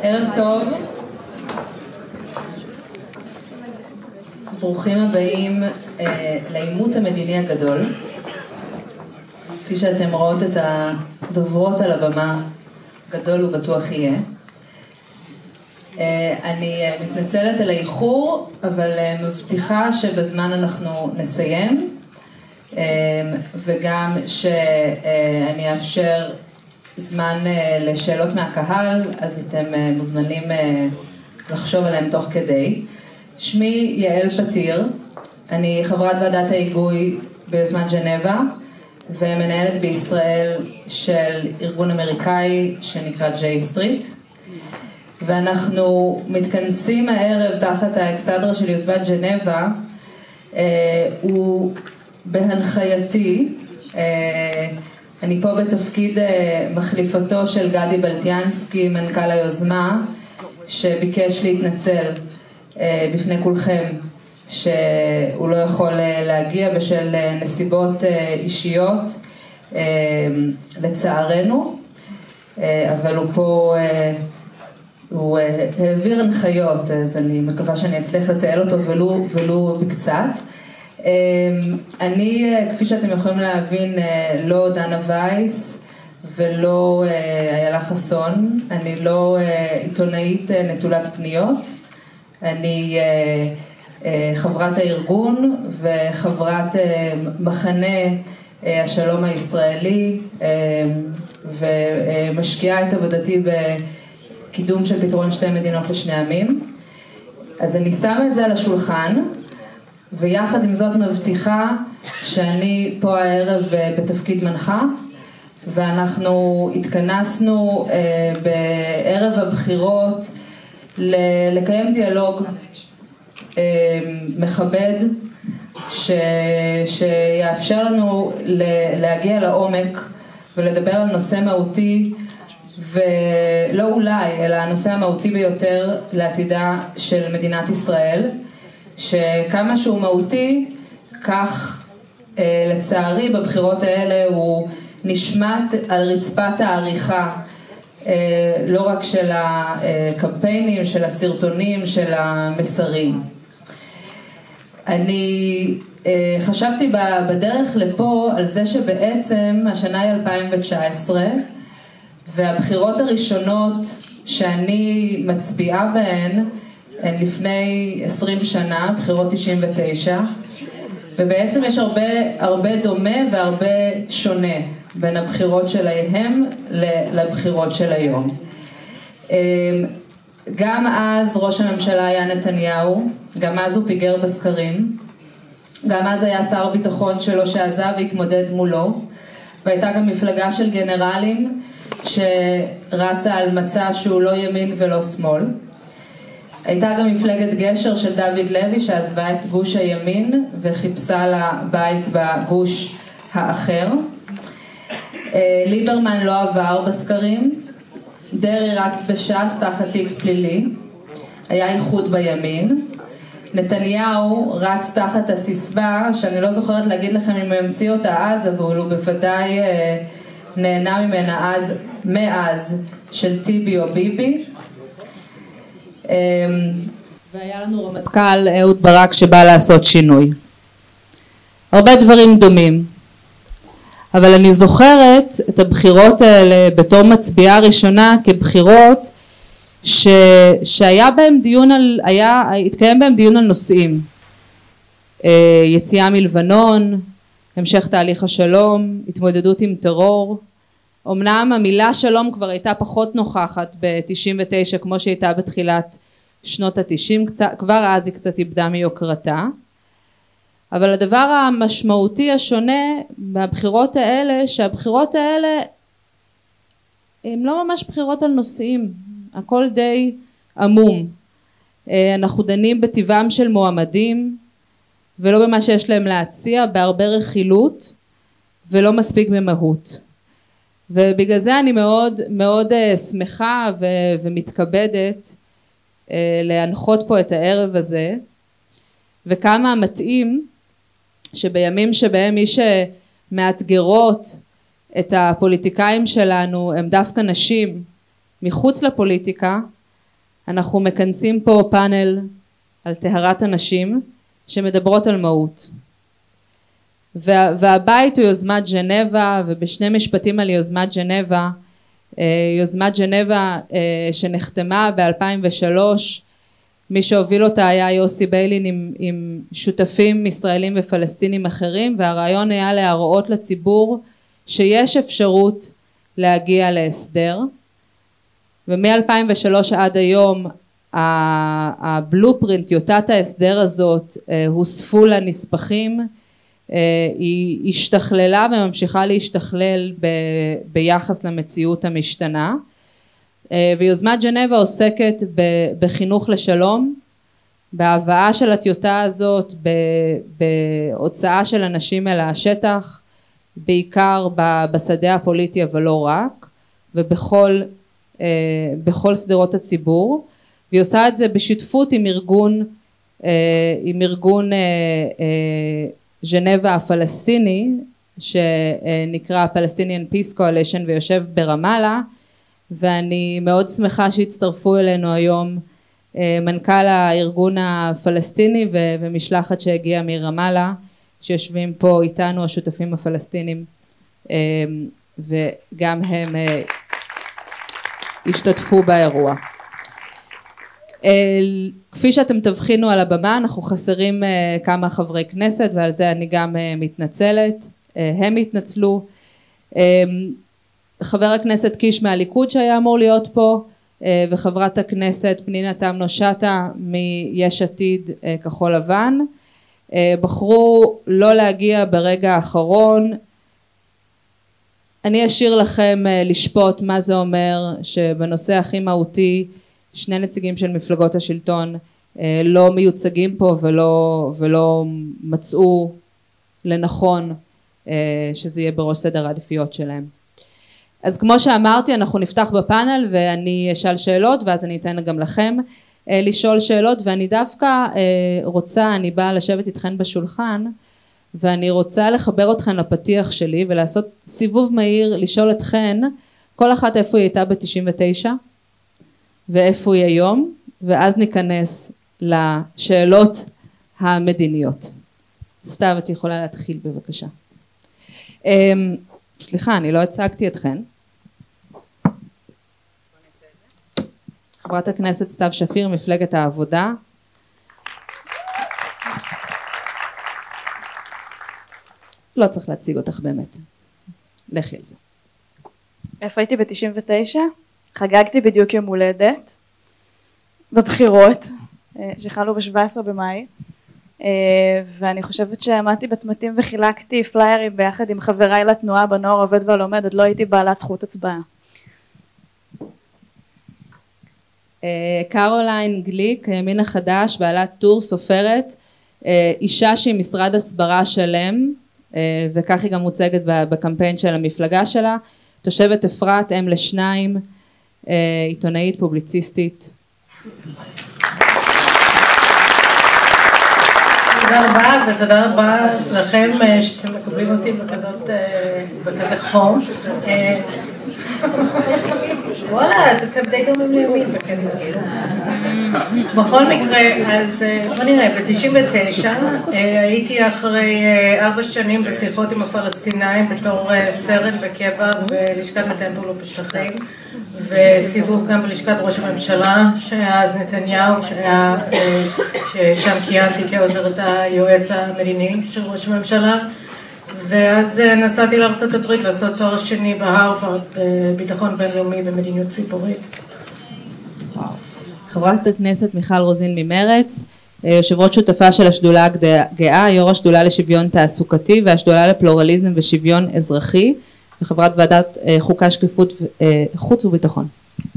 ערב טוב. ברוכים הבאים לעימות המדיני הגדול. כפי שאתם רואות את הדוברות על הבמה, גדול ובטוח יהיה. אני מתנצלת על האיחור, אבל מבטיחה שבזמן אנחנו נסיים, וגם שאני אאפשר זמן לשאלות מהקהל, אז אתם מוזמנים לחשוב עליהם תוך כדי. שמי יעל פתיר, אני חברת ועדת ההיגוי ביוזמת ז'נבה, ומנהלת בישראל של ארגון אמריקאי שנקרא J Street. ואנחנו מתכנסים הערב תחת האקסטדרה של יוזמת ז'נבה, הוא בהנחייתי, אני פה בתפקיד מחליפתו של גדי בלטיאנסקי, מנכ"ל היוזמה, שביקש להתנצל בפני כולכם שהוא לא יכול להגיע בשל נסיבות אישיות, לצערנו, אבל הוא פה, הוא העביר הנחיות, אז אני מקווה שאני אצליח לתאר אותו ולו בקצת. אני, כפי שאתם יכולים להבין, לא דנה וייס ולא איילה חסון, אני לא עיתונאית נטולת פניות, אני חברת הארגון וחברת מחנה השלום הישראלי, ומשקיעה את עבודתי בקידום של פתרון שתי מדינות לשני עמים. אז אני שמה את זה על השולחן, ויחד עם זאת מבטיחה שאני פה הערב בתפקיד מנחה, ואנחנו התכנסנו בערב הבחירות לקיים דיאלוג מכבד שיאפשר לנו להגיע לעומק ולדבר על נושא מהותי, ולא אולי, אלא הנושא המהותי ביותר לעתידה של מדינת ישראל, שכמה שהוא מהותי, כך לצערי בבחירות האלה הוא נשמט על רצפת העריכה, לא רק של הקמפיינים, של הסרטונים, של המסרים. אני חשבתי בדרך לפה על זה שבעצם השנה היא 2019, והבחירות הראשונות שאני מצביעה בהן הן לפני 20 שנה, בחירות 99, ובעצם יש הרבה דומה והרבה שונה בין הבחירות שלהם לבחירות של היום. גם אז ראש הממשלה היה נתניהו, גם אז הוא פיגר בסקרים, גם אז היה שר ביטחון שלו שעזב והתמודד מולו, והייתה גם מפלגה של גנרלים שרצה על מצע שהוא לא ימין ולא שמאל. הייתה גם מפלגת גשר של דוד לוי שעזבה את גוש הימין וחיפשה לה בית בגוש האחר. ליברמן לא עבר בסקרים, דרעי רץ בש"ס תחת תיק פלילי, היה איחוד בימין, נתניהו רץ תחת הסיסמה שאני לא זוכרת להגיד לכם אם הוא המציא אותה אז, אבל הוא בוודאי נהנה ממנה מאז, של טיבי או ביבי. והיה לנו רמטכ"ל אהוד ברק שבא לעשות שינוי. הרבה דברים דומים. אבל אני זוכרת את הבחירות האלה בתור מצביעה ראשונה כבחירות שהיה בהם דיון התקיים בהם דיון על נושאים. יציאה מלבנון, המשך תהליך השלום, התמודדות עם טרור. אמנם המילה שלום כבר הייתה פחות נוכחת ב-99 כמו שהייתה בתחילת שנות ה-90, כבר אז היא קצת איבדה מיוקרתה. אבל הדבר המשמעותי השונה מהבחירות האלה, שהבחירות האלה הן לא ממש בחירות על נושאים, הכל די עמום. אנחנו דנים בטבעם של מועמדים, ולא במה שיש להם להציע, בהרבה רכילות, ולא מספיק במהות. ובגלל זה אני מאוד מאוד שמחה ומתכבדת להנחות פה את הערב הזה, וכמה מתאים שבימים שבהם מי שמאתגרות את הפוליטיקאים שלנו הם דווקא נשים מחוץ לפוליטיקה, אנחנו מכנסים פה פאנל על טהרת הנשים שמדברות על מהות. והבית הוא יוזמת ז'נבה, ובשני משפטים על יוזמת ז'נבה, יוזמת ז'נבה שנחתמה ב-2003, מי שהוביל אותה היה יוסי ביילין עם שותפים ישראלים ופלסטינים אחרים, והרעיון היה להראות לציבור שיש אפשרות להגיע להסדר, ומ-2003 עד היום הבלופרינט, טיוטת ההסדר הזאת, הוספו לה נספחים, היא השתכללה וממשיכה להשתכלל ביחס למציאות המשתנה, ויוזמת ז'נבה עוסקת בחינוך לשלום, בהבאה של הטיוטה הזאת, בהוצאה של אנשים אל השטח, בעיקר בשדה הפוליטי אבל לא רק, ובכל סדרות הציבור, והיא עושה את זה בשותפות עם ארגון ז'נבה הפלסטיני, שנקרא Palestinian Peace Coalition ויושב ברמאללה, ואני מאוד שמחה שהצטרפו אלינו היום מנכ"ל הארגון הפלסטיני ומשלחת שהגיעה מרמאללה, שיושבים פה איתנו השותפים הפלסטינים, וגם הם השתתפו באירוע. כפי שאתם תבחינו על הבמה, אנחנו חסרים כמה חברי כנסת, ועל זה אני גם מתנצלת, הם התנצלו. חבר הכנסת קיש מהליכוד שהיה אמור להיות פה, וחברת הכנסת פנינה תמנו שטה מיש עתיד כחול לבן, בחרו לא להגיע ברגע האחרון. אני אשאיר לכם לשפוט מה זה אומר שבנושא הכי מהותי שני נציגים של מפלגות השלטון לא מיוצגים פה ולא מצאו לנכון שזה יהיה בראש סדר העדיפויות שלהם. אז כמו שאמרתי, אנחנו נפתח בפאנל ואני אשאל שאלות, ואז אני אתן גם לכם לשאול שאלות, ואני דווקא רוצה, אני באה לשבת איתכן בשולחן, ואני רוצה לחבר אתכן לפתיח שלי ולעשות סיבוב מהיר, לשאול אתכן כל אחת איפה היא הייתה ב-99 ואיפה היא היום, ואז ניכנס לשאלות המדיניות. סתיו, את יכולה להתחיל בבקשה. סליחה, אני לא הצגתי אתכן. חברת הכנסת סתיו שפיר, מפלגת העבודה. לא צריך להציג אותך באמת. לכי על זה. איפה הייתי ב-99? חגגתי בדיוק יום הולדת בבחירות שחלו ב-17 במאי, ואני חושבת שעמדתי בצמתים וחילקתי פליירים ביחד עם חבריי לתנועה בנוער עובד והלומד, עוד לא הייתי בעלת זכות הצבעה. קרוליין גליק, הימין החדש, בעלת טור, סופרת, אישה שהיא משרד הסברה שלם, וכך היא גם מוצגת בקמפיין של המפלגה שלה, תושבת אפרת, אם לשניים, עיתונאית, פובליציסטית. תודה רבה, ותודה רבה לכם שאתם מקבלים אותי בכזה חום. וואלה, אז אתם די דומים לימין בקטע. בכל מקרה, אז בוא נראה, ב-99 הייתי אחרי 4 שנים בשיחות עם הפלסטינאים בתור סרן בקבע בלשכת מתאם פעולות בשטחים, וסיבוב גם בלשכת ראש הממשלה, שהיה אז נתניהו, ששם כיהנתי כעוזרת היועץ המדיני של ראש הממשלה, ואז נסעתי לארצות הברית לעשות תואר שני בהרווארד בביטחון בינלאומי ומדיניות ציבורית. חברת הכנסת מיכל רוזין ממרץ, יושב ראש שותפה של השדולה הגאה, יו"ר השדולה לשוויון תעסוקתי והשדולה לפלורליזם ושוויון אזרחי, וחברת ועדת חוקה שקיפות חוץ וביטחון.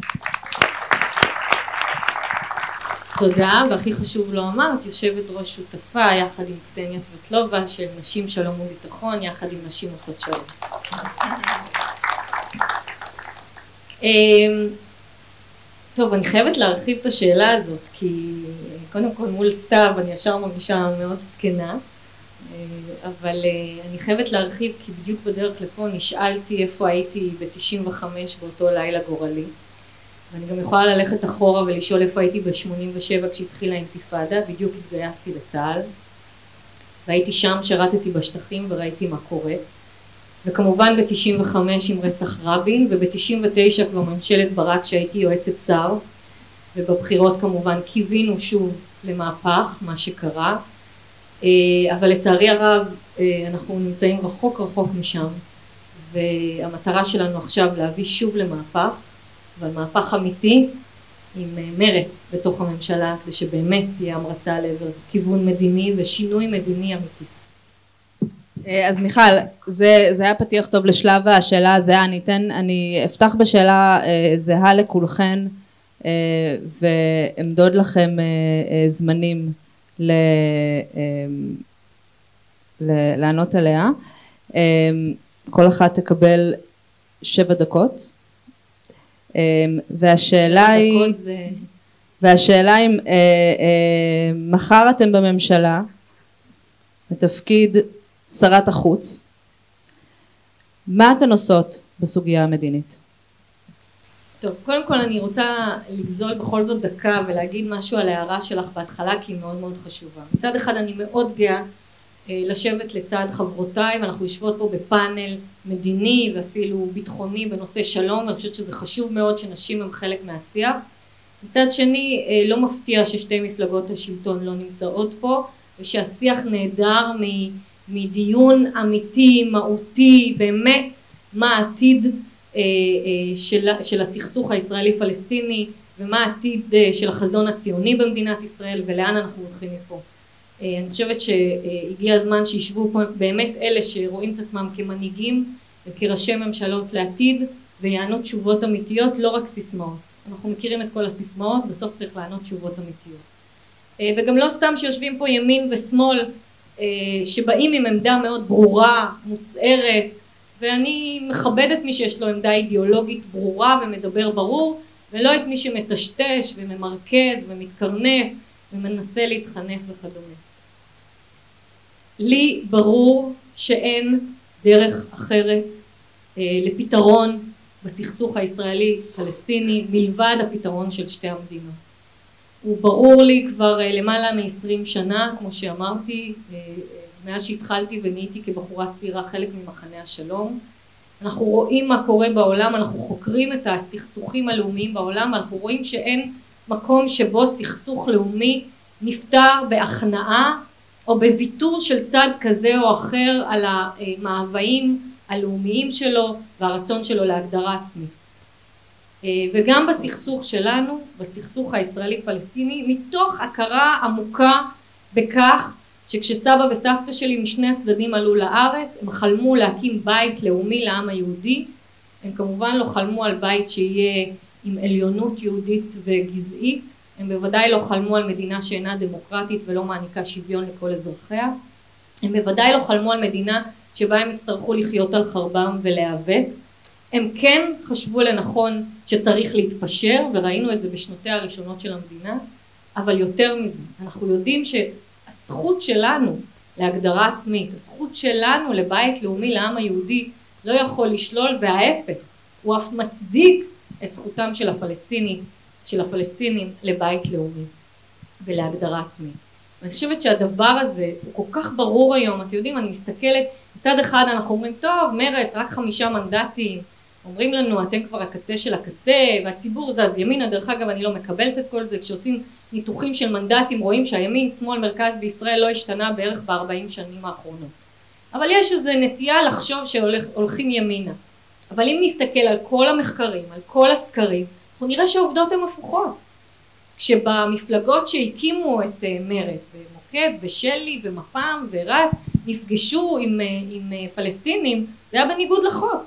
תודה, והכי חשוב לא אמרת, יושבת ראש שותפה יחד עם קסניה סבטלובה של נשים שלום וביטחון יחד עם נשים עושות שלום. טוב, אני חייבת להרחיב את השאלה הזאת, כי קודם כל מול סתיו אני ישר מרגישה מאוד זקנה, אבל אני חייבת להרחיב כי בדיוק בדרך לפה נשאלתי איפה הייתי ב-95 באותו לילה גורלי, ואני גם יכולה ללכת אחורה ולשאול איפה הייתי ב-87 כשהתחילה האינתיפאדה, בדיוק התגייסתי לצה"ל, והייתי שם, שירתתי בשטחים וראיתי מה קורה, וכמובן ב-95 עם רצח רבין, וב-99 כבר ממשלת ברק שהייתי יועצת שר, ובבחירות כמובן קיווינו שוב למהפך, מה שקרה, אבל לצערי הרב אנחנו נמצאים רחוק רחוק משם, והמטרה שלנו עכשיו להביא שוב למהפך, אבל מהפך אמיתי עם מרץ בתוך הממשלה, כדי שבאמת תהיה המרצה לעבר כיוון מדיני ושינוי מדיני אמיתי. אז מיכל, זה היה פתיח טוב לשלב השאלה הזהה, אני אפתח בשאלה זהה לכולכן, ואמדוד לכם זמנים לענות עליה. כל אחת תקבל 7 דקות, והשאלה אם מחר אתם בממשלה בתפקיד שרת החוץ, מה אתן עושות בסוגיה המדינית? טוב, קודם כל אני רוצה לגזול בכל זאת דקה ולהגיד משהו על ההערה שלך בהתחלה, כי היא מאוד מאוד חשובה. מצד אחד אני מאוד גאה לשבת לצד חברותיי, ואנחנו יושבות פה בפאנל מדיני ואפילו ביטחוני בנושא שלום, ואני חושבת שזה חשוב מאוד שנשים הם חלק מהשיח. מצד שני, לא מפתיע ששתי מפלגות השלטון לא נמצאות פה, ושהשיח נהדר מדיון אמיתי, מהותי, באמת מה העתיד של הסכסוך הישראלי-פלסטיני, ומה העתיד של החזון הציוני במדינת ישראל, ולאן אנחנו הולכים מפה. אני חושבת שהגיע הזמן שישבו פה באמת אלה שרואים את עצמם כמנהיגים וכראשי ממשלות לעתיד, ויענו תשובות אמיתיות, לא רק סיסמאות. אנחנו מכירים את כל הסיסמאות, בסוף צריך לענות תשובות אמיתיות. וגם לא סתם שיושבים פה ימין ושמאל, שבאים עם עמדה מאוד ברורה, מוצערת, ואני מכבדת מי שיש לו עמדה אידיאולוגית ברורה ומדבר ברור, ולא את מי שמטשטש וממרכז ומתקרנף ומנסה להתחנף וכדומה. לי ברור שאין דרך אחרת לפתרון בסכסוך הישראלי-פלסטיני מלבד הפתרון של שתי המדינות. הוא ברור לי כבר למעלה מ-20 שנה, כמו שאמרתי, מאז שהתחלתי ונהייתי כבחורה צעירה חלק ממחנה השלום. אנחנו רואים מה קורה בעולם, אנחנו חוקרים את הסכסוכים הלאומיים בעולם, אנחנו רואים שאין מקום שבו סכסוך לאומי נפתר בהכנעה או בוויתור של צד כזה או אחר על המאוויים הלאומיים שלו והרצון שלו להגדרה עצמית. וגם בסכסוך שלנו, בסכסוך הישראלי-פלסטיני, מתוך הכרה עמוקה בכך שכשסבא וסבתא שלי משני הצדדים עלו לארץ, הם חלמו להקים בית לאומי לעם היהודי. הם כמובן לא חלמו על בית שיהיה עם עליונות יהודית וגזעית, הם בוודאי לא חלמו על מדינה שאינה דמוקרטית ולא מעניקה שוויון לכל אזרחיה, הם בוודאי לא חלמו על מדינה שבה הם יצטרכו לחיות על חרבם ולהיאבק. הם כן חשבו לנכון שצריך להתפשר, וראינו את זה בשנותיה הראשונות של המדינה, אבל יותר מזה, אנחנו יודעים שהזכות שלנו להגדרה עצמית, הזכות שלנו לבית לאומי לעם היהודי, לא יכול לשלול, וההפך, הוא אף מצדיק את זכותם של הפלסטינים לבית לאומי ולהגדרה עצמית. ואני חושבת שהדבר הזה הוא כל כך ברור היום. אתם יודעים, אני מסתכלת, מצד אחד אנחנו אומרים, טוב, מרץ, רק 5 מנדטים, אומרים לנו, אתם כבר הקצה של הקצה, והציבור זז ימינה. דרך אגב, אני לא מקבלת את כל זה, כשעושים ניתוחים של מנדטים, רואים שהימין, שמאל, מרכז בישראל לא השתנה בערך ב-40 שנים האחרונות. אבל יש איזו נטייה לחשוב שהולכים ימינה. אבל אם נסתכל על כל המחקרים, על כל הסקרים, אנחנו נראה שהעובדות הן הפוכות. כשבמפלגות שהקימו את מרץ, ומוקד ושלי ומפ"ם ורץ, נפגשו עם פלסטינים, זה היה בניגוד לחוק.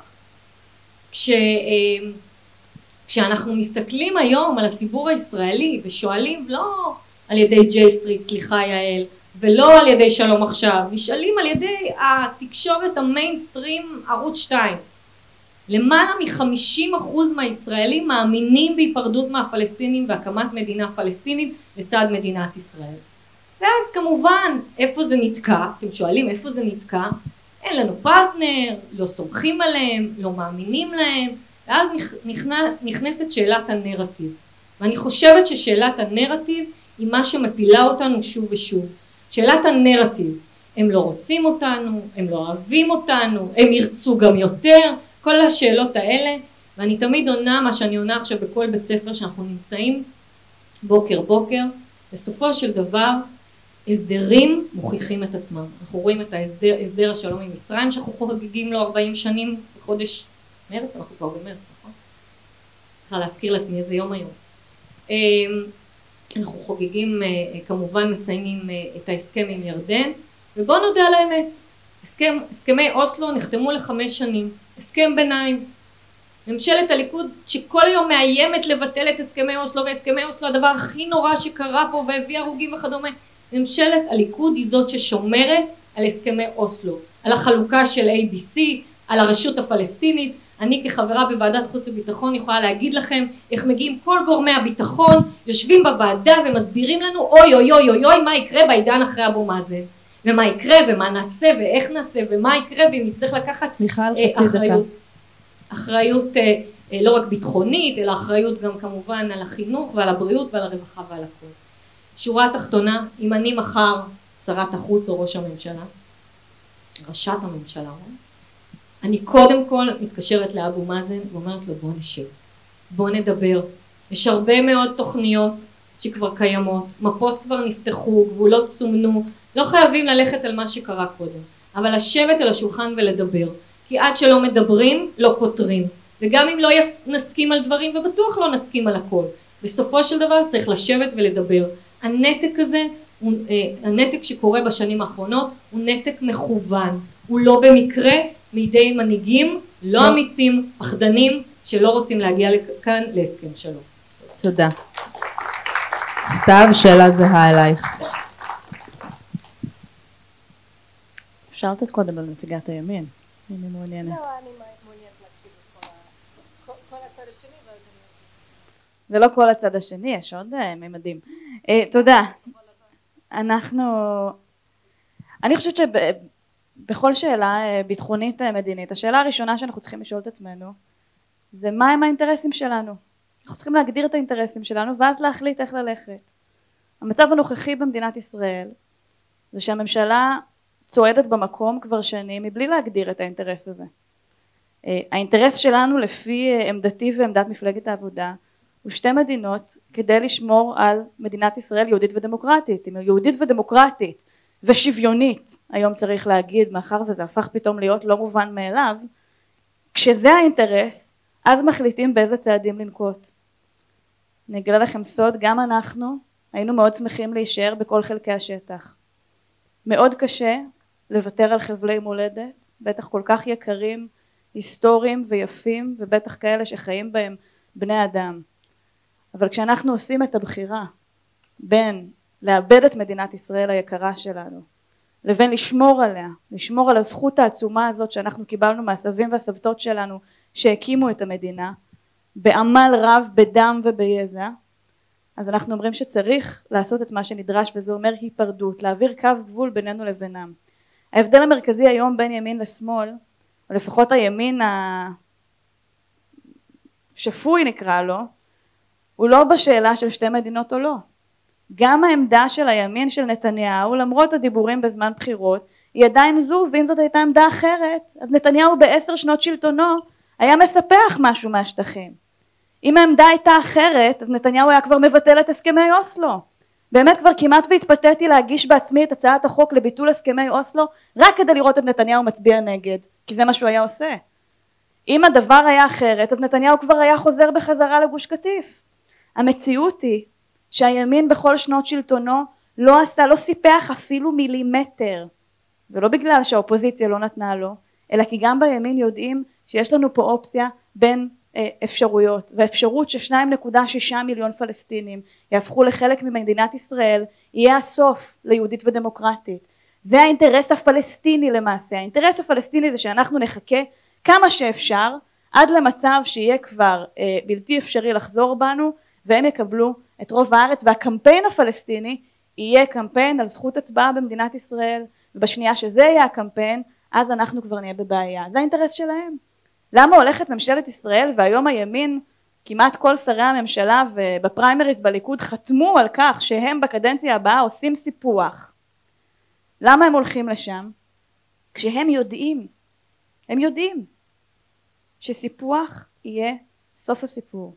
כשאנחנו מסתכלים היום על הציבור הישראלי ושואלים לא על ידי ג'יי סטריט, סליחה יעל, ולא על ידי שלום עכשיו, נשאלים על ידי התקשורת המיינסטרים ערוץ 2. למעלה מ-50% מהישראלים מאמינים בהיפרדות מהפלסטינים והקמת מדינה פלסטינית לצד מדינת ישראל. ואז כמובן, איפה זה נתקע? אתם שואלים איפה זה נתקע? אין לנו פרטנר, לא סומכים עליהם, לא מאמינים להם, ואז נכנסת שאלת הנרטיב. ואני חושבת ששאלת הנרטיב היא מה שמפילה אותנו שוב ושוב. שאלת הנרטיב, הם לא רוצים אותנו, הם לא אוהבים אותנו, הם ירצו גם יותר, כל השאלות האלה, ואני תמיד עונה מה שאני עונה עכשיו בכל בית ספר שאנחנו נמצאים, בוקר בוקר, בסופו של דבר, הסדרים מוכיחים את עצמם. אנחנו רואים את הסדר השלום עם מצרים שאנחנו חוגגים לו 40 שנים בחודש מרץ, אנחנו כבר במרץ, נכון? צריכה להזכיר לעצמי איזה יום היום. אנחנו חוגגים, כמובן מציינים את ההסכם עם ירדן, ובואו נודה על האמת, הסכמי אוסלו נחתמו ל5 שנים, הסכם ביניים. ממשלת הליכוד שכל היום מאיימת לבטל את הסכמי אוסלו, והסכמי אוסלו הדבר הכי נורא שקרה פה והביא הרוגים וכדומה. ממשלת הליכוד היא זאת ששומרת על הסכמי אוסלו, על החלוקה של ABC, על הרשות הפלסטינית. אני כחברה בוועדת חוץ וביטחון יכולה להגיד לכם איך מגיעים כל גורמי הביטחון, יושבים בוועדה ומסבירים לנו אוי אוי אוי אוי אוי מה יקרה בעידן אחרי אבו מאזן, ומה יקרה ומה נעשה ואיך נעשה ומה יקרה, ואם נצטרך לקחת אחריות לא רק ביטחונית אלא אחריות גם כמובן על החינוך ועל הבריאות ועל הרווחה ועל הכל. שורה התחתונה, אם אני מחר שרת החוץ או ראש הממשלה, ראשת הממשלה, אני קודם כל מתקשרת לאבו מאזן ואומרת לו בוא נשב, בוא נדבר. יש הרבה מאוד תוכניות שכבר קיימות, מפות כבר נפתחו, גבולות סומנו, לא חייבים ללכת על מה שקרה קודם, אבל לשבת על השולחן ולדבר, כי עד שלא מדברים לא פותרים, וגם אם לא נסכים על דברים, ובטוח לא נסכים על הכל, בסופו של דבר צריך לשבת ולדבר. הנתק הזה, הנתק שקורה בשנים האחרונות, הוא נתק מכוון, הוא לא במקרה מידי מנהיגים לא אמיצים, פחדנים, שלא רוצים להגיע כאן להסכם שלום. תודה. סתיו, שאלה זהה אלייך. אפשר לתת קודם על נציגת הימין, אם היא מעוניינת. לא, אני מעוניינת להקשיב את כל הצד השני, ואז אני... זה לא כל הצד השני, יש עוד ממדים. תודה. אני חושבת שבכל שאלה ביטחונית מדינית, השאלה הראשונה שאנחנו צריכים לשאול את עצמנו, זה מה הם האינטרסים שלנו. אנחנו צריכים להגדיר את האינטרסים שלנו, ואז להחליט איך ללכת. המצב הנוכחי במדינת ישראל, זה שהממשלה צועדת במקום כבר שנים, מבלי להגדיר את האינטרס הזה. האינטרס שלנו, לפי עמדתי ועמדת מפלגת העבודה, הוא 2 מדינות כדי לשמור על מדינת ישראל יהודית ודמוקרטית. אם יהודית ודמוקרטית ושוויונית, היום צריך להגיד, מאחר וזה הפך פתאום להיות לא מובן מאליו, כשזה האינטרס, אז מחליטים באיזה צעדים לנקוט. אני אגלה לכם סוד, גם אנחנו היינו מאוד שמחים להישאר בכל חלקי השטח. מאוד קשה לוותר על חבלי מולדת, בטח כל כך יקרים, היסטוריים ויפים, ובטח כאלה שחיים בהם בני אדם. אבל כשאנחנו עושים את הבחירה בין לאבד את מדינת ישראל היקרה שלנו, לבין לשמור עליה, לשמור על הזכות העצומה הזאת שאנחנו קיבלנו מהסבים והסבתות שלנו שהקימו את המדינה, בעמל רב, בדם וביזע, אז אנחנו אומרים שצריך לעשות את מה שנדרש, וזה אומר היפרדות, להעביר קו גבול בינינו לבינם. ההבדל המרכזי היום בין ימין לשמאל, או לפחות הימין השפוי נקרא לו, הוא לא בשאלה של 2 מדינות או לא. גם העמדה של הימין של נתניהו, למרות הדיבורים בזמן בחירות, היא עדיין זו, ואם זאת הייתה עמדה אחרת, אז נתניהו ב10 שנות שלטונו היה מספח משהו מהשטחים. אם העמדה הייתה אחרת, אז נתניהו היה כבר מבטל את הסכמי אוסלו. באמת כבר כמעט והתפתיתי להגיש בעצמי את הצעת החוק לביטול הסכמי אוסלו, רק כדי לראות את נתניהו מצביע נגד, כי זה מה שהוא היה עושה. אם הדבר היה אחרת, אז נתניהו כבר היה חוזר בחזרה לגוש קטיף. המציאות היא שהימין בכל שנות שלטונו לא סיפח אפילו מילימטר, ולא בגלל שהאופוזיציה לא נתנה לו, אלא כי גם בימין יודעים שיש לנו פה אופציה בין אפשרויות, והאפשרות ש2.6 מיליון פלסטינים יהפכו לחלק ממדינת ישראל יהיה הסוף ליהודית ודמוקרטית. זה האינטרס הפלסטיני למעשה. האינטרס הפלסטיני זה שאנחנו נחכה כמה שאפשר עד למצב שיהיה כבר בלתי אפשרי לחזור בנו, והם יקבלו את רוב הארץ, והקמפיין הפלסטיני יהיה קמפיין על זכות הצבעה במדינת ישראל, ובשנייה שזה יהיה הקמפיין אז אנחנו כבר נהיה בבעיה. זה האינטרס שלהם. למה הולכת ממשלת ישראל, והיום הימין, כמעט כל שרי הממשלה ובפריימריז בליכוד חתמו על כך שהם בקדנציה הבאה עושים סיפוח. למה הם הולכים לשם? כשהם יודעים, הם יודעים שסיפוח יהיה סוף הסיפור.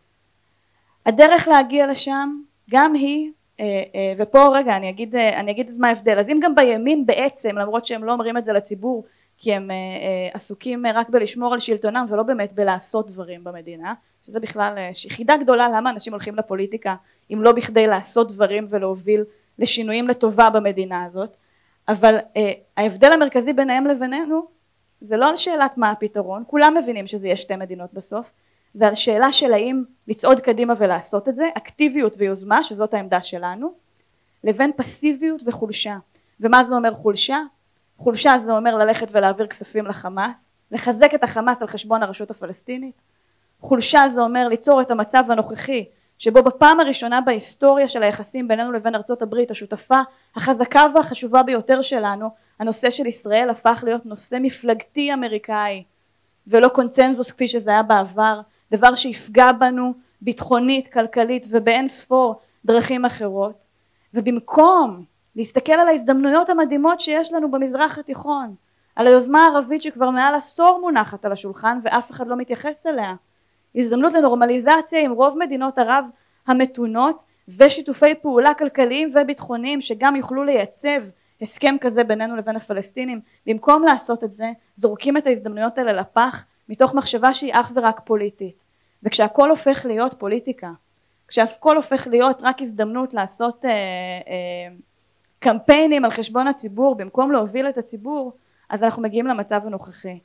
הדרך להגיע לשם גם היא, ופה רגע אני אגיד אז מה ההבדל. אז אם גם בימין בעצם, למרות שהם לא אומרים את זה לציבור, כי הם עסוקים רק בלשמור על שלטונם ולא באמת בלעשות דברים במדינה, שזה בכלל חידה גדולה למה אנשים הולכים לפוליטיקה, אם לא בכדי לעשות דברים ולהוביל לשינויים לטובה במדינה הזאת. אבל ההבדל המרכזי ביניהם לבינינו, זה לא על שאלת מה הפתרון, כולם מבינים שזה יהיה שתי מדינות בסוף, זה על שאלה של האם לצעוד קדימה ולעשות את זה, אקטיביות ויוזמה, שזאת העמדה שלנו, לבין פסיביות וחולשה. ומה זה אומר חולשה? חולשה זה אומר ללכת ולהעביר כספים לחמאס, לחזק את החמאס על חשבון הרשות הפלסטינית. חולשה זה אומר ליצור את המצב הנוכחי, שבו בפעם הראשונה בהיסטוריה של היחסים בינינו לבין ארצות הברית, השותפה החזקה והחשובה ביותר שלנו, הנושא של ישראל הפך להיות נושא מפלגתי אמריקאי, ולא קונצנזוס כפי שזה היה בעבר, דבר שיפגע בנו ביטחונית, כלכלית ובאין ספור דרכים אחרות. ובמקום להסתכל על ההזדמנויות המדהימות שיש לנו במזרח התיכון, על היוזמה הערבית שכבר מעל עשור מונחת על השולחן ואף אחד לא מתייחס אליה, הזדמנות לנורמליזציה עם רוב מדינות ערב המתונות ושיתופי פעולה כלכליים וביטחוניים שגם יוכלו לייצב הסכם כזה בינינו לבין הפלסטינים, במקום לעשות את זה זורקים את ההזדמנויות האלה לפח מתוך מחשבה שהיא אך ורק פוליטית. וכשהכל הופך להיות פוליטיקה, כשהכל הופך להיות רק הזדמנות לעשות קמפיינים על חשבון הציבור במקום להוביל את הציבור, אז אנחנו מגיעים למצב הנוכחי.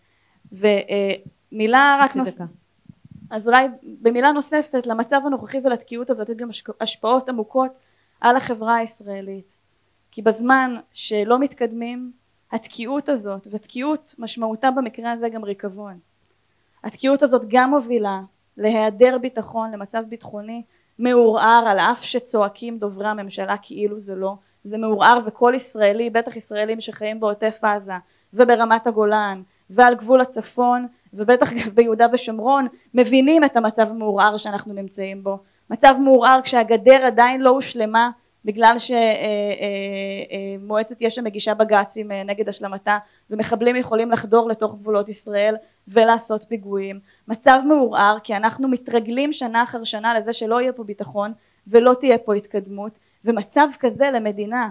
ומילה רק אז אולי במילה נוספת, למצב הנוכחי ולתקיעות הזאת יש גם השפעות עמוקות על החברה הישראלית. כי בזמן שלא מתקדמים, התקיעות הזאת, ותקיעות משמעותה במקרה הזה גם ריקבון. התקיעות הזאת גם מובילה להיעדר ביטחון, למצב ביטחוני מעורער, על אף שצועקים דוברי הממשלה כאילו זה לא. זה מעורער, וכל ישראלי, בטח ישראלים שחיים בעוטף עזה וברמת הגולן ועל גבול הצפון ובטח ביהודה ושומרון, מבינים את המצב המעורער שאנחנו נמצאים בו. מצב מעורער כשהגדר עדיין לא הושלמה, בגלל שמועצת יש"ע מגישה בג"צים נגד השלמתה, ומחבלים יכולים לחדור לתוך גבולות ישראל ולעשות פיגועים. מצב מעורער כי אנחנו מתרגלים שנה אחר שנה לזה שלא יהיה פה ביטחון ולא תהיה פה התקדמות, ומצב כזה למדינה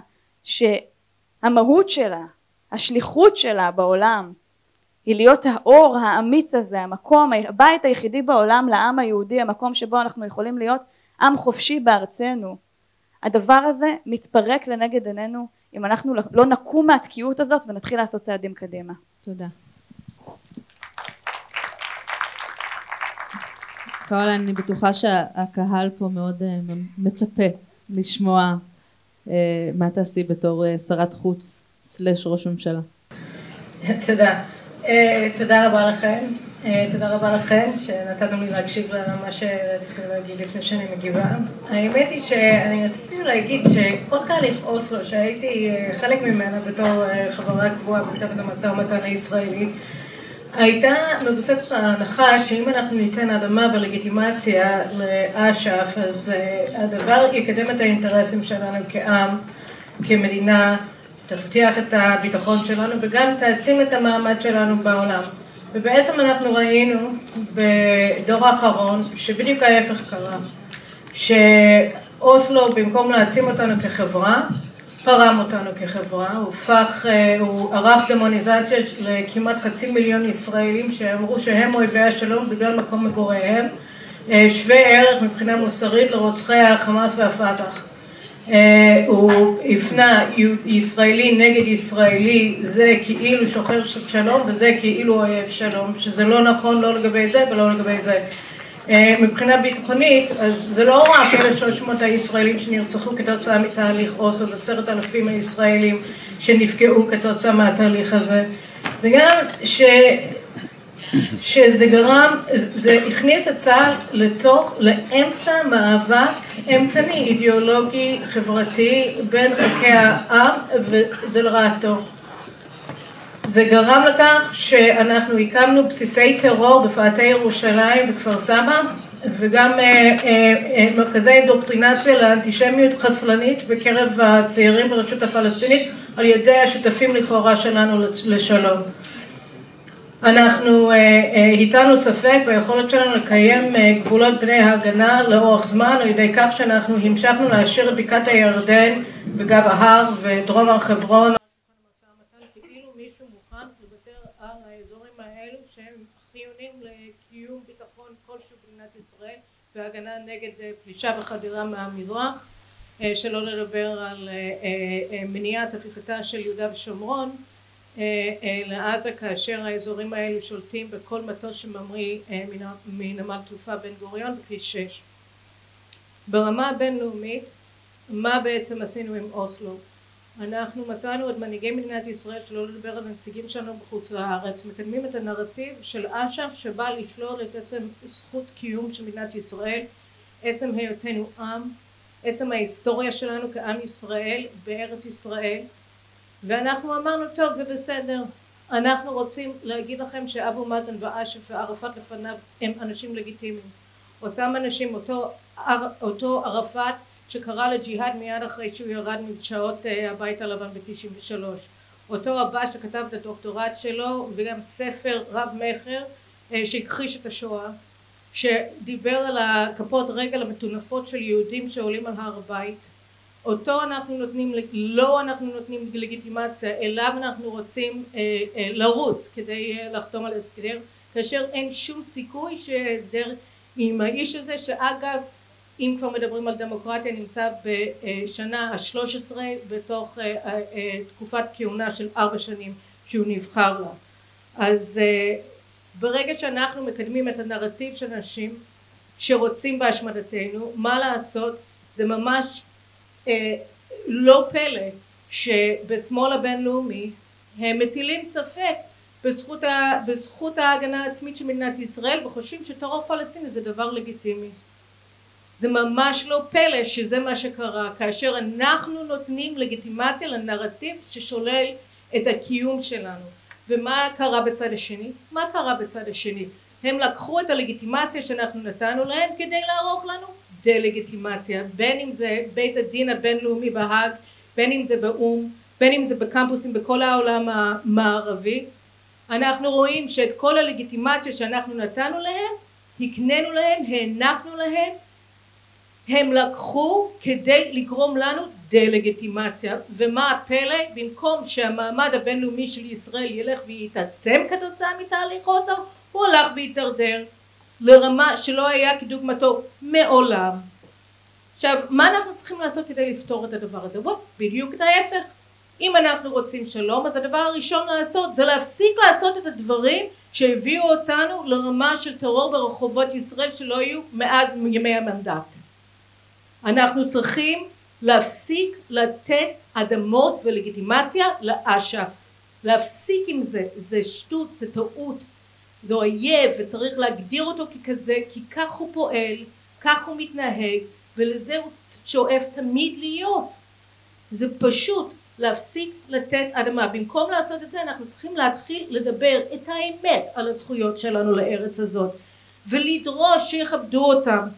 שהמהות שלה, השליחות שלה בעולם, היא להיות האור האמיץ הזה, המקום, הבית היחידי בעולם לעם היהודי, המקום שבו אנחנו יכולים להיות עם חופשי בארצנו. הדבר הזה מתפרק לנגד עינינו אם אנחנו לא נקום מהתקיעות הזאת ונתחיל לעשות צעדים קדימה. תודה. קרול, אני בטוחה שהקהל פה מאוד מצפה לשמוע מה תעשי בתור שרת חוץ / ראש ממשלה. תודה. תודה רבה לכם. תודה רבה לכם שנתתם לי להקשיב למה שרציתי להגיד לפני שאני מגיבה. האמת היא שאני רציתי להגיד שכל תהליך אוסלו שהייתי חלק ממנה בתור חברה קבועה בצוות המשא ומתן הישראלי, הייתה מבוססת על ההנחה שאם אנחנו ניתן אדמה ולגיטימציה לאש"ף, אז הדבר יקדם את האינטרסים שלנו כעם, כמדינה, תבטיח את הביטחון שלנו וגם תעצים את המעמד שלנו בעולם. ובעצם אנחנו ראינו בדור האחרון שבדיוק ההפך קרה, שאוסלו במקום להעצים אותנו כחברה, פרם אותנו כחברה, הוא ערך דמוניזציה לכמעט 500,000 ישראלים שאמרו שהם אויבי השלום בגלל מקום מגוריהם, שווה ערך מבחינה מוסרית לרוצחי החמאס והפתח. הוא הפנה ישראלי נגד ישראלי, זה כאילו שוחר שלום וזה כאילו אויב שלום, שזה לא נכון לא לגבי זה ולא לגבי זה. מבחינה ביטחונית, אז זה לא רק 1,300 הישראלים שנרצחו כתוצאה מתהליך אוסלו, 10,000 הישראלים שנפגעו כתוצאה מהתהליך הזה. זה גם שזה גרם, זה הכניס את צה"ל לאמצע מאבק אימתני, אידיאולוגי, חברתי, בין חלקי העם, וזה לרעתו. זה גרם לכך שאנחנו הקמנו בסיסי טרור בפאתי ירושלים וכפר סבא, וגם מרכזי אינדוקטרינציה לאנטישמיות חסלנית בקרב הצעירים ברשות הפלסטינית על ידי השותפים לכאורה שלנו לשלום. אנחנו היטלנו ספק ביכולת שלנו לקיים גבולות בני ההגנה לאורך זמן על ידי כך שאנחנו המשכנו להשאיר את בקעת הירדן וגב ההר ודרום הר חברון כאילו מישהו מוכן לוותר על האזורים האלו שהם חיוניים לקיום ביטחון כלשהו במדינת ישראל והגנה נגד פלישה וחדירה מהמזרח, שלא לדבר על מניעת הפיכתה של יהודה ושומרון לעזה כאשר האזורים האלו שולטים בכל מטוס שממריא מנמל תעופה בן גוריון בכביש 6. ברמה הבינלאומית מה בעצם עשינו עם אוסלו? אנחנו מצאנו את מנהיגי מדינת ישראל, שלא לדבר על הנציגים שלנו בחוץ לארץ, מקדמים את הנרטיב של אש"ף שבא לשלול את עצם זכות קיום של מדינת ישראל, עצם היותנו עם, עצם ההיסטוריה שלנו כעם ישראל בארץ ישראל, ואנחנו אמרנו טוב זה בסדר, אנחנו רוצים להגיד לכם שאבו מאזן ואש"ף וערפאת לפניו הם אנשים לגיטימיים. אותם אנשים, אותו ערפאת שקרא לג'יהאד מיד אחרי שהוא ירד מדשאות הבית הלבן ב-93, אותו הבא שכתב את הדוקטורט שלו וגם ספר רב מכר שהכחיש את השואה, שדיבר על הכפות רגל המטונפות של יהודים שעולים על הר הבית, אותו אנחנו נותנים, לא אנחנו נותנים לגיטימציה, אליו אנחנו רוצים לרוץ כדי לחתום על הסדר, כאשר אין שום סיכוי שהסדר עם האיש הזה, שאגב אם כבר מדברים על דמוקרטיה נמצא בשנה ה-13 בתוך תקופת כהונה של 4 שנים שהוא נבחר לה. אז ברגע שאנחנו מקדמים את הנרטיב של אנשים שרוצים בהשמדתנו, מה לעשות, זה ממש לא פלא שבשמאל הבינלאומי הם מטילים ספק בזכות ההגנה העצמית של מדינת ישראל וחושבים שטרור פלסטיני זה דבר לגיטימי. זה ממש לא פלא שזה מה שקרה כאשר אנחנו נותנים לגיטימציה לנרטיב ששולל את הקיום שלנו. ומה קרה בצד השני? מה קרה בצד השני? הם לקחו את הלגיטימציה שאנחנו נתנו להם כדי לערוך לנו דה-לגיטימציה, בין אם זה בית הדין הבינלאומי בהאג, בין אם זה באום, בין אם זה בקמפוסים בכל העולם המערבי. אנחנו רואים שאת כל הלגיטימציה שאנחנו נתנו להם, הקנינו להם, הענקנו להם, הם לקחו כדי לגרום לנו דה-לגיטימציה. ומה הפלא? במקום שהמעמד הבינלאומי של ישראל ילך ויתעצם כתוצאה מתהליך אוסלו, הוא הלך והתדרדר לרמה שלא היה כדוגמתו מעולם. עכשיו, מה אנחנו צריכים לעשות כדי לפתור את הדבר הזה? בדיוק את ההפך. אם אנחנו רוצים שלום, אז הדבר הראשון לעשות זה להפסיק לעשות את הדברים שהביאו אותנו לרמה של טרור ברחובות ישראל שלא היו מאז ימי המנדט. אנחנו צריכים להפסיק לתת אדמות ולגיטימציה לאש"ף. להפסיק עם זה, זה שטות, זה טעות, זה אויב וצריך להגדיר אותו ככזה, כי כך הוא פועל, כך הוא מתנהג, ולזה הוא שואף תמיד להיות. זה פשוט להפסיק לתת אדמה. במקום לעשות את זה אנחנו צריכים להתחיל לדבר את האמת על הזכויות שלנו לארץ הזאת ולדרוש שיכבדו אותם.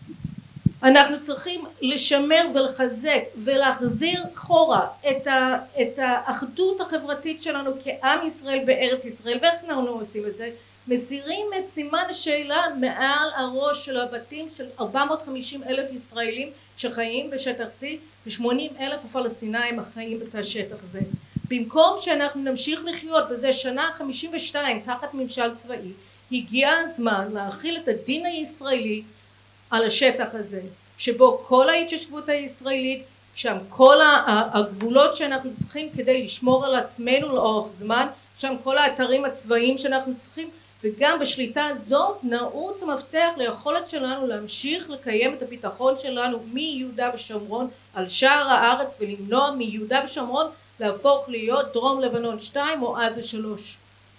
אנחנו צריכים לשמר ולחזק ולהחזיר חורה את האחדות החברתית שלנו כעם ישראל בארץ ישראל. ואיך אנחנו עושים את זה? מסירים את סימן השאלה מעל הראש של הבתים של 450,000 ישראלים שחיים בשטח C ו80,000 הפלסטינאים החיים בשטח זה. במקום שאנחנו נמשיך לחיות בזה שנה 52 תחת ממשל צבאי, הגיע הזמן להחיל את הדין הישראלי על השטח הזה, שבו כל ההתיישבות הישראלית, שם כל הגבולות שאנחנו צריכים כדי לשמור על עצמנו לאורך זמן, שם כל האתרים הצבאיים שאנחנו צריכים, וגם בשליטה הזאת נעוץ המפתח ליכולת שלנו להמשיך לקיים את הביטחון שלנו מיהודה ושומרון על שער הארץ, ולמנוע מיהודה ושומרון להפוך להיות דרום לבנון 2 או עזה 3.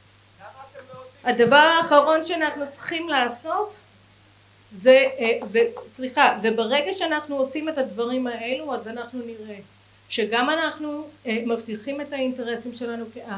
הדבר האחרון שאנחנו צריכים לעשות זה, וברגע שאנחנו עושים את הדברים האלו, אז אנחנו נראה שגם אנחנו מבטיחים את האינטרסים שלנו כעם,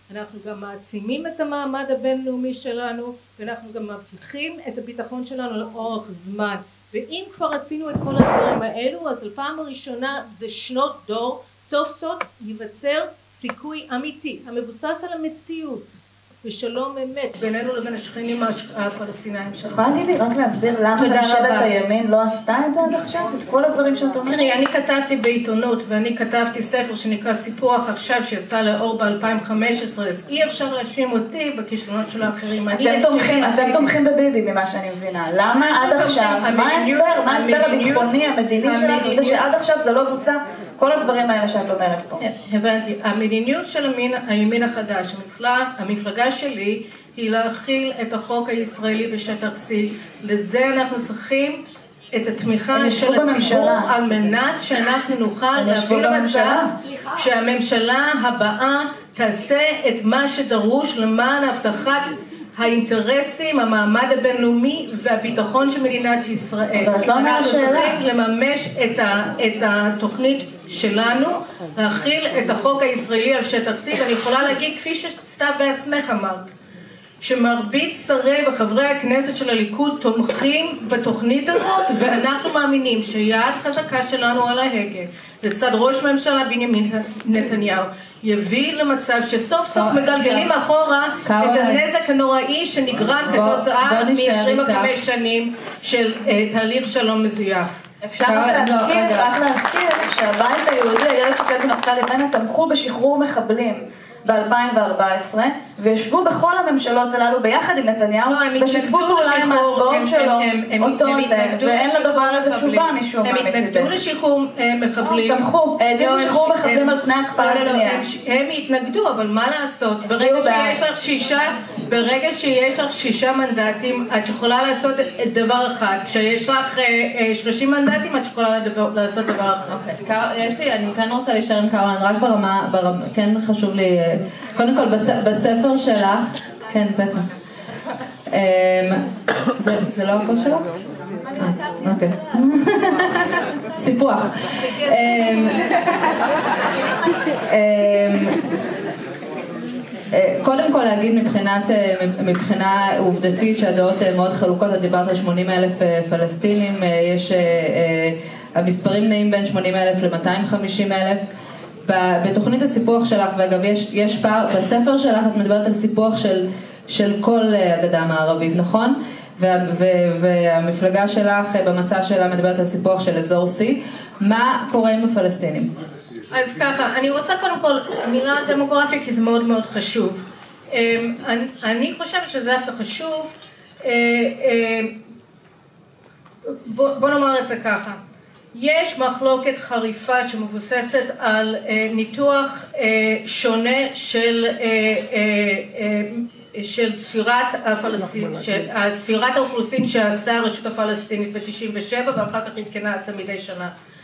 אנחנו גם מעצימים את המעמד הבינלאומי שלנו, ואנחנו גם מבטיחים את הביטחון שלנו לאורך זמן. ואם כבר עשינו את כל הדברים האלו, אז לפעם הראשונה זה שנות דור, סוף סוף ייווצר סיכוי אמיתי, המבוסס על המציאות, ושלום אמת בינינו לבין השכנים הפלסטינאים שלנו. יכולה לי רק להסביר למה ממשלת הימין לא עשתה את זה עד עכשיו? את כל הדברים שאת אומרת? תראי, אני כתבתי בעיתונות ואני כתבתי ספר שנקרא סיפוח עכשיו שיצא לאור ב-2015, אז אי אפשר להאשים אותי בכישלונות של האחרים. אתם תומכים בביבי ממה שאני מבינה. למה עד עכשיו? מה ההסבר הביטחוני, המדיני שלך? זה שעד עכשיו זה לא בוצע כל הדברים האלה שאת אומרת פה. הבנתי. המדיניות של הימין החדש, המפלגה שלי, היא להכיל את החוק הישראלי בשטח C. לזה אנחנו צריכים את התמיכה של הציבור על מנת שאנחנו נוכל להביא למצב שהממשלה הבאה תעשה את מה שדרוש למען הבטחת האינטרסים, המעמד הבינלאומי והביטחון של מדינת ישראל. אנחנו צריכים לממש את התוכנית שלנו, להכיל את החוק הישראלי על שטח C, ואני יכולה להגיד, כפי שסתיו בעצמך אמרת, שמרבית שרי וחברי הכנסת של הליכוד תומכים בתוכנית הזאת, ואנחנו מאמינים שיד חזקה שלנו על ההגה, לצד ראש ממשלה בנימין נתניהו, יביא למצב שסוף סוף מגלגלים אחורה את הנזק הנוראי שנגרם כתוצאה מ-25 שנים של תהליך שלום מזויף. אפשר רק להזכיר שהבית היהודי, איילת שקד ונפתלי בנט תמכו בשחרור מחבלים ב-2014 וישבו בכל הממשלות הללו ביחד עם נתניהו ושיתפו פעולה עם ההצבעות שלו אותו ואין לדבר הזה תשובה משום מה. הם התנגדו לשחרור מחבלים, תמכו, העדיפו שחרור מחבלים על פני הקפאת בנייה. הם התנגדו, אבל מה לעשות, ברגע שיש לך 6 מנדטים את יכולה לעשות דבר אחד, כשיש לך 30 מנדטים את יכולה לעשות דבר אחד. אני כאן רוצה להישאר עם קרולן, רק ברמה, כן חשוב לי, קודם כל בספר שלך, כן בטח, זה לא הכוס שלך? אוקיי, סיפוח. קודם כל להגיד מבחינה עובדתית שהדעות מאוד חלוקות, את דיברת על 80,000 פלסטינים, יש המספרים נעים בין 80,000 ל-250,000. בתוכנית הסיפוח שלך, ואגב יש פער, בספר שלך את מדברת על סיפוח של כל הגדה המערבית, נכון? והמפלגה שלך במצע שלה מדברת על סיפוח של אזור C. מה קורה עם הפלסטינים? אז ככה, אני רוצה קודם כל מילה דמוגרפיה כי זה מאוד מאוד חשוב. אני חושבת שזה דווקא חשוב, בוא נאמר את זה ככה. יש מחלוקת חריפה שמבוססת על ניתוח שונה של ספירת האוכלוסין שעשתה הרשות הפלסטינית ב-97 ואחר כך עדכנה עצה מדי שנה.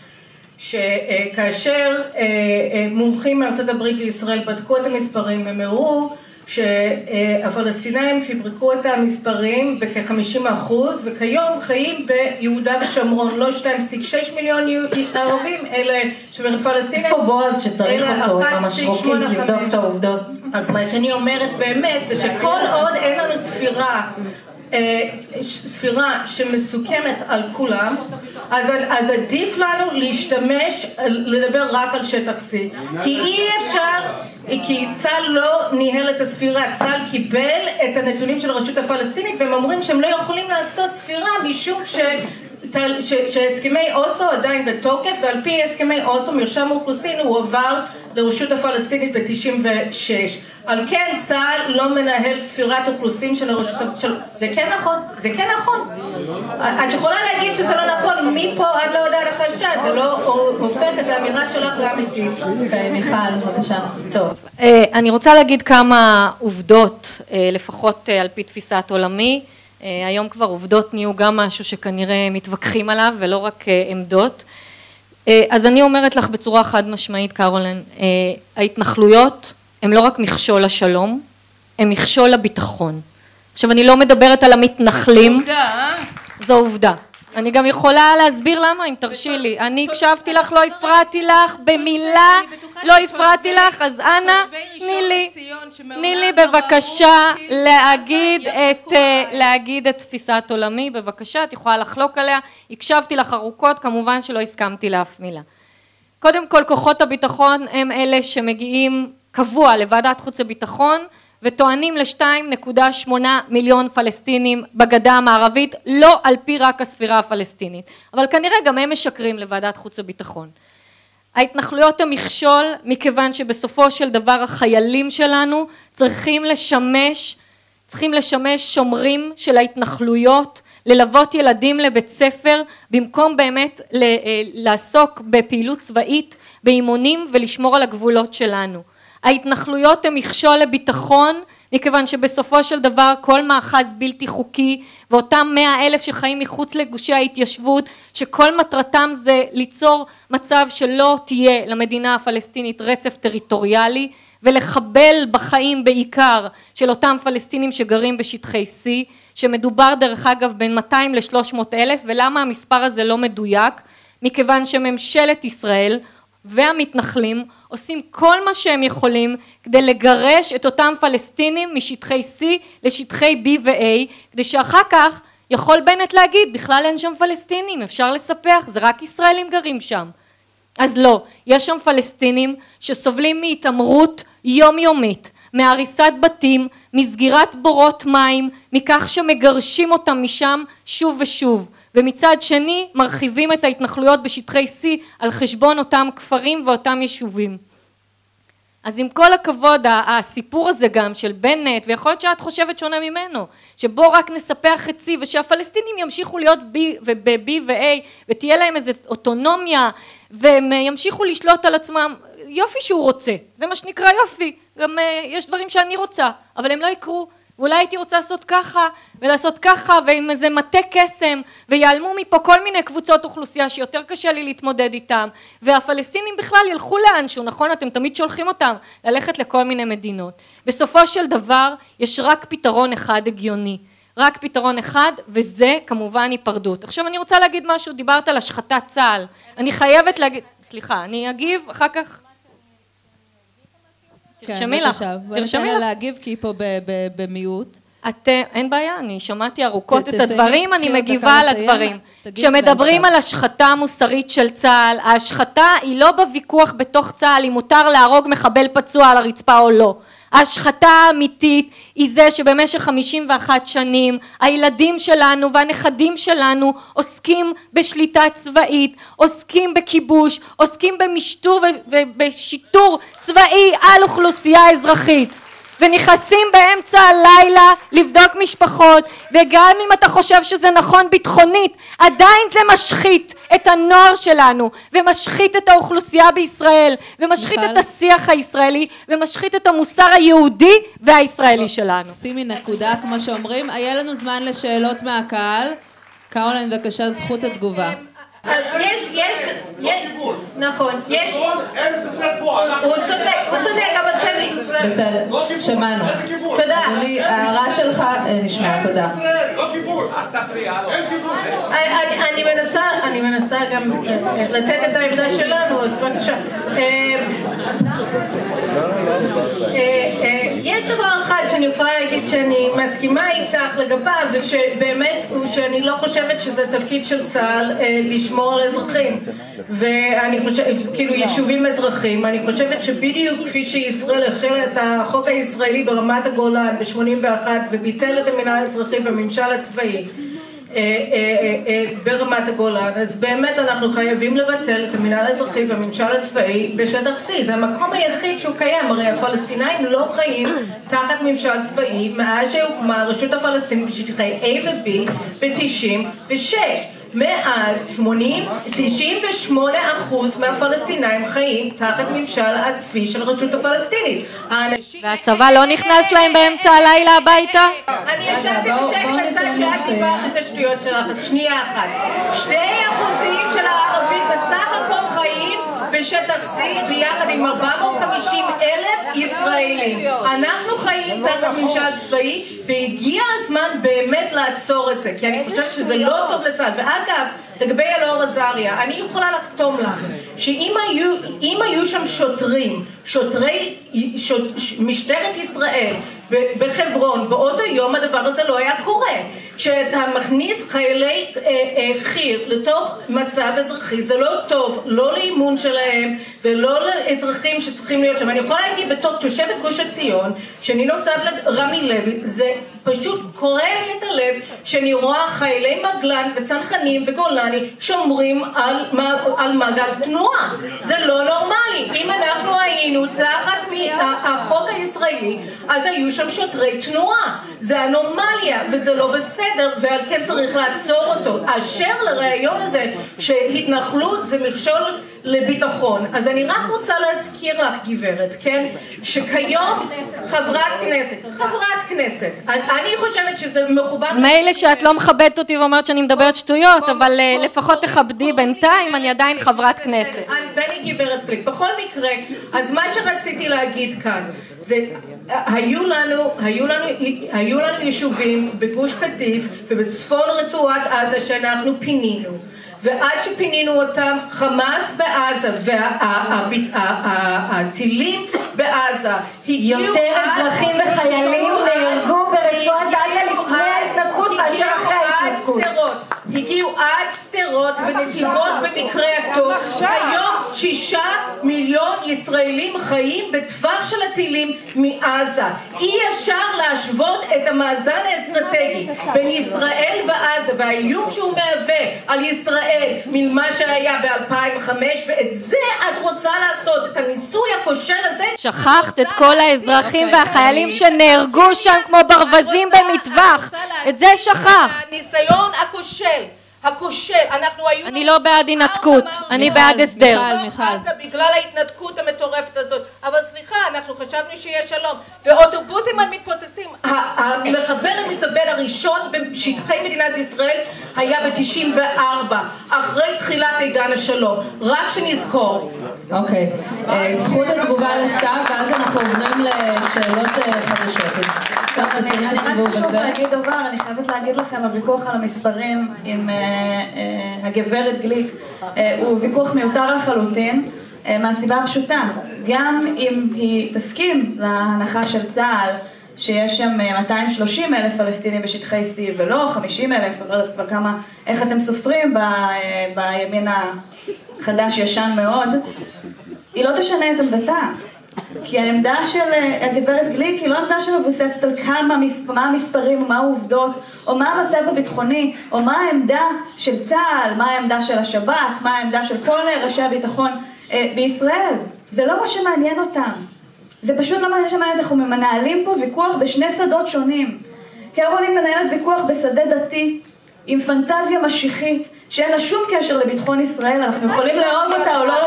שכאשר מומחים מארצות הברית וישראל בדקו את המספרים, הם הראו שהפלסטינאים פברקו את המספרים בכ-50% וכיום חיים ביהודה ושומרון לא 2.6 מיליון ערבים, אלא פלסטינים. איפה בועז שצריך אותו, המשרוקים לבדוק את העובדות? אז מה שאני אומרת באמת זה שכל עוד אין לנו ספירה שמסוכמת על כולם, אז עדיף לנו לדבר רק על שטח C, כי אי אפשר, כי צה"ל לא ניהל את הספירה, צה"ל קיבל את הנתונים של הרשות הפלסטינית והם אומרים שהם לא יכולים לעשות ספירה משום שהסכמי אוסלו עדיין בתוקף, ועל פי הסכמי אוסלו מרשם האוכלוסין הוא עבר לרשות הפלסטינית ב-96. על כן צה"ל לא מנהל ספירת אוכלוסין של הרשות הפלסטינית. זה כן נכון, זה כן נכון. את יכולה להגיד שזה לא נכון, מפה עד להודעה לחדשה, זה לא הופך את האמירה שלך לאמיתית. אוקיי, מיכל, בבקשה. טוב. אני רוצה להגיד כמה עובדות, לפחות על פי תפיסת עולמי. היום כבר עובדות נהיו גם משהו שכנראה מתווכחים עליו ולא רק עמדות. אז אני אומרת לך בצורה חד משמעית, קרולן, ההתנחלויות הם לא רק מכשול לשלום, הם מכשול לביטחון. עכשיו אני לא מדברת על המתנחלים, זו עובדה. אני גם יכולה להסביר למה, אם תרשי לי. אני הקשבתי לך, לא הפרעתי לך, במילה לא הפרעתי לך, אז אנא תני לי בבקשה להגיד את תפיסת עולמי, בבקשה, את יכולה לחלוק עליה, הקשבתי לך ארוכות, כמובן שלא הסכמתי לאף מילה. קודם כל, כוחות הביטחון הם אלה שמגיעים קבוע לוועדת חוץ וביטחון, וטוענים ל2.8 מיליון פלסטינים בגדה המערבית, לא על פי רק הספירה הפלסטינית, אבל כנראה גם הם משקרים לוועדת חוץ וביטחון. ההתנחלויות המכשול, מכיוון שבסופו של דבר החיילים שלנו צריכים לשמש שומרים של ההתנחלויות, ללוות ילדים לבית ספר, במקום באמת לעסוק בפעילות צבאית, באימונים ולשמור על הגבולות שלנו. ההתנחלויות הם מכשול לביטחון, מכיוון שבסופו של דבר כל מאחז בלתי חוקי, ואותם 100,000 שחיים מחוץ לגושי ההתיישבות, שכל מטרתם זה ליצור מצב שלא תהיה למדינה הפלסטינית רצף טריטוריאלי, ולחבל בחיים בעיקר של אותם פלסטינים שגרים בשטחי C, שמדובר דרך אגב בין 200 ל-300 אלף, ולמה המספר הזה לא מדויק? מכיוון שממשלת ישראל והמתנחלים עושים כל מה שהם יכולים כדי לגרש את אותם פלסטינים משטחי C לשטחי B ו-A, כדי שאחר כך יכול בנט להגיד בכלל אין שם פלסטינים, אפשר לספח, זה רק ישראלים גרים שם. אז לא, יש שם פלסטינים שסובלים מהתעמרות יומיומית, מהריסת בתים, מסגירת בורות מים, מכך שמגרשים אותם משם שוב ושוב, ומצד שני מרחיבים את ההתנחלויות בשטחי C על חשבון אותם כפרים ואותם יישובים. אז עם כל הכבוד, הסיפור הזה גם של בנט, ויכול להיות שאת חושבת שונה ממנו, שבו רק נספח את C ושהפלסטינים ימשיכו להיות ב-B ו-A ותהיה להם איזו אוטונומיה והם ימשיכו לשלוט על עצמם, יופי שהוא רוצה, זה מה שנקרא יופי, גם יש דברים שאני רוצה, אבל הם לא יקרו, ואולי הייתי רוצה לעשות ככה ולעשות ככה ועם איזה מטה קסם ויעלמו מפה כל מיני קבוצות אוכלוסייה שיותר קשה לי להתמודד איתם, והפלסטינים בכלל ילכו לאנשהו, נכון? אתם תמיד שולחים אותם ללכת לכל מיני מדינות. בסופו של דבר יש רק פתרון אחד הגיוני, רק פתרון אחד, וזה כמובן היפרדות. עכשיו אני רוצה להגיד משהו, דיברת על השחתת צה"ל, אני חייבת להגיד, סליחה, אני אגיב אחר כך. תרשמי לך, תרשמי לך. להגיב כי היא פה במיעוט. אין בעיה, אני שמעתי ארוכות את הדברים, אני מגיבה על הדברים. כשמדברים על השחתה המוסרית של צה"ל, ההשחתה היא לא בוויכוח בתוך צה"ל, אם מותר להרוג מחבל פצוע על הרצפה או לא. ההשחתה האמיתית היא זה שבמשך 51 שנים הילדים שלנו והנכדים שלנו עוסקים בשליטה צבאית, עוסקים בכיבוש, עוסקים במשטור ובשיטור צבאי על אוכלוסייה אזרחית, ונכנסים באמצע הלילה לבדוק משפחות, וגם אם אתה חושב שזה נכון ביטחונית, עדיין זה משחית את הנוער שלנו, ומשחית את האוכלוסייה בישראל, ומשחית את השיח הישראלי, ומשחית את המוסר היהודי והישראלי שלנו. שימי נקודה כמו שאומרים. היה לנו זמן לשאלות מהקהל. קרולין, בבקשה, זכות התגובה. נכון, הוא צודק, אבל תן. בסדר, שמענו. תודה. אדוני, ההערה שלך נשמע, תודה. אני מנסה גם לתת את העמדה שלנו, אז בבקשה. יש דבר אחד שאני יכולה להגיד שאני מסכימה איתך לגביו, ושבאמת שאני לא חושבת שזה תפקיד של צה"ל לשמור על אזרחים, ואני חושבת, כאילו יישובים אזרחים, אני חושבת שבדיוק כפי שישראל החלה את החוק הישראלי ברמת הגולן ב-81 וביטל את המינהל האזרחי בממשל הצבאי ברמת הגולן, אז באמת אנחנו חייבים לבטל את המינהל האזרחי והממשל הצבאי בשטח C. זה המקום היחיד שהוא קיים, הרי הפלסטינאים לא חיים תחת ממשל צבאי מאז שהוקמה הרשות הפלסטינית בשטחי A ו-B ב-96. מאז 98% מהפלסטינאים חיים תחת ממשל הצבאי של הרשות הפלסטינית. והצבא לא נכנס להם באמצע הלילה הביתה? אני ישבתי בשקט בצד שאת דיברת את השטויות שלך, אז שנייה אחת. 2% של הערבים בסך הכל חיים בשטח C ביחד עם 450,000 ישראלים. אנחנו חיים תחת ממשל צבאי, והגיע הזמן באמת לעצור את זה, כי אני חושבת שזה לא טוב לצה"ל. ואגב, לגבי אלאור עזריה, אני יכולה לחתום לך שאם היו שם שוטרי משטרת ישראל בחברון, באותו יום הדבר הזה לא היה קורה. כשאתה מכניס חיילי חי"ר לתוך מצב אזרחי, זה לא טוב, לא לאימון שלהם ולא לאזרחים שצריכים להיות שם. אני יכולה להגיד בתור תושבת גוש עציון, שאני נוסעת לרמי לוי, זה פשוט קורא לי את הלב שאני רואה חיילי מגלן וצנחנים וגולני שומרים על מעגל תנועה. זה לא נורמלי. אם אנחנו היינו תחת החוק הישראלי, אז היו שם שוטרי תנועה. זה אנומליה וזה לא בסדר, ועל כן צריך לעצור אותו. אשר לרעיון הזה שהתנחלות זה מכשול לביטחון. אז אני רק רוצה להזכיר לך גברת, כן, שכיום חברת כנסת, אני חושבת שזה מכובד. מילא שאת לא מכבדת אותי ואומרת שאני מדברת שטויות, אבל לפחות תכבדי בינתיים, אני עדיין חברת כנסת. ואני גברת גליק. בכל מקרה, אז מה שרציתי להגיד כאן, זה היו לנו יישובים בגוש קטיף ובצפון רצועת עזה שאנחנו פינינו, ועד שפינינו אותם, חמאס בעזה והטילים בעזה הגיעו יותר אזרחים וחיילים נהרגו ברצועת עזה לפני ההתנתקות מאשר אחרי ההתנתקות. הגיעו עד שדרות ונתיבות במקרה הטוב. היום 6 מיליון ישראלים חיים בטווח של הטילים מעזה. אי אפשר להשוות את המאזן האסטרטגי בין ישראל ועזה והאיום שהוא מהווה על ישראל ממה שהיה ב-2005, ואת זה את רוצה לעשות, את הניסוי הכושל הזה. שכחת את כל האזרחים והחיילים שנהרגו שם כמו ברווזים במטווח. את זה שכחת. הניסיון הכושל, אנחנו היו... אני לא בעד התנתקות, אני בעד הסדר. בגלל ההתנתקות המטורפת הזאת. אבל סליחה, אנחנו חשבנו שיש שלום, ואוטובוסים המתפוצצים. המחבל המתאבד הראשון בשטחי מדינת ישראל היה ב-94, אחרי תחילת עידן השלום. רק שנזכור. אוקיי, זכות התגובה לסתיו, ואז אנחנו עוברים לשאלות חדשות. אני רק חשוב להגיד דבר, אני חייבת להגיד לכם, הוויכוח על המספרים עם הגברת גליק הוא ויכוח מיותר לחלוטין, מהסיבה הפשוטה. גם אם היא תסכים להנחה של צה"ל שיש שם 230,000 פלסטינים בשטחי C ולא 50,000, לא יודעת כבר כמה, איך אתם סופרים בימין החדש ישן מאוד, היא לא תשנה את עמדתה. כי העמדה של הגברת גליק היא לא עמדה שמבוססת על מה המספרים או מה העובדות או מה המצב הביטחוני או מה העמדה של צה"ל, מה העמדה של השב"כ, מה העמדה של כל ראשי הביטחון בישראל. זה לא מה שמעניין אותם. זה פשוט לא מה שמעניין. אנחנו מנהלים פה ויכוח בשני שדות שונים. קרולין מנהלת ויכוח בשדה דתי עם פנטזיה משיחית שאין לה שום קשר לביטחון ישראל. אנחנו יכולים לאהוב אותה או לא,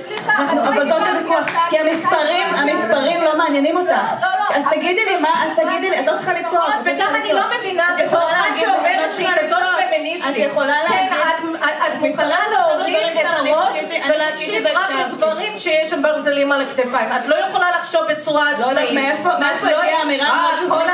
אבל זאת הוויכוח, כי המספרים לא מעניינים אותך. אז תגידי לי, את לא צריכה לצעוק. וגם אני לא מבינה, בתור אחד שאומרת שהיא כזאת פמיניסטית. את יכולה להגיד, את מוכנה להוריד את הראש ולהקשיב רק לגברים שיש שם ברזלים על הכתפיים. את לא יכולה לחשוב בצורה עצמאית. מאיפה הגיעה האמירה?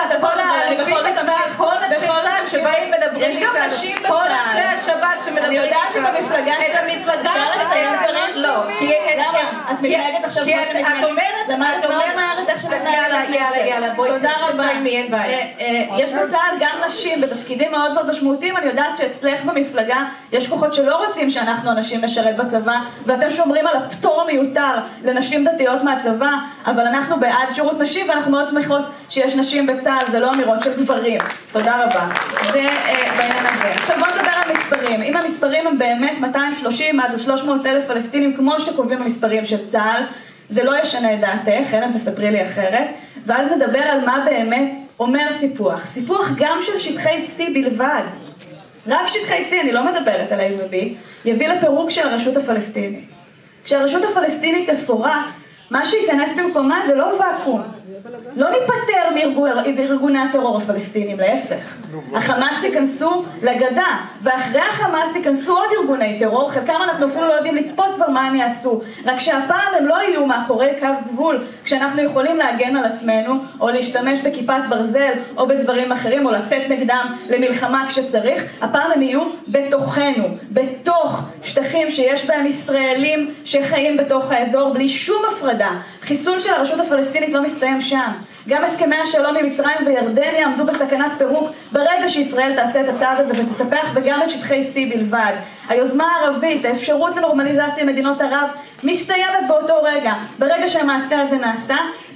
כל הצד שבאים מדברים איתנו, כל אנשי השב"כ שמדברים איתנו. אני יודעת שבמפלגה לא. למה? את מתנהגת עכשיו כמו שמתנהגת? למה את לא אומרת איך שמתנהגת? יאללה, בואי תסיימי, אין בעיה. יש בצה"ל גם נשים בתפקידים מאוד מאוד משמעותיים. אני יודעת שאצלך במפלגה יש כוחות שלא רוצים שאנחנו אנשים נשרת בצבא, ואתם שומרים על הפטור מיותר לנשים דתיות מהצבא, אבל אנחנו בעד שירות נשים ואנחנו מאוד שמחות שיש נשים בצה"ל. זה לא אמירות של גברים. תודה רבה. זה בעניין הזה. עכשיו בואו נדבר על מספרים. אם המספרים הם באמת 230 עד 300,000 פלסטינים כמו שקובעים המספרים של צה"ל, זה לא ישנה את דעתך, אין, תספרי לי אחרת, ואז נדבר על מה באמת אומר סיפוח. סיפוח גם של שטחי C בלבד, רק שטחי C, אני לא מדברת על A ו-B, יביא לפירוק של הרשות הפלסטינית. כשהרשות הפלסטינית תפורק, מה שיכנס במקומה זה לא ואקום, לא ניפטר מארגוני הטרור הפלסטינים, להפך. החמאס ייכנסו לגדה, ואחרי החמאס ייכנסו עוד ארגוני טרור, חלקם אנחנו אפילו לא יודעים לצפות כבר מה הם יעשו. רק שהפעם הם לא יהיו מאחורי קו גבול, כשאנחנו יכולים להגן על עצמנו, או להשתמש בכיפת ברזל, או בדברים אחרים, או לצאת נגדם למלחמה כשצריך. הפעם הם יהיו בתוכנו, בתוך שטחים שיש בהם ישראלים שחיים בתוך האזור, בלי שום הפרדה. חיסול של הרשות הפלסטינית לא מסתיים שם. גם הסכמי השלום עם מצרים וירדן יעמדו בסכנת פירוק ברגע שישראל תעשה את הצעד הזה ותספח וגם את שטחי C בלבד. היוזמה הערבית, האפשרות לנורמליזציה עם מדינות ערב, מסתיימת באותו רגע, ברגע שהמעשה הזה נעשה,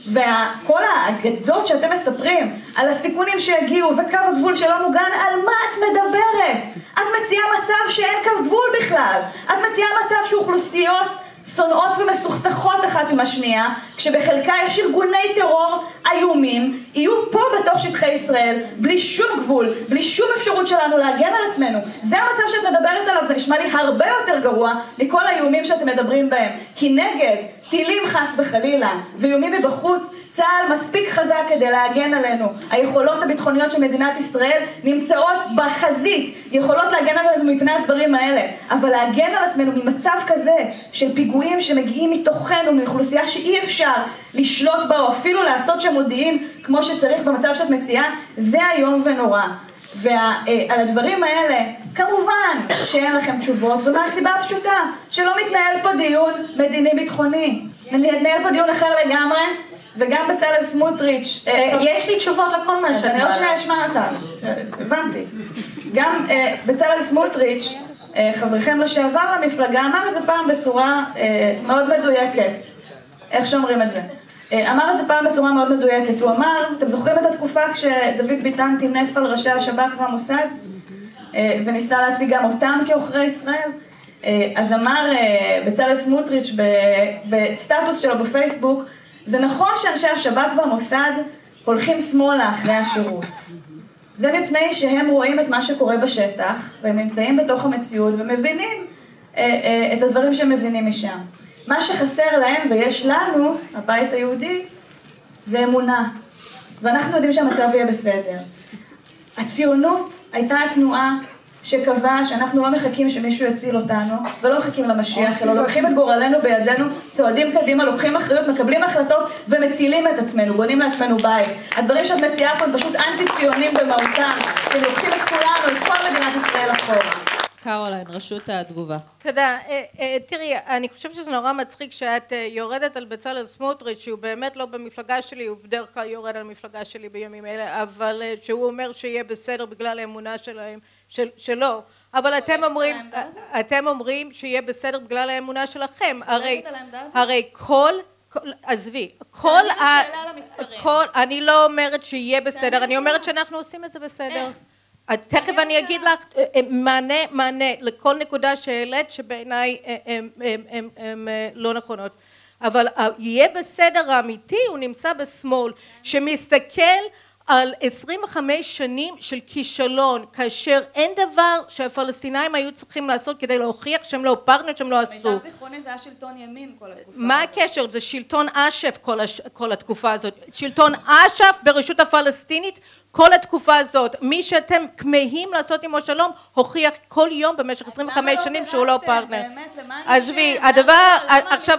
וכל האגדות שאתם מספרים על הסיכונים שהגיעו וקו הגבול שלא מוגן, על מה את מדברת? את מציעה מצב שאין קו גבול בכלל. את מציעה מצב שאוכלוסיות שונאות ומסוכסכות אחת עם השנייה, כשבחלקה יש ארגוני טרור איומים, יהיו פה בתוך שטחי ישראל, בלי שום גבול, בלי שום אפשרות שלנו להגן על עצמנו. זה המצב שאת מדברת עליו, זה נשמע לי הרבה יותר גרוע מכל האיומים שאתם מדברים בהם. כי נגד טילים חס וחלילה ואיומים מבחוץ, צה"ל מספיק חזק כדי להגן עלינו. היכולות הביטחוניות של מדינת ישראל נמצאות בחזית, יכולות להגן עלינו מפני הדברים האלה, אבל להגן על עצמנו ממצב כזה של פיגועים שמגיעים מתוכנו, מאוכלוסייה שאי אפשר לשלוט בה או אפילו לעשות שם מודיעין כמו שצריך במצב שאת מציעה, זה איום ונורא. ועל הדברים האלה כמובן שאין לכם תשובות, ומה הסיבה הפשוטה? שלא מתנהל פה דיון מדיני ביטחוני, מתנהל פה דיון אחר לגמרי. וגם בצלאל סמוטריץ' יש לי תשובות לכל מה שאני... אני עוד שנייה אשמע אותם, הבנתי. גם בצלאל סמוטריץ', חברכם לשעבר למפלגה, אמר את זה פעם בצורה מאוד מדויקת. איך שאומרים את זה? אמר את זה פעם בצורה מאוד מדויקת. הוא אמר, אתם זוכרים את התקופה כשדוד ביטן טינף על ראשי השב"כ והמוסד? וניסה להציג גם אותם כעוכרי ישראל? אז אמר בצלאל סמוטריץ' בסטטוס שלו בפייסבוק, זה נכון שאנשי השב"כ והמוסד הולכים שמאלה אחרי השירות. זה מפני שהם רואים את מה שקורה בשטח, והם נמצאים בתוך המציאות ומבינים את הדברים שהם מבינים משם. מה שחסר להם ויש לנו, הבית היהודי, זה אמונה. ואנחנו יודעים שהמצב יהיה בסדר. הציונות הייתה התנועה שקבע שאנחנו לא מחכים שמישהו יציל אותנו, ולא מחכים למשיח, אלא לוקחים את גורלנו בידינו, צועדים קדימה, לוקחים אחריות, מקבלים החלטות ומצילים את עצמנו, בונים לעצמנו בית. הדברים שאת מציעה פה הם פשוט אנטי-ציונים במהותם, הם לוקחים את כולנו, את כל מדינת ישראל אחורה. קרוליין, רשות התגובה. תודה. תראי, אני חושבת שזה נורא מצחיק שאת יורדת על בצלאל סמוטריץ' שהוא באמת לא במפלגה שלי, הוא בדרך כלל יורד על המפלגה שלי בימים אלה, אבל שהוא אומר שיהיה בסדר בגלל האמונה שלהם, שלו. אבל אתם אומרים שיהיה בסדר בגלל האמונה שלכם. הרי כל, עזבי, אני לא אומרת שיהיה בסדר, אני אומרת שאנחנו עושים את זה בסדר. תכף אני אגיד לך מענה לכל נקודה שהעלית שבעיניי הן לא נכונות, אבל יהיה בסדר האמיתי הוא נמצא בשמאל שמסתכל על 25 שנים של כישלון, כאשר אין דבר שהפלסטינאים היו צריכים לעשות כדי להוכיח שהם לא פרטנר, שהם לא עשו. מיטב זיכרוני זה היה שלטון ימין כל התקופה. מה הקשר? זה שלטון אש"ף כל התקופה הזאת. שלטון אש"ף ברשות הפלסטינית כל התקופה הזאת. מי שאתם כמהים לעשות עמו שלום, הוכיח כל יום במשך 25 שנים שהוא לא פרטנר. עזבי, הדבר, עכשיו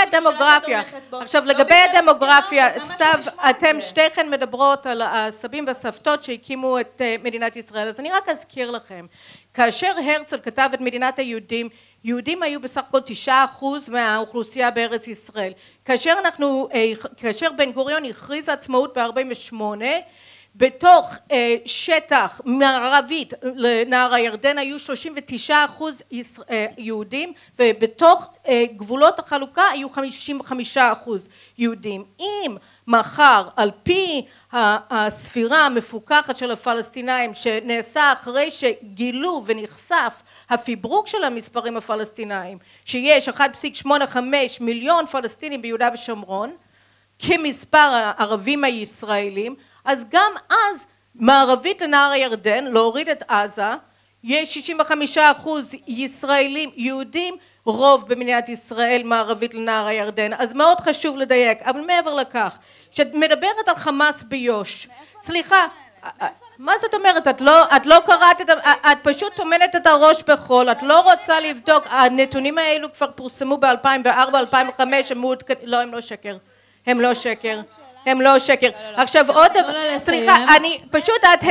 לגבי הדמוגרפיה, סתיו, אתם שתיכן מדברות על הסבים והסבתות שהקימו את מדינת ישראל, אז אני רק אזכיר לכם, כאשר הרצל כתב את מדינת היהודים, יהודים היו בסך הכל 9% מהאוכלוסייה בארץ ישראל. כאשר בן גוריון הכריז עצמאות ב-48, בתוך שטח מערבית לנהר הירדן היו 39% יהודים, ובתוך גבולות החלוקה היו 55% יהודים. אם מחר על פי הספירה המפוקחת של הפלסטינאים שנעשה אחרי שגילו ונחשף הפיברוק של המספרים הפלסטינאים, שיש 1.85 מיליון פלסטינים ביהודה ושומרון כמספר הערבים הישראלים, אז גם אז מערבית לנהר הירדן, להוריד את עזה, יש 65% ישראלים יהודים, רוב במדינת ישראל מערבית לנהר הירדן, אז מאוד חשוב לדייק. אבל מעבר לכך, שאת מדברת על חמאס ביו"ש, סליחה, מה זאת אומרת? את לא קראת, את פשוט טומנת את הראש בחול, את לא רוצה לבדוק, הנתונים האלו כבר פורסמו ב-2004, 2005, לא, הם לא שקר, הם לא שקר. הם לא שקר. עכשיו עוד, סליחה, אני פשוט, את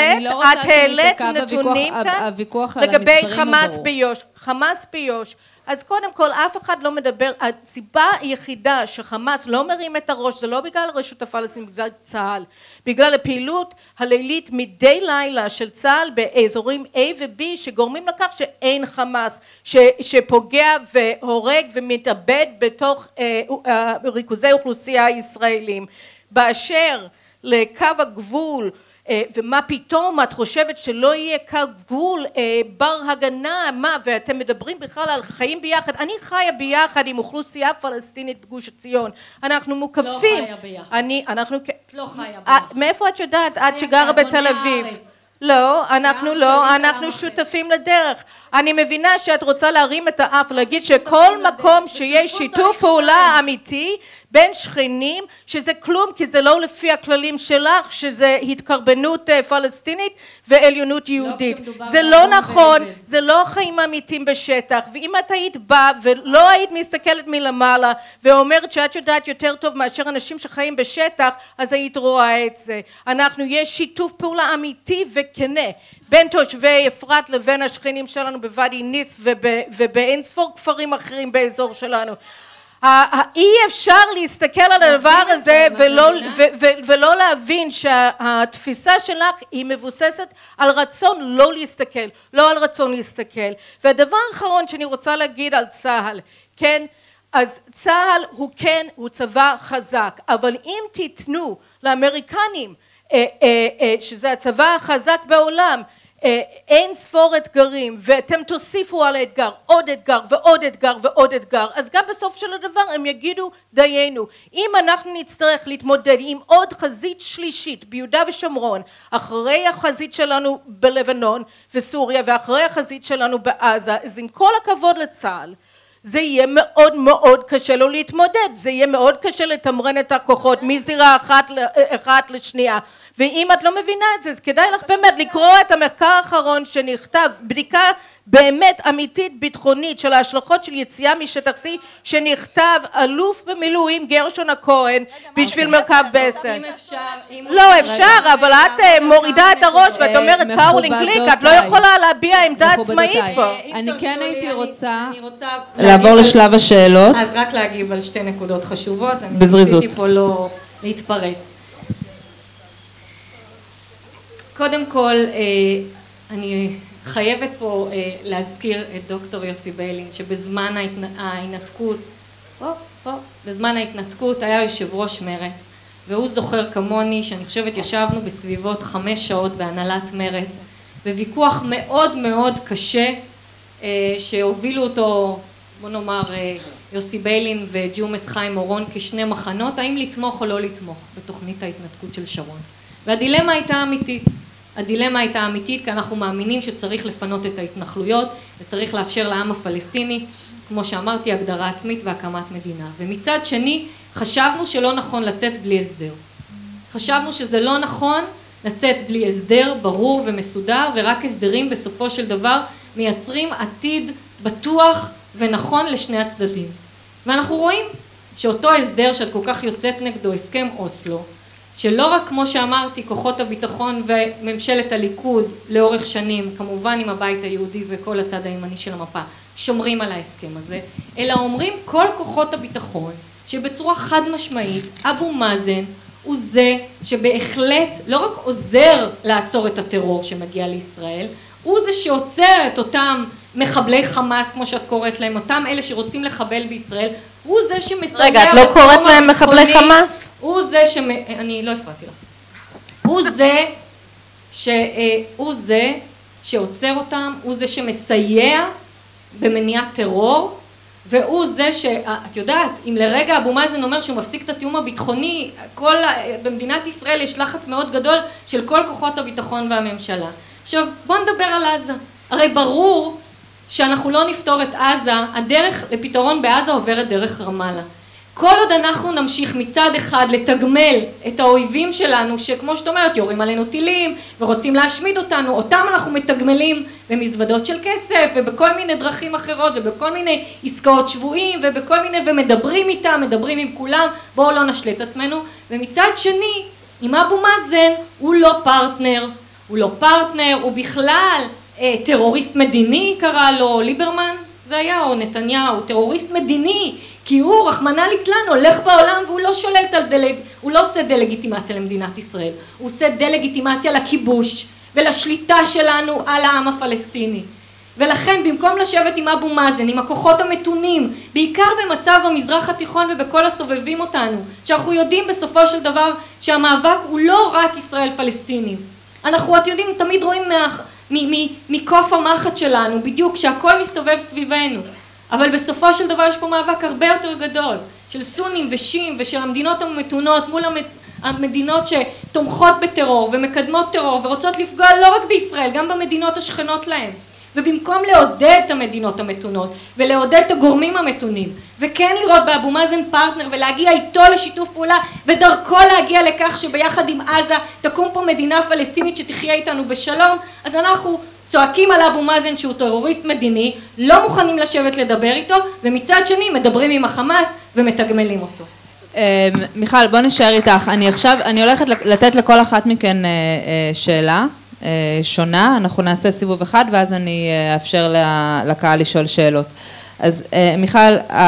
העלית נתונים כאן לגבי חמאס ביו"ש. חמאס ביו"ש. אז קודם כל אף אחד לא מדבר, הסיבה היחידה שחמאס לא מרים את הראש זה לא בגלל הרשות הפלסטינית, בגלל צה"ל, בגלל הפעילות הלילית מדי לילה של צה"ל באזורים A ו-B שגורמים לכך שאין חמאס שפוגע והורג ומתאבד בתוך ריכוזי אוכלוסייה ישראלים. באשר לקו הגבול ומה פתאום את חושבת שלא יהיה קו גבול בר הגנה, מה, ואתם מדברים בכלל על חיים ביחד. אני חיה ביחד עם אוכלוסייה פלסטינית בגוש עציון, אנחנו מוקפים. לא חיה ביחד. לא חיה ביחד. מאיפה את יודעת? את שגרה בתל אביב. לא, אנחנו שותפים לדרך. אני מבינה שאת רוצה להרים את האף, להגיד שכל מקום שיש שיתוף פעולה אמיתי בין שכנים, שזה כלום, כי זה לא לפי הכללים שלך, שזה התקרבנות פלסטינית ועליונות יהודית. זה לא נכון, זה לא חיים אמיתיים בשטח, ואם את היית באה ולא היית מסתכלת מלמעלה ואומרת שאת יודעת יותר טוב מאשר אנשים שחיים בשטח, אז היית רואה את זה. יש שיתוף פעולה אמיתי וכנה בין תושבי אפרת לבין השכנים שלנו בוואדי ניס ובאין ספור כפרים אחרים באזור שלנו. אי אפשר להסתכל על הדבר הזה ולא להבין שהתפיסה שלך היא מבוססת על רצון לא להסתכל, לא על רצון להסתכל. והדבר האחרון שאני רוצה להגיד על צה"ל, כן, אז צה"ל הוא צבא חזק, אבל אם תיתנו לאמריקנים שזה הצבא החזק בעולם אין ספור אתגרים ואתם תוסיפו על האתגר עוד אתגר ועוד אתגר ועוד אתגר, אז גם בסוף של הדבר הם יגידו דיינו. אם אנחנו נצטרך להתמודד עם עוד חזית שלישית ביהודה ושומרון אחרי החזית שלנו בלבנון וסוריה ואחרי החזית שלנו בעזה, אז עם כל הכבוד לצה"ל זה יהיה מאוד מאוד קשה לו להתמודד, זה יהיה מאוד קשה לתמרן את הכוחות מזירה אחת לשנייה. ואם את לא מבינה את זה, אז כדאי לך באמת לקרוא את המחקר האחרון שנכתב, בדיקה באמת אמיתית ביטחונית של ההשלכות של יציאה משטח C, שנכתב אלוף במילואים גרשון הכהן בשביל מרכב בסן. לא אפשר, אבל את מורידה את הראש ואת אומרת פאולינג גליק, את לא יכולה להביע עמדה עצמאית פה. אני כן הייתי רוצה לעבור לשלב השאלות. אז רק להגיב על שתי נקודות חשובות, בזריזות. אני רציתי פה לא להתפרץ. קודם כל, אני חייבת פה להזכיר את דוקטור יוסי ביילין, שבזמן ההתנתקות היה יושב ראש מרץ, והוא זוכר כמוני שאני חושבת ישבנו בסביבות 5 שעות בהנהלת מרץ, בוויכוח מאוד מאוד קשה, שהובילו אותו, בוא נאמר, יוסי ביילין וג'ומס חיים אורון כשני מחנות, האם לתמוך או לא לתמוך בתוכנית ההתנתקות של שרון. והדילמה הייתה אמיתית. הדילמה הייתה אמיתית כי אנחנו מאמינים שצריך לפנות את ההתנחלויות וצריך לאפשר לעם הפלסטיני, כמו שאמרתי, הגדרה עצמית והקמת מדינה. ומצד שני, חשבנו שלא נכון לצאת בלי הסדר. חשבנו שזה לא נכון לצאת בלי הסדר ברור ומסודר, ורק הסדרים בסופו של דבר מייצרים עתיד בטוח ונכון לשני הצדדים. ואנחנו רואים שאותו הסדר שאת כל כך יוצאת נגדו, הסכם אוסלו, שלא רק כמו שאמרתי כוחות הביטחון וממשלת הליכוד לאורך שנים, כמובן עם הבית היהודי וכל הצד הימני של המפה, שומרים על ההסכם הזה, אלא אומרים כל כוחות הביטחון שבצורה חד משמעית אבו מאזן הוא זה שבהחלט לא רק עוזר לעצור את הטרור שמגיע לישראל, הוא זה שעוצר את אותם מחבלי חמאס, כמו שאת קוראת להם, אותם אלה שרוצים לחבל בישראל, הוא זה שמסייע... רגע, את לא קוראת להם מחבלי חמאס? הוא זה אני לא הפרעתי לך. הוא זה שעוצר אותם, הוא זה שמסייע במניעת טרור, והוא זה שאת יודעת, אם לרגע אבו מאזן אומר שהוא מפסיק את התיאום הביטחוני, במדינת ישראל יש לחץ מאוד גדול של כל כוחות הביטחון והממשלה. עכשיו בוא נדבר על עזה. הרי ברור שאנחנו לא נפתור את עזה, הדרך לפתרון בעזה עוברת דרך רמאללה. כל עוד אנחנו נמשיך מצד אחד לתגמל את האויבים שלנו, שכמו שאת אומרת יורים עלינו טילים ורוצים להשמיד אותנו, אותם אנחנו מתגמלים במזוודות של כסף ובכל מיני דרכים אחרות ובכל מיני עסקאות שבויים ובכל מיני, ומדברים איתם, מדברים עם כולם, בואו לא נשלה את עצמנו. ומצד שני, עם אבו מאזן הוא לא פרטנר, הוא בכלל טרוריסט מדיני קרא לו ליברמן, זה היה, או נתניהו, טרוריסט מדיני, כי הוא, רחמנא ליצלן, הולך בעולם והוא לא שולט על הוא לא עושה דלגיטימציה למדינת ישראל, הוא עושה דלגיטימציה לכיבוש ולשליטה שלנו על העם הפלסטיני. ולכן במקום לשבת עם אבו מאזן, עם הכוחות המתונים, בעיקר במצב במזרח התיכון ובכל הסובבים אותנו, שאנחנו יודעים בסופו של דבר שהמאבק הוא לא רק ישראל פלסטינים. אנחנו, את יודעים, תמיד רואים מקוף המחט שלנו, בדיוק שהכל מסתובב סביבנו. אבל בסופו של דבר יש פה מאבק הרבה יותר גדול, של סונים ושים ושל המדינות המתונות מול המדינות שתומכות בטרור ומקדמות טרור ורוצות לפגוע לא רק בישראל, גם במדינות השכנות להם. ובמקום לעודד את המדינות המתונות ולעודד את הגורמים המתונים וכן לראות באבו מאזן פרטנר ולהגיע איתו לשיתוף פעולה ודרכו להגיע לכך שביחד עם עזה תקום פה מדינה פלסטינית שתחיה איתנו בשלום, אז אנחנו צועקים על אבו מאזן שהוא טרוריסט מדיני, לא מוכנים לשבת לדבר איתו, ומצד שני מדברים עם החמאס ומתגמלים אותו. מיכל, בוא נשאר איתך. אני הולכת לתת לכל אחת מכן שאלה שונה, אנחנו נעשה סיבוב אחד ואז אני אאפשר לקהל לשאול שאלות. אז מיכל,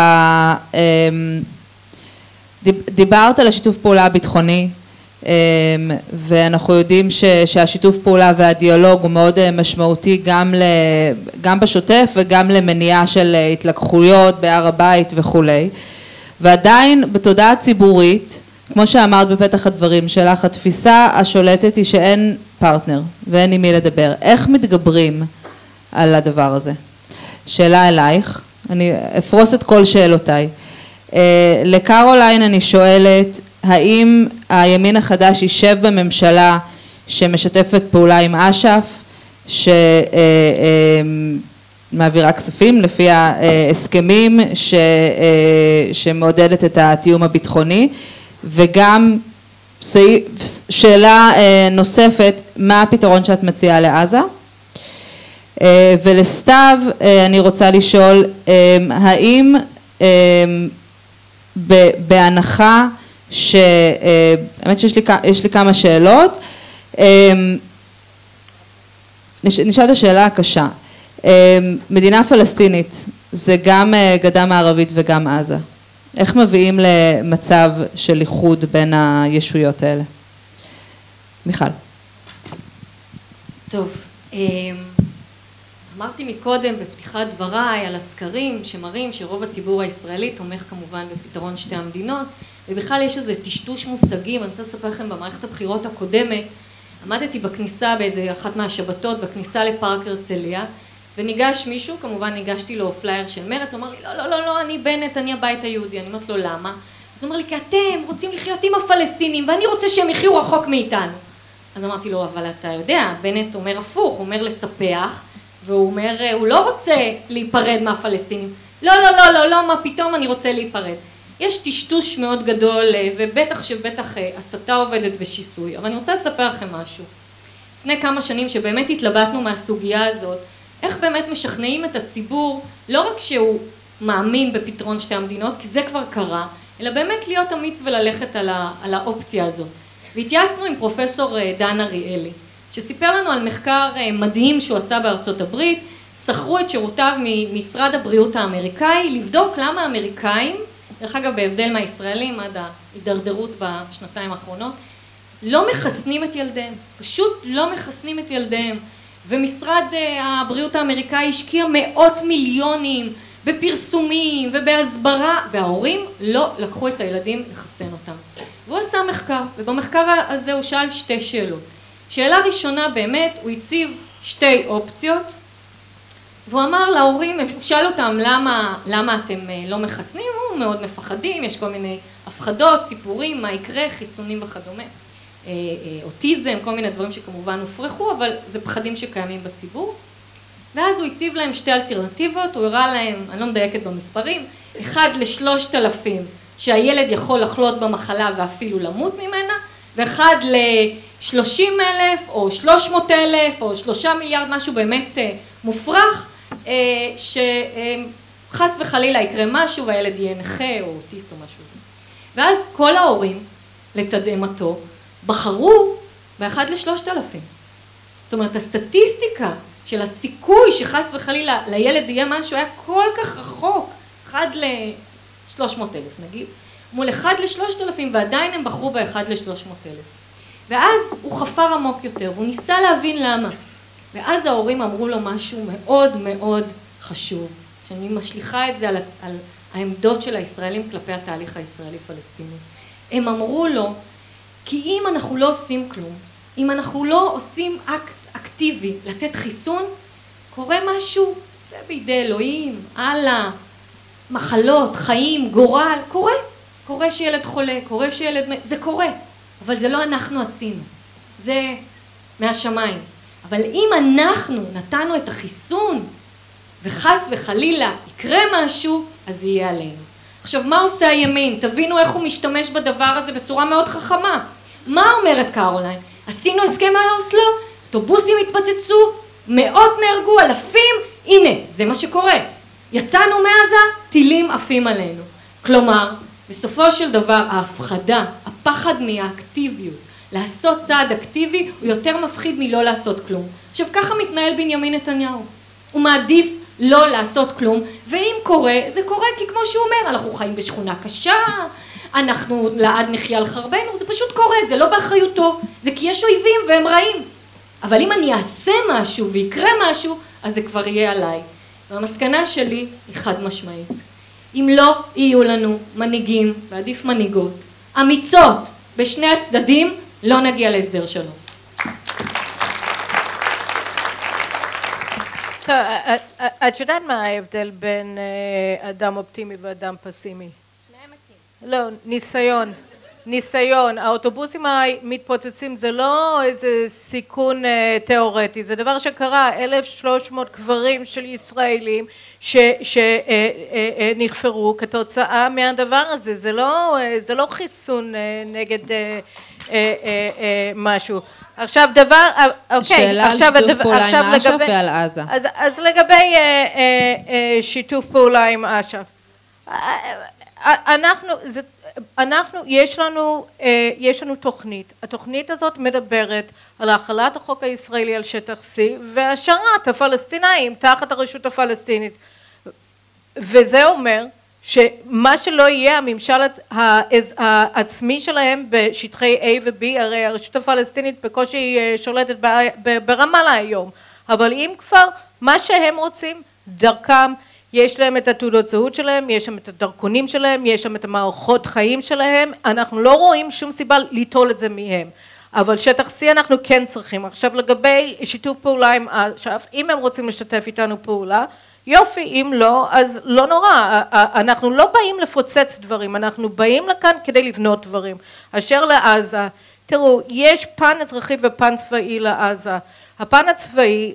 דיברת על השיתוף פעולה הביטחוני, ואנחנו יודעים שהשיתוף פעולה והדיאלוג הוא מאוד משמעותי גם בשוטף וגם למניעה של התלקחויות בהר הבית וכולי. ועדיין בתודעה הציבורית, כמו שאמרת בפתח הדברים שלך, התפיסה השולטת היא שאין פרטנר ואין עם מי לדבר. איך מתגברים על הדבר הזה? שאלה אלייך, אני אפרוס את כל שאלותיי. לקרוליין אני שואלת, האם הימין החדש יישב בממשלה שמשתפת פעולה עם אש"ף, שמעבירה כספים לפי ההסכמים, שמעודדת את התיאום הביטחוני, וגם שאלה נוספת, מה הפתרון שאת מציעה לעזה? ולסתיו אני רוצה לשאול, האם בהנחה האמת שיש לי כמה שאלות, נשאל את השאלה הקשה, מדינה פלסטינית זה גם גדה מערבית וגם עזה, איך מביאים למצב של איחוד בין הישויות האלה? מיכל. טוב, אמרתי מקודם בפתיחת דבריי על הסקרים שמראים שרוב הציבור הישראלי תומך כמובן בפתרון שתי המדינות, ובכלל יש איזה טשטוש מושגים. אני רוצה לספר לכם, במערכת הבחירות הקודמת עמדתי בכניסה באיזה אחת מהשבתות בכניסה לפארק הרצליה, וניגש מישהו, כמובן ניגשתי לו פלייר של מרץ, הוא אמר לי לא, אני בנט, אני הבית היהודי. אני אומרת לו למה? אז הוא אומר לי, כי אתם רוצים לחיות עם הפלסטינים ואני רוצה שהם יחיו רחוק מאיתנו. אז אמרתי לו, אבל אתה יודע, בנט אומר הפוך, הוא אומר לספח, והוא אומר, הוא לא רוצה להיפרד מהפלסטינים. לא, מה פתאום אני רוצה להיפרד. יש טשטוש מאוד גדול, ובטח הסתה עובדת ושיסוי. אבל אני רוצה לספר לכם משהו. לפני כמה שנים שבאמת התלבטנו מהסוגיה הזאת, איך באמת משכנעים את הציבור, לא רק שהוא מאמין בפתרון שתי המדינות, כי זה כבר קרה, אלא באמת להיות אמיץ וללכת על האופציה הזאת. והתייעצנו עם פרופסור דן אריאלי, שסיפר לנו על מחקר מדהים שהוא עשה בארצות הברית, שכרו את שירותיו ממשרד הבריאות האמריקאי, לבדוק למה האמריקאים, דרך אגב בהבדל מהישראלים עד ההידרדרות בשנתיים האחרונות, לא מחסנים את ילדיהם, פשוט לא מחסנים את ילדיהם. ומשרד הבריאות האמריקאי השקיע מאות מיליונים בפרסומים ובהסברה, וההורים לא לקחו את הילדים לחסן אותם. והוא עשה מחקר, ובמחקר הזה הוא שאל שתי שאלות. שאלה ראשונה באמת, הוא הציב שתי אופציות, והוא אמר להורים, הוא שאל אותם למה אתם לא מחסנים, הוא מאוד מפחדים, יש כל מיני הפחדות, סיפורים, מה יקרה, חיסונים וכדומה. אוטיזם, כל מיני דברים שכמובן הופרכו, אבל זה פחדים שקיימים בציבור. ואז הוא הציב להם שתי אלטרנטיבות, הוא הראה להם, אני לא מדייקת במספרים, 1 ל-3,000 שהילד יכול לחלות במחלה ואפילו למות ממנה, ו1 ל-30,000 או 300,000 או 3 מיליארד, משהו באמת מופרך, שחס וחלילה יקרה משהו והילד יהיה נכה או אוטיסט או משהו. ואז כל ההורים, לתדהמתו, בחרו ב1 ל-3,000. זאת אומרת, הסטטיסטיקה של הסיכוי שחס וחלילה לילד יהיה משהו היה כל כך רחוק, 1 ל-300,000 נגיד, מול 1 ל-3,000, ועדיין הם בחרו ב1 ל-300,000. ואז הוא חפר עמוק יותר, והוא ניסה להבין למה. ואז ההורים אמרו לו משהו מאוד מאוד חשוב, שאני משליכה את זה על העמדות של הישראלים כלפי התהליך הישראלי-פלסטיני. הם אמרו לו, כי אם אנחנו לא עושים כלום, אם אנחנו לא עושים אקט אקטיבי לתת חיסון, קורה משהו, זה בידי אלוהים, הלאה, מחלות, חיים, גורל, קורה שילד חולה, קורה שילד, זה קורה, אבל זה לא אנחנו עשינו, זה מהשמיים. אבל אם אנחנו נתנו את החיסון, וחס וחלילה יקרה משהו, אז זה יהיה עלינו. עכשיו, מה עושה הימין? תבינו איך הוא משתמש בדבר הזה בצורה מאוד חכמה. מה אומרת קרוליין? עשינו הסכם על אוסלו, אוטובוסים התפוצצו, מאות נהרגו, אלפים, הנה, זה מה שקורה. יצאנו מעזה, טילים עפים עלינו. כלומר, בסופו של דבר, ההפחדה, הפחד מהאקטיביות, לעשות צעד אקטיבי, הוא יותר מפחיד מלא לעשות כלום. עכשיו, ככה מתנהל בנימין נתניהו. הוא מעדיף לא לעשות כלום, ואם קורה, זה קורה כי כמו שהוא אומר, אנחנו חיים בשכונה קשה, אנחנו לעד נחיה על חרבנו, זה פשוט קורה, זה לא באחריותו, זה כי יש אויבים והם רעים. אבל אם אני אעשה משהו ויקרה משהו, אז זה כבר יהיה עליי. והמסקנה שלי היא חד משמעית. אם לא יהיו לנו מנהיגים, ועדיף מנהיגות, אמיצות בשני הצדדים, לא נגיע להסדר שלום. את יודעת מה ההבדל בין אדם אופטימי ואדם פסימי? שניהם מתים. לא, ניסיון. האוטובוסים המתפוצצים זה לא איזה סיכון תיאורטי, זה דבר שקרה, 1,300 קברים של ישראלים שנחפרו כתוצאה מהדבר הזה, זה לא חיסון נגד משהו. עכשיו דבר, שאלה על שיתוף פעולה עם אש"ף ועל עזה. אז לגבי שיתוף פעולה עם אש"ף, יש לנו תוכנית, התוכנית הזאת מדברת על החלת החוק הישראלי על שטח C והשארת הפלסטינאים תחת הרשות הפלסטינית, וזה אומר שמה שלא יהיה הממשל העצמי שלהם בשטחי A ו-B, הרי הרשות הפלסטינית בקושי שולטת ברמאללה היום, אבל אם כבר מה שהם רוצים דרכם, יש להם את התעודות זהות שלהם, יש שם את הדרכונים שלהם, יש שם את המערכות חיים שלהם, אנחנו לא רואים שום סיבה ליטול את זה מהם, אבל שטח C אנחנו כן צריכים. עכשיו לגבי שיתוף פעולה עם אש"ף, אם הם רוצים לשתף איתנו פעולה, יופי, אם לא, אז לא נורא, אנחנו לא באים לפוצץ דברים, אנחנו באים לכאן כדי לבנות דברים. אשר לעזה, תראו, יש פן אזרחי ופן צבאי לעזה. הפן הצבאי,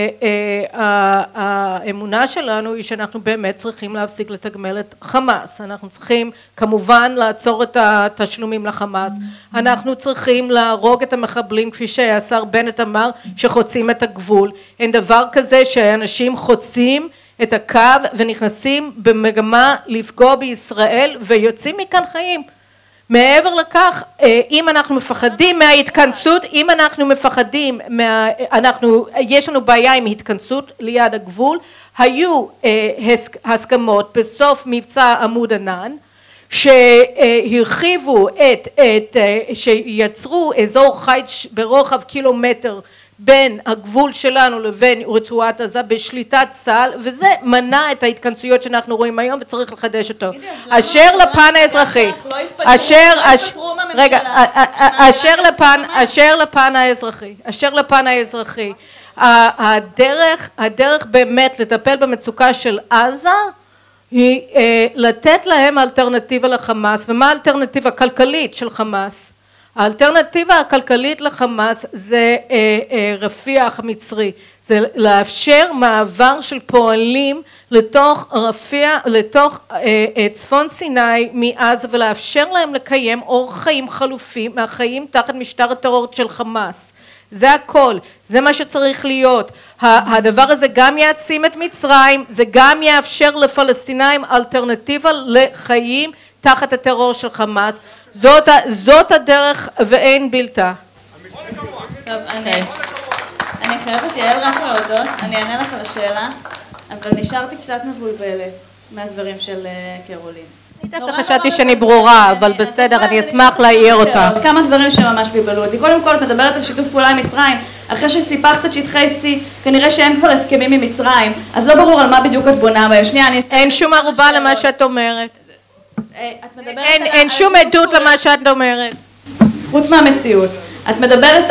האמונה שלנו היא שאנחנו באמת צריכים להפסיק לתגמל את חמאס, אנחנו צריכים כמובן לעצור את התשלומים לחמאס, אנחנו צריכים להרוג את המחבלים כפי שהשר בנט אמר שחוצים את הגבול, אין דבר כזה שאנשים חוצים את הקו ונכנסים במגמה לפגוע בישראל ויוצאים מכאן חיים. מעבר לכך, אם אנחנו מפחדים מההתכנסות, אם אנחנו מפחדים, יש לנו בעיה עם התכנסות ליד הגבול, היו הסכמות בסוף מבצע עמוד ענן, שהרחיבו שיצרו אזור חיץ ברוחב קילומטר בין הגבול שלנו לבין רצועת עזה בשליטת צה"ל, וזה מנע את ההתכנסויות שאנחנו רואים היום וצריך לחדש אותו. אשר לפן האזרחי, אשר לפן האזרחי, הדרך באמת לטפל במצוקה של עזה היא לתת להם אלטרנטיבה לחמאס. ומה האלטרנטיבה הכלכלית של חמאס? האלטרנטיבה הכלכלית לחמאס זה רפיח מצרי, זה לאפשר מעבר של פועלים לתוך רפיח, לתוך צפון סיני מעזה, ולאפשר להם לקיים אורח חיים חלופי מהחיים תחת משטר הטרור של חמאס. זה הכל, זה מה שצריך להיות. הדבר הזה גם יעצים את מצרים, זה גם יאפשר לפלסטינאים אלטרנטיבה לחיים תחת הטרור של חמאס. זאת הדרך ואין בלתה. טוב, אני חייבת יעל רק להודות, אני אענה לך על השאלה, אבל נשארתי קצת מבולבלת מהדברים של קרולין. דווקא חשבתי שאני ברורה, אבל בסדר, אני אשמח להעיר אותה. כמה דברים שממש בלבלו אותי. קודם כל, את מדברת על שיתוף פעולה עם מצרים. אחרי שסיפחת את שטחי C, כנראה שאין כבר הסכמים עם מצרים, אז לא ברור על מה בדיוק את בונה בהם. שנייה, אני אסיים. אין שום ערובה למה שאת אומרת. אין שום עדות למה שאת אומרת. חוץ מהמציאות. את מדברת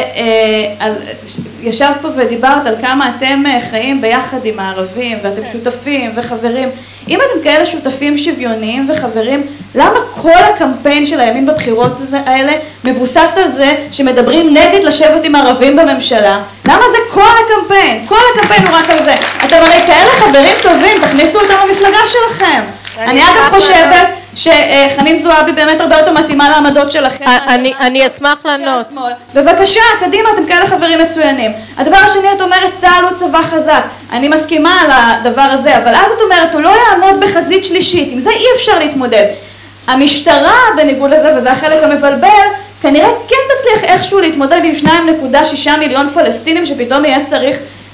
על ישבת פה ודיברת על כמה אתם חיים ביחד עם הערבים, ואתם שותפים וחברים. אם אתם כאלה שותפים שוויוניים וחברים, למה כל הקמפיין של הימין בבחירות האלה מבוסס על זה שמדברים נגד לשבת עם ערבים בממשלה? למה זה כל הקמפיין? כל הקמפיין הוא רק על זה. אתם הרי כאלה חברים טובים, תכניסו אותם למפלגה שלכם. אני אגב חושבת שחנין זועבי באמת הרבה יותר מתאימה לעמדות שלכם. אני אשמח לענות. בבקשה, קדימה, אתם כאלה חברים מצוינים. הדבר השני, את אומרת, צה"ל הוא צבא חזק. אני מסכימה על הדבר הזה, אבל אז את אומרת, הוא לא יעמוד בחזית שלישית. עם זה אי אפשר להתמודד. המשטרה, בניגוד לזה, וזה החלק המבלבל, כנראה כן תצליח איכשהו להתמודד עם 2.6 מיליון פלסטינים, שפתאום יהיה צריך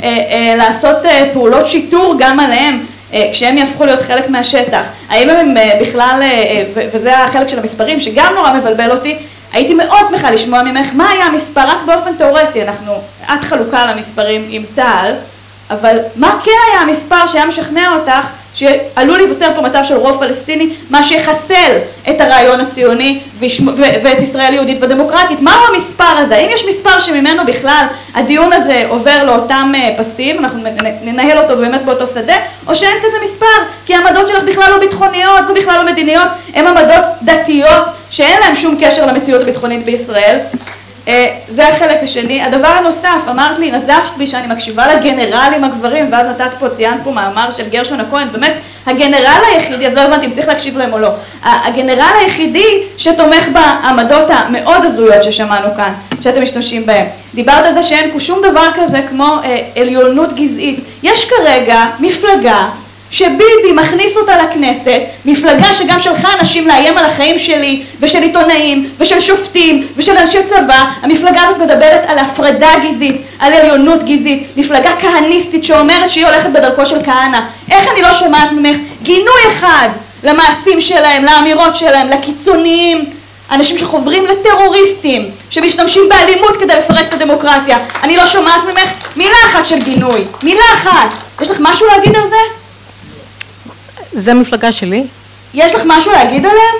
לעשות פעולות שיטור גם עליהם. כשהם יהפכו להיות חלק מהשטח. האם הם בכלל, וזה החלק של המספרים שגם נורא מבלבל אותי, הייתי מאוד שמחה לשמוע ממך מה היה המספר, רק באופן תיאורטי, את חלוקה על המספרים עם צה"ל, אבל מה כן היה המספר שהיה משכנע אותך שעלול להיווצר פה מצב של רוב פלסטיני, מה שיחסל את הרעיון הציוני ואת ישראל יהודית ודמוקרטית? מהו המספר הזה? האם יש מספר שממנו בכלל הדיון הזה עובר לאותם פסים, אנחנו ננהל אותו באמת באותו שדה, או שאין כזה מספר, כי העמדות שלך בכלל לא ביטחוניות ובכלל לא מדיניות, הן עמדות דתיות שאין להן שום קשר למציאות הביטחונית בישראל. זה החלק השני. הדבר הנוסף, אמרת לי, נזפת בי שאני מקשיבה לגנרלים הגברים, ואז ציינת פה מאמר של גרשון הכהן, באמת הגנרל היחידי, אז לא הבנתי אם צריך להקשיב להם או לא, הגנרל היחידי שתומך בעמדות המאוד הזויות ששמענו כאן, שאתם משתמשים בהם. דיברת על זה שאין פה שום דבר כזה כמו עליונות גזעית. יש כרגע מפלגה שביבי מכניס אותה לכנסת, מפלגה שגם שלחה אנשים לאיים על החיים שלי ושל עיתונאים ושל שופטים ושל אנשי צבא. המפלגה הזאת מדברת על הפרדה גזעית, על עליונות גזעית, מפלגה כהניסטית שאומרת שהיא הולכת בדרכו של כהנא. איך אני לא שומעת ממך גינוי אחד למעשים שלהם, לאמירות שלהם, לקיצוניים, אנשים שחוברים לטרוריסטים, שמשתמשים באלימות כדי לפרק את הדמוקרטיה? אני לא שומעת ממך מילה אחת של גינוי, מילה אחת. יש לך משהו להגיד על זה? זה המפלגה שלי? יש לך משהו להגיד עליהם?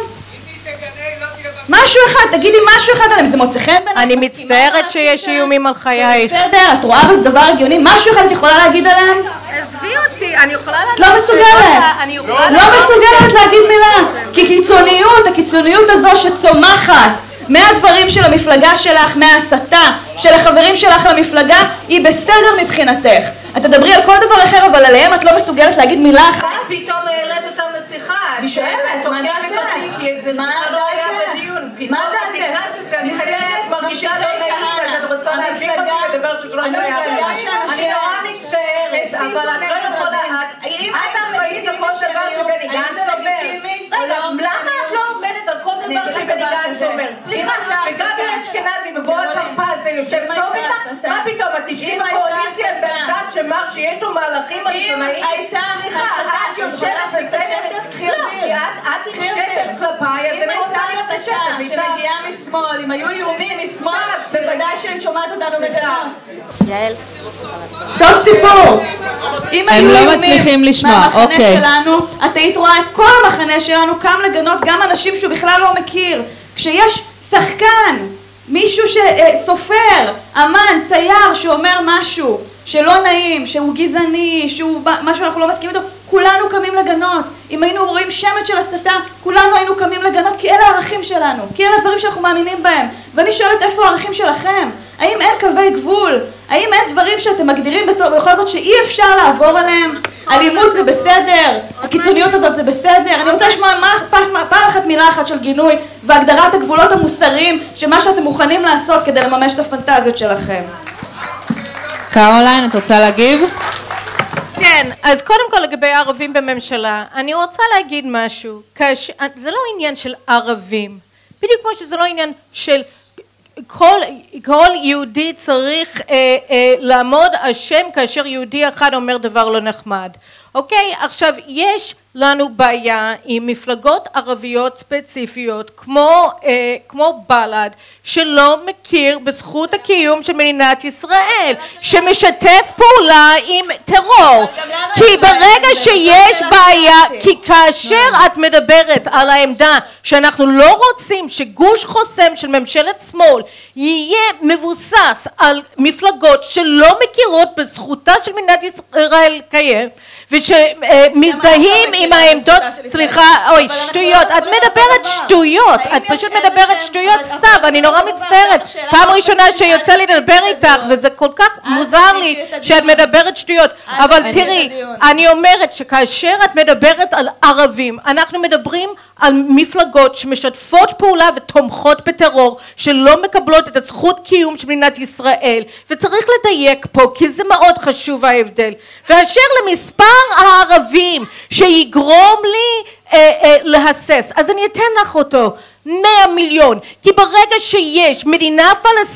משהו אחד, תגידי משהו אחד עליהם, זה מוצא חן בעיניך? אני מצטערת שיש איומים על חייך. בסדר, את רואה בזה דבר הגיוני? משהו אחד את יכולה להגיד עליהם? עזבי אותי, אני יכולה להגיד... את לא מסוגלת. לא מסוגלת להגיד מילה. כי קיצוניות, הקיצוניות הזו שצומחת מהדברים של המפלגה שלך, מההסתה של החברים שלך למפלגה, היא בסדר מבחינתך. את תדברי על כל דבר אחר, אבל עליהם את לא מסוגלת להגיד מילה אחת. פתאום העלית אותם לשיחה. אני שואלת, מה דעתך? כי זה בכלל לא היה בדיון. פתאום את נכנסת את זה, אני מרגישה לא נעים, אז את רוצה להביך אותי לדבר ששלא היה. אני נורא מצטערת, אבל את לא יכולה, את אחראית לכל דבר שבני גנץ אומר. רגע, למה את לא עומדת על כל דבר שבני גנץ אומר? סליחה, וגבי אשכנזי ובועז הרפז זה יושב טוב איתך? מה פתאום, את תשבי בקואליציה בדת שמר שיש לו מהלכים עיתונאיים? סליחה, את יושבת בסדר? לא, את שטף כלפיי, אז אני רוצה להיות בשטף. שמגיעה משמאל, אם היו איומים משמאל, בוודאי שהיית שומעת אותנו מדבר. יעל. סוף סיפור. הם לא מצליחים לשמוע, אוקיי. את היית רואה את כל המחנה שלנו קם לגנות גם אנשים שהוא בכלל לא מכיר. כשיש שחקן, מישהו שסופר, אמן, צייר, שאומר משהו שלא נעים, שהוא גזעני, שהוא משהו אנחנו לא מסכימים איתו, כולנו קמים לגנות. אם היינו רואים שמץ של הסתה, כולנו היינו קמים לגנות, כי אלה הערכים שלנו, כי אלה הדברים שאנחנו מאמינים בהם. ואני שואלת, איפה הערכים שלכם? האם אין קווי גבול? האם אין דברים שאתם מגדירים בכל זאת שאי אפשר לעבור עליהם? אלימות זה בסדר, הקיצוניות הזאת זה בסדר. אני רוצה לשמוע פעם אחת מילה אחת של גינוי והגדרת הגבולות המוסריים שמה שאתם מוכנים לעשות כדי לממש את הפנטזיות שלכם. קרוליין, את רוצה להגיב? כן, אז קודם כל לגבי ערבים בממשלה, אני רוצה להגיד משהו, זה לא עניין של ערבים, בדיוק כמו שזה לא עניין של כל יהודי צריך לעמוד אשם כאשר יהודי אחד אומר דבר לא נחמד. אוקיי, עכשיו יש לנו בעיה עם מפלגות ערביות ספציפיות כמו בל"ד שלא מכיר בזכות הקיום של מדינת ישראל, שמשתף פעולה עם טרור. כי ברגע שיש בעיה, כי כאשר את מדברת על העמדה שאנחנו לא רוצים שגוש חוסם של ממשלת שמאל יהיה מבוסס על מפלגות שלא מכירות בזכותה של מדינת ישראל קיים ושמזדהים עם העמדות, סליחה, אוי, שטויות, את מדברת שטויות, את פשוט מדברת שטויות סתם, אני נורא מצטערת, פעם ראשונה שיוצא לי לדבר איתך וזה כל כך מוזר לי שאת מדברת שטויות, אבל תראי, אני אומרת שכאשר את מדברת על ערבים, אנחנו מדברים על מפלגות שמשתפות פעולה ותומכות בטרור, שלא מקבלות את הזכות קיום של מדינת ישראל, וצריך לדייק פה כי זה מאוד חשוב ההבדל. ואשר למספר הערבים שיגרום לי להסס, אז אני אתן לך אותו, 100 מיליון, כי ברגע שיש מדינה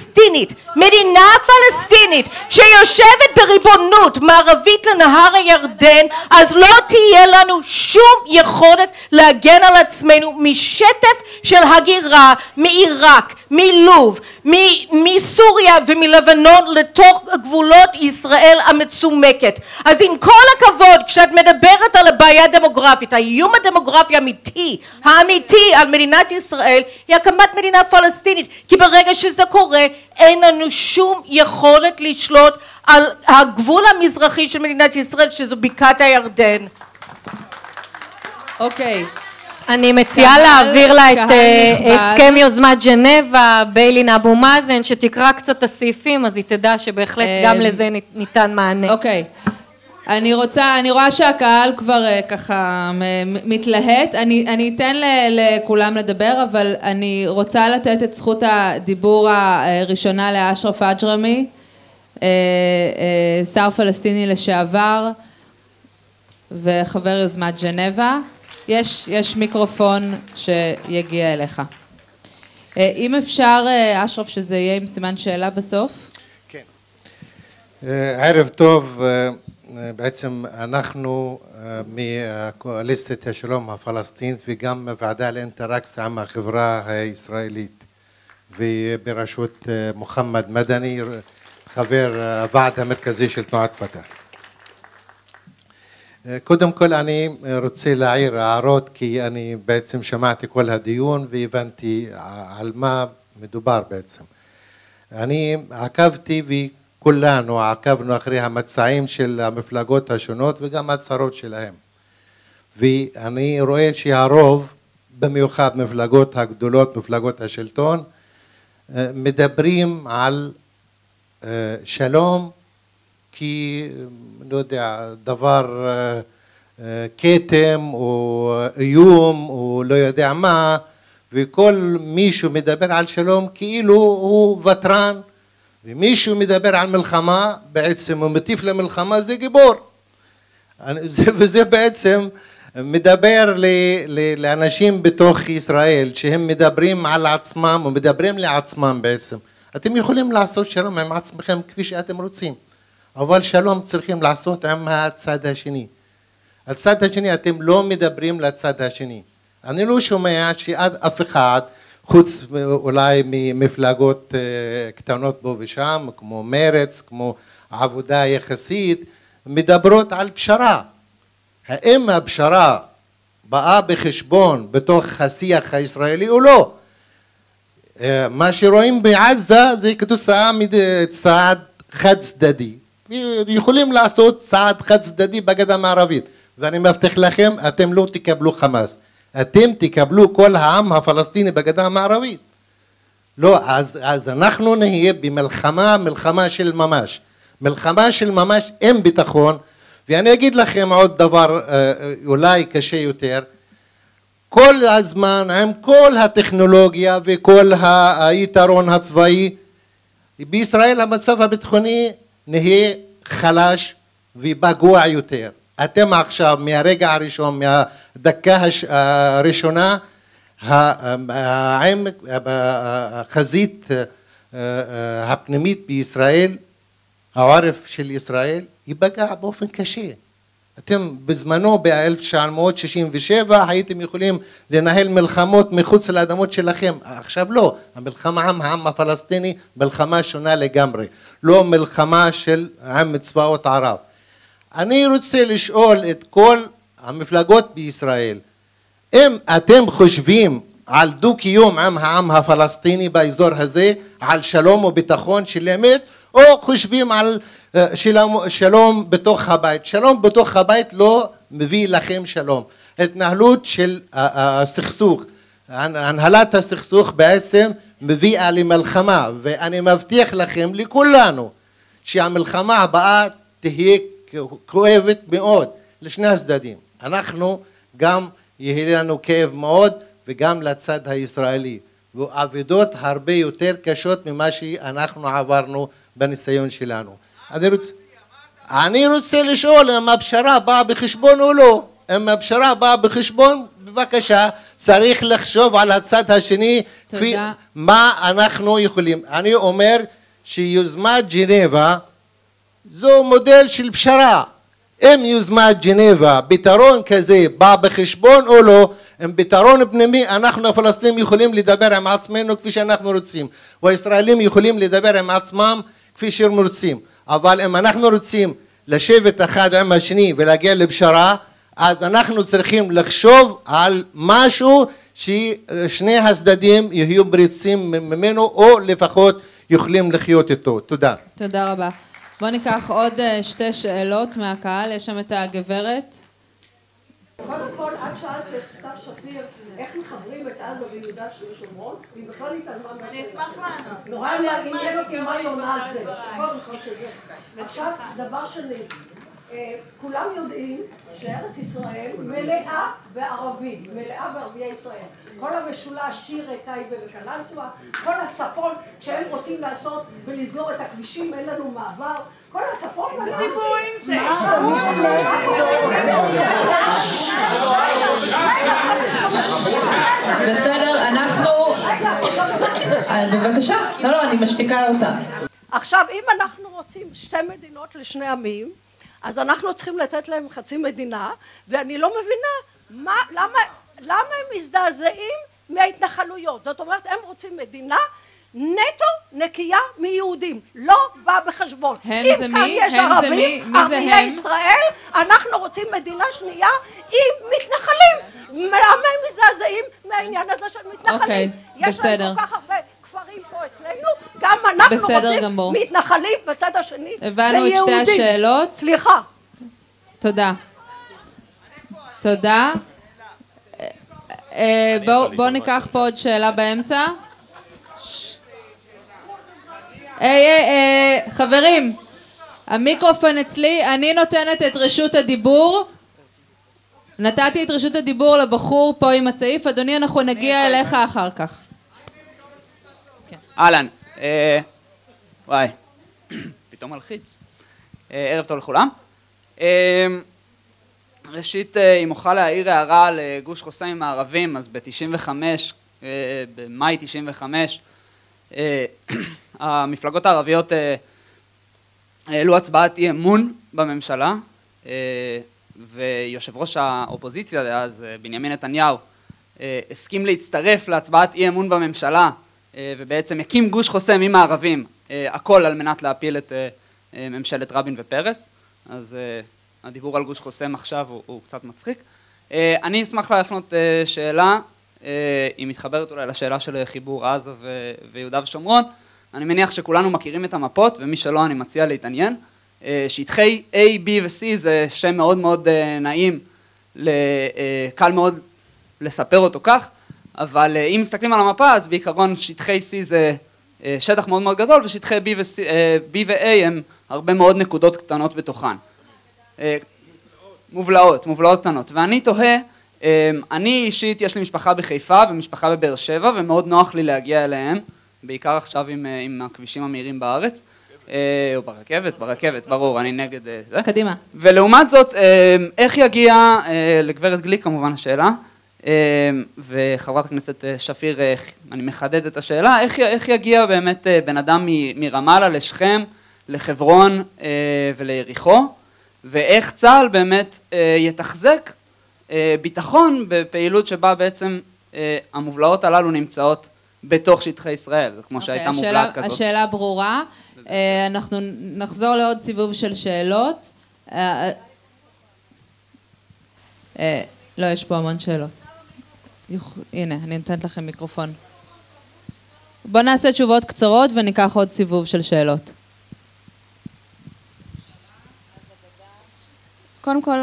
פלסטינית שיושבת בריבונות מערבית לנהר הירדן, אז לא תהיה לנו שום יכולת להגן על עצמנו משטף של הגירה מעיראק, מלוב, מסוריה ומלבנון לתוך גבולות ישראל המצומקת. אז עם כל הכבוד, כשאת מדברת על הבעיה הדמוגרפית, האיום הדמוגרפי האמיתי על מדינת ישראל היא הקמת מדינה פלסטינית, כי ברגע שזה קורה אין לנו שום יכולת לשלוט על הגבול המזרחי של מדינת ישראל שזו בקעת הירדן. אוקיי. אני מציעה להעביר לה את הסכם יוזמת ג'נבה, ביילין אבו מאזן, שתקרא קצת את הסעיפים, אז היא תדע שבהחלט גם לזה ניתן מענה. אוקיי. אני רואה שהקהל כבר ככה מתלהט, אני אתן לכולם לדבר, אבל אני רוצה לתת את זכות הדיבור הראשונה לאשרף אג'רמי, שר פלסטיני לשעבר וחבר יוזמת ג'נבה. יש מיקרופון שיגיע אליך. אם אפשר, אשרף, שזה יהיה עם סימן שאלה בסוף. כן. ערב טוב. בעצם אנחנו מקואליציית השלום הפלסטינית וגם ועדה לאינטראקציה עם החברה הישראלית ובראשות מוחמד מדני, חבר הוועד המרכזי של תנועת פת"ח. קודם כל אני רוצה להעיר הערות, כי אני בעצם שמעתי כל הדיון והבנתי על מה מדובר בעצם. אני עקבתי וכולנו עקבנו אחרי המצעים של המפלגות השונות וגם הצהרות שלהם. ואני רואה שהרוב, במיוחד מפלגות הגדולות, מפלגות השלטון, מדברים על שלום כי, לא יודע, דבר כתם או איום או לא יודע מה, וכל מישהו מדבר על שלום כאילו הוא וטרן, ומישהו מדבר על מלחמה, בעצם הוא מטיף למלחמה, זה גיבור. וזה בעצם מדבר לאנשים בתוך ישראל, שהם מדברים על עצמם ומדברים לעצמם בעצם. אתם יכולים לעשות שלום עם עצמכם כפי שאתם רוצים, אבל שלום צריכים לעשות עם הצד השני. הצד השני, אתם לא מדברים לצד השני. אני לא שומע שאף אחד, חוץ אולי ממפלגות קטנות פה ושם, כמו מרץ, כמו עבודה יחסית, מדברות על פשרה. האם הפשרה באה בחשבון בתוך השיח הישראלי או לא? מה שרואים בעזה זה כתוצאה מצעד חד צדדי. יכולים לעשות צעד חד צדדי בגדה המערבית, ואני מבטיח לכם, אתם לא תקבלו חמאס, אתם תקבלו כל העם הפלסטיני בגדה המערבית. לא, אז אנחנו נהיה במלחמה, מלחמה של ממש. מלחמה של ממש, אין ביטחון. ואני אגיד לכם עוד דבר אולי קשה יותר. כל הזמן, עם כל הטכנולוגיה וכל היתרון הצבאי, בישראל המצב הביטחוני נהיה חלש ופגוע יותר. אתם עכשיו, מהרגע הראשון, מהדקה הראשונה, החזית הפנימית בישראל, העורף של ישראל, ייפגע באופן קשה. אתם בזמנו ב-1967 הייתם יכולים לנהל מלחמות מחוץ לאדמות שלכם, עכשיו לא, המלחמה עם העם הפלסטיני מלחמה שונה לגמרי, לא מלחמה של עם צבאות ערב. אני רוצה לשאול את כל המפלגות בישראל, אם אתם חושבים על דו-קיום עם העם הפלסטיני באזור הזה, על שלום וביטחון של אמת, או חושבים על שלום בתוך הבית. שלום בתוך הבית לא מביא לכם שלום. התנהלות של הסכסוך, הנהלת הסכסוך בעצם מביאה למלחמה, ואני מבטיח לכם לכולנו שהמלחמה הבאה תהיה כואבת מאוד לשני הצדדים. אנחנו גם יהיה לנו כאב מאוד, וגם לצד הישראלי, ועבודות הרבה יותר קשות ממה שאנחנו עברנו בניסיון שלנו. אני רוצה לשאול אם הפשרה באה בחשבון או לא. אם הפשרה באה בחשבון, בבקשה, צריך לחשוב על הצד השני, מה אנחנו יכולים. אני אומר שיוזמת ג'נבה זו מודל של פשרה. אם יוזמת ג'נבה, פתרון כזה בא בחשבון או לא, עם פתרון פנימי, אנחנו הפלסטינים יכולים לדבר עם עצמנו כפי שאנחנו רוצים, והישראלים יכולים לדבר עם עצמם כפי שהם רוצים. אבל אם אנחנו רוצים לשבת אחד עם השני ולהגיע לפשרה, אז אנחנו צריכים לחשוב על משהו ששני הצדדים יהיו מרוצים ממנו, או לפחות יכולים לחיות איתו. תודה. תודה רבה. בואו ניקח עוד שתי שאלות מהקהל. יש שם את הגברת. קודם כל, את שאלת את סתיו שפיר איך מחברים את עזה ויהודה ושומרון, והיא בכלל התעלמה מהשאלה. אני אשמח לענות. נורא מעניין אותי מה היא עונה על זה. עכשיו, דבר שני, כולם יודעים שארץ ישראל מלאה בערבים, מלאה בערביי ישראל. כל המשולש, טירה, טייבה וקלנסווה, כל הצפון, כשהם רוצים לעשות ולסגור את הכבישים, אין לנו מעבר. כל הצפון מלאה. דיבורים זה. בסדר, אנחנו... בבקשה. לא, אני משתיקה אותה. עכשיו, אם אנחנו רוצים שתי מדינות לשני עמים, אז אנחנו צריכים לתת להם חצי מדינה, ואני לא מבינה למה הם מזדעזעים מההתנחלויות. זאת אומרת, הם רוצים מדינה נטו נקייה מיהודים, לא בא בחשבון. הם אם זה כאן מי? יש הם זה מי? מי זה ערביי הם? ישראל, אנחנו רוצים מדינה שנייה עם מתנחלים. למה הם מזדעזעים מהעניין הזה של מתנחלים? אוקיי, בסדר. יש להם כל כך הרבה כפרים פה אצלנו, גם אנחנו רוצים גמור. מתנחלים בצד השני הבנו את שתי השאלות. סליחה. תודה. תודה. בואו ניקח פה עוד שאלה באמצע. חברים, המיקרופון אצלי, אני נותנת את רשות הדיבור. נתתי את רשות הדיבור לבחור פה עם הצעיף. אדוני, אנחנו נגיע אליך אחר כך. אהלן, וואי, פתאום מלחיץ. ערב טוב לכולם. ראשית, אם אוכל להעיר הערה על גוש חוסם הערבים, אז ב-95, במאי 95, המפלגות הערביות העלו הצבעת אי אמון בממשלה, ויושב ראש האופוזיציה דאז, בנימין נתניהו, הסכים להצטרף להצבעת אי אמון בממשלה, ובעצם הקים גוש חוסם עם הערבים, הכל על מנת להפיל את ממשלת רבין ופרס. אז הדיבור על גוש חוסם עכשיו הוא קצת מצחיק. אני אשמח להפנות שאלה, היא מתחברת אולי לשאלה של חיבור עזה ויהודה ושומרון. אני מניח שכולנו מכירים את המפות, ומי שלא אני מציע להתעניין. שטחי A, B ו-C זה שם מאוד מאוד נעים קל מאוד לספר אותו כך, אבל אם מסתכלים על המפה אז בעיקרון שטחי C זה שטח מאוד מאוד גדול, ושטחי B ו-A הם הרבה מאוד נקודות קטנות בתוכן. מובלעות קטנות. ואני תוהה, אני אישית יש לי משפחה בחיפה ומשפחה בבאר שבע, ומאוד נוח לי להגיע אליהם, בעיקר עכשיו עם הכבישים המהירים בארץ, או ברכבת, ברור, אני נגד זה. קדימה. ולעומת זאת, איך יגיע, לגברת גליק כמובן השאלה, וחברת הכנסת שפיר, אני מחדד את השאלה, איך יגיע באמת בן אדם מרמאללה לשכם, לחברון וליריחו, ואיך צה"ל באמת יתחזק ביטחון בפעילות שבה בעצם המובלעות הללו נמצאות בתוך שטחי ישראל, זה כמו שהייתה מובלעת כזאת. השאלה ברורה, אנחנו נחזור לעוד סיבוב של שאלות. לא, יש פה המון שאלות. הנה, אני נותנת לכם מיקרופון. בואו נעשה תשובות קצרות וניקח עוד סיבוב של שאלות. קודם כל,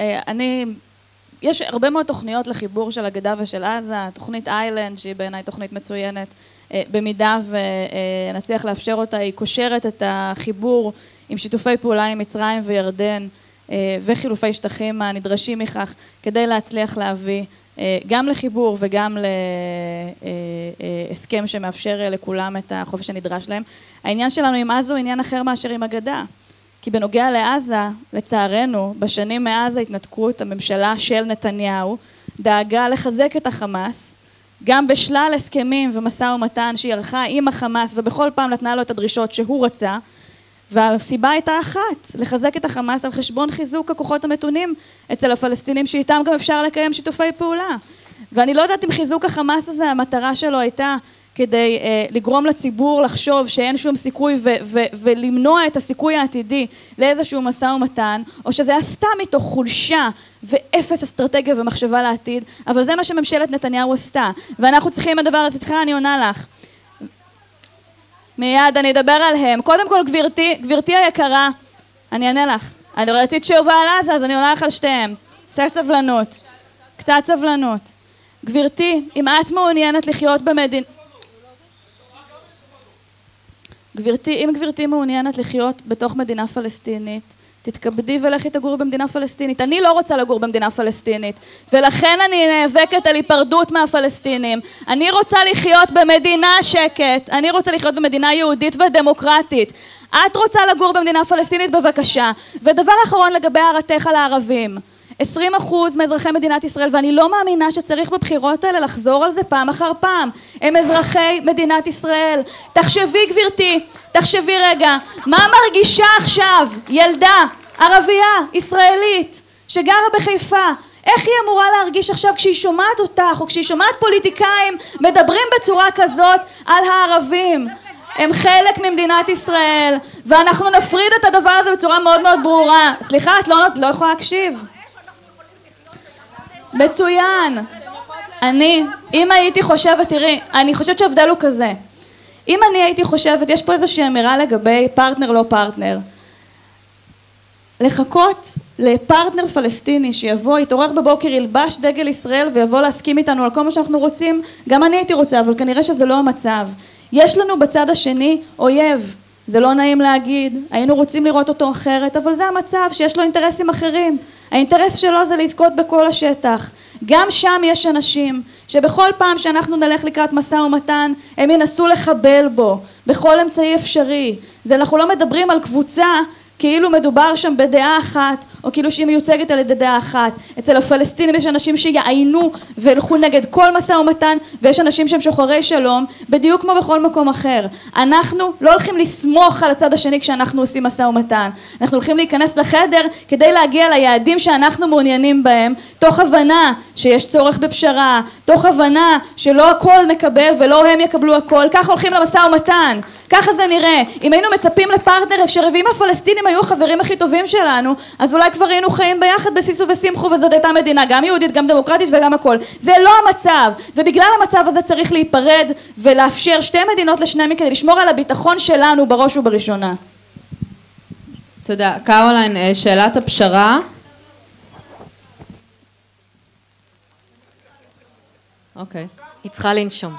יש הרבה מאוד תוכניות לחיבור של הגדה ושל עזה, תוכנית איילנד שהיא בעיניי תוכנית מצוינת, במידה ונצליח לאפשר אותה, היא קושרת את החיבור עם שיתופי פעולה עם מצרים וירדן וחילופי שטחים הנדרשים מכך כדי להצליח להביא גם לחיבור וגם להסכם שמאפשר לכולם את החופש הנדרש להם. העניין שלנו עם עזה הוא עניין אחר מאשר עם הגדה. כי בנוגע לעזה, לצערנו, בשנים מאז ההתנתקות, הממשלה של נתניהו דאגה לחזק את החמאס, גם בשלל הסכמים ומשא ומתן שהיא ערכה עם החמאס, ובכל פעם נתנה לו את הדרישות שהוא רצה, והסיבה הייתה אחת, לחזק את החמאס על חשבון חיזוק הכוחות המתונים אצל הפלסטינים, שאיתם גם אפשר לקיים שיתופי פעולה. ואני לא יודעת אם חיזוק החמאס הזה, המטרה שלו הייתה כדי לגרום לציבור לחשוב שאין שום סיכוי ולמנוע את הסיכוי העתידי לאיזשהו משא ומתן, או שזה היה סתם מתוך חולשה ואפס אסטרטגיה ומחשבה לעתיד, אבל זה מה שממשלת נתניהו עשתה, ואנחנו צריכים הדבר הזה. סליחה, אני עונה לך. מיד אני אדבר עליהם. קודם כל, גברתי היקרה, אני אענה לך. אני רצית תשובה על עזה, אז אני עונה לך על שתיהם. קצת סבלנות. גברתי, אם את מעוניינת לחיות במדינה... אם גברתי מעוניינת לחיות בתוך מדינה פלסטינית, תתכבדי ולכי תגור במדינה פלסטינית. אני לא רוצה לגור במדינה פלסטינית, ולכן אני נאבקת על היפרדות מהפלסטינים. אני רוצה לחיות במדינה שקט, אני רוצה לחיות במדינה יהודית ודמוקרטית. את רוצה לגור במדינה פלסטינית? בבקשה. ודבר אחרון לגבי הערתך על הערבים. 20% מאזרחי מדינת ישראל, ואני לא מאמינה שצריך בבחירות האלה לחזור על זה פעם אחר פעם, הם אזרחי מדינת ישראל. תחשבי גברתי, תחשבי רגע, מה מרגישה עכשיו ילדה ערבייה ישראלית שגרה בחיפה? איך היא אמורה להרגיש עכשיו כשהיא שומעת אותך, או כשהיא שומעת פוליטיקאים מדברים בצורה כזאת על הערבים? הם חלק ממדינת ישראל, ואנחנו נפריד את הדבר הזה בצורה מאוד מאוד ברורה. סליחה, את לא יכולה להקשיב. מצוין. אם הייתי חושבת, תראי, אני חושבת שההבדל הוא כזה. אם אני הייתי חושבת, יש פה איזושהי אמירה לגבי פרטנר לא פרטנר. לחכות לפרטנר פלסטיני שיבוא, יתעורר בבוקר, ילבש דגל ישראל ויבוא להסכים איתנו על כל מה שאנחנו רוצים, גם אני הייתי רוצה, אבל כנראה שזה לא המצב. יש לנו בצד השני אויב. זה לא נעים להגיד, היינו רוצים לראות אותו אחרת, אבל זה המצב שיש לו אינטרסים אחרים. האינטרס שלו זה לזכות בכל השטח. גם שם יש אנשים שבכל פעם שאנחנו נלך לקראת משא ומתן, הם ינסו לחבל בו, בכל אמצעי אפשרי. אנחנו לא מדברים על קבוצה כאילו מדובר שם בדעה אחת, או כאילו שהיא מיוצגת על ידי דעה אחת. אצל הפלסטינים יש אנשים שיעיינו והלכו נגד כל משא ומתן, ויש אנשים שהם שוחרי שלום, בדיוק כמו בכל מקום אחר. אנחנו לא הולכים לסמוך על הצד השני כשאנחנו עושים משא ומתן. אנחנו הולכים להיכנס לחדר כדי להגיע ליעדים שאנחנו מעוניינים בהם, תוך הבנה שיש צורך בפשרה, תוך הבנה שלא הכל נקבל ולא הם יקבלו הכל. ככה הולכים למשא ומתן. ככה זה נראה. אם היינו מצפים לפרטנר אפשרי, ואם הפלסטינים היו החברים הכי טובים שלנו, אז אולי כבר היינו חיים ביחד בסיסו ושמחו, וזאת הייתה מדינה גם יהודית, גם דמוקרטית וגם הכל. זה לא המצב, ובגלל המצב הזה צריך להיפרד ולאפשר שתי מדינות לשני עמים כדי לשמור על הביטחון שלנו בראש ובראשונה. תודה. קרוליין, שאלת הפשרה. אוקיי. היא צריכה לנשום.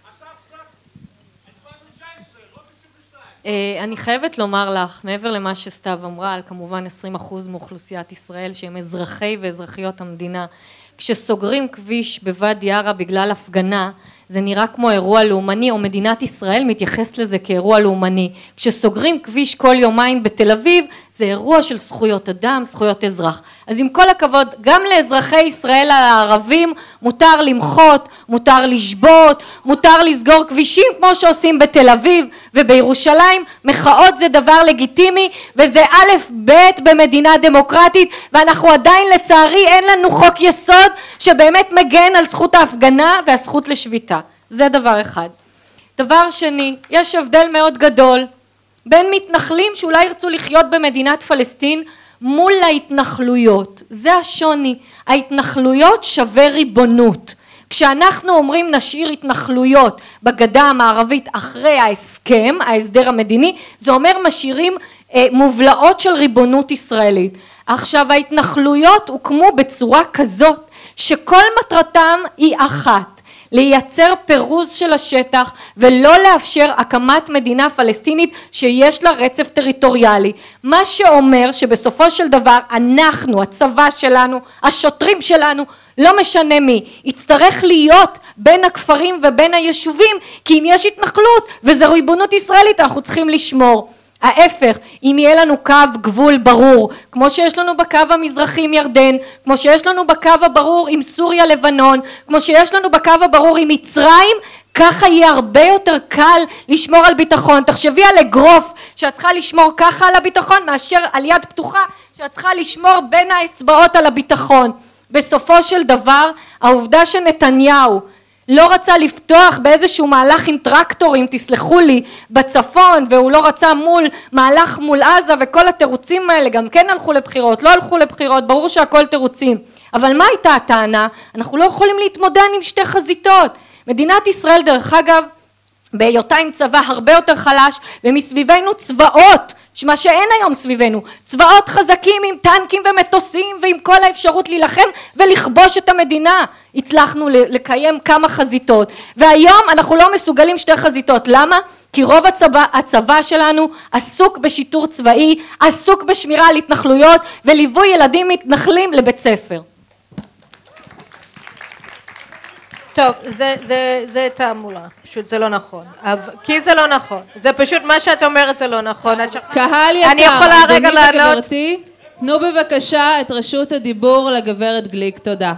אני חייבת לומר לך, מעבר למה שסתיו אמרה, על כמובן 20% מאוכלוסיית ישראל שהם אזרחי ואזרחיות המדינה, כשסוגרים כביש בוואדי ערה בגלל הפגנה, זה נראה כמו אירוע לאומני, או מדינת ישראל מתייחסת לזה כאירוע לאומני. כשסוגרים כביש כל יומיים בתל אביב, זה אירוע של זכויות אדם, זכויות אזרח. אז עם כל הכבוד, גם לאזרחי ישראל הערבים מותר למחות, מותר לשבות, מותר לסגור כבישים כמו שעושים בתל אביב ובירושלים. מחאות זה דבר לגיטימי, וזה א' ב' במדינה דמוקרטית, ואנחנו עדיין לצערי אין לנו חוק יסוד שבאמת מגן על זכות ההפגנה והזכות לשביתה. זה דבר אחד. דבר שני, יש הבדל מאוד גדול בין מתנחלים שאולי ירצו לחיות במדינת פלסטין מול ההתנחלויות. זה השוני. ההתנחלויות שווה ריבונות. כשאנחנו אומרים נשאיר התנחלויות בגדה המערבית אחרי ההסכם, ההסדר המדיני, זה אומר משאירים מובלעות של ריבונות ישראלית. עכשיו ההתנחלויות הוקמו בצורה כזאת שכל מטרתם היא אחת, לייצר פירוז של השטח ולא לאפשר הקמת מדינה פלסטינית שיש לה רצף טריטוריאלי. מה שאומר שבסופו של דבר אנחנו, הצבא שלנו, השוטרים שלנו, לא משנה מי, יצטרך להיות בין הכפרים ובין היישובים, כי אם יש התנחלות וזו ריבונות ישראלית אנחנו צריכים לשמור. ההפך, אם יהיה לנו קו גבול ברור, כמו שיש לנו בקו המזרחי עם ירדן, כמו שיש לנו בקו הברור עם סוריה לבנון, כמו שיש לנו בקו הברור עם מצרים, ככה יהיה הרבה יותר קל לשמור על ביטחון. תחשבי על אגרוף שאת צריכה לשמור ככה על הביטחון, מאשר על יד פתוחה שאת צריכה לשמור בין האצבעות על הביטחון. בסופו של דבר, העובדה שנתניהו לא רצה לפתוח באיזשהו מהלך עם טרקטורים, תסלחו לי, בצפון, והוא לא רצה מהלך מול עזה, וכל התירוצים האלה גם כן הלכו לבחירות, לא הלכו לבחירות, ברור שהכל תירוצים. אבל מה הייתה הטענה? אנחנו לא יכולים להתמודד עם שתי חזיתות. מדינת ישראל דרך אגב, בהיותה עם צבא הרבה יותר חלש, ומסביבנו צבאות, מה שאין היום סביבנו, צבאות חזקים עם טנקים ומטוסים ועם כל האפשרות להילחם ולכבוש את המדינה. הצלחנו לקיים כמה חזיתות, והיום אנחנו לא מסוגלים שתי חזיתות. למה? כי רוב הצבא שלנו עסוק בשיטור צבאי, עסוק בשמירה על התנחלויות וליווי ילדים מתנחלים לבית ספר. טוב, זה תעמולה, פשוט זה לא נכון, כי זה לא נכון, זה פשוט מה שאת אומרת זה לא נכון. קהל יקר, אדוני וגברתי, תנו בבקשה את רשות הדיבור לגברת גליק, תודה.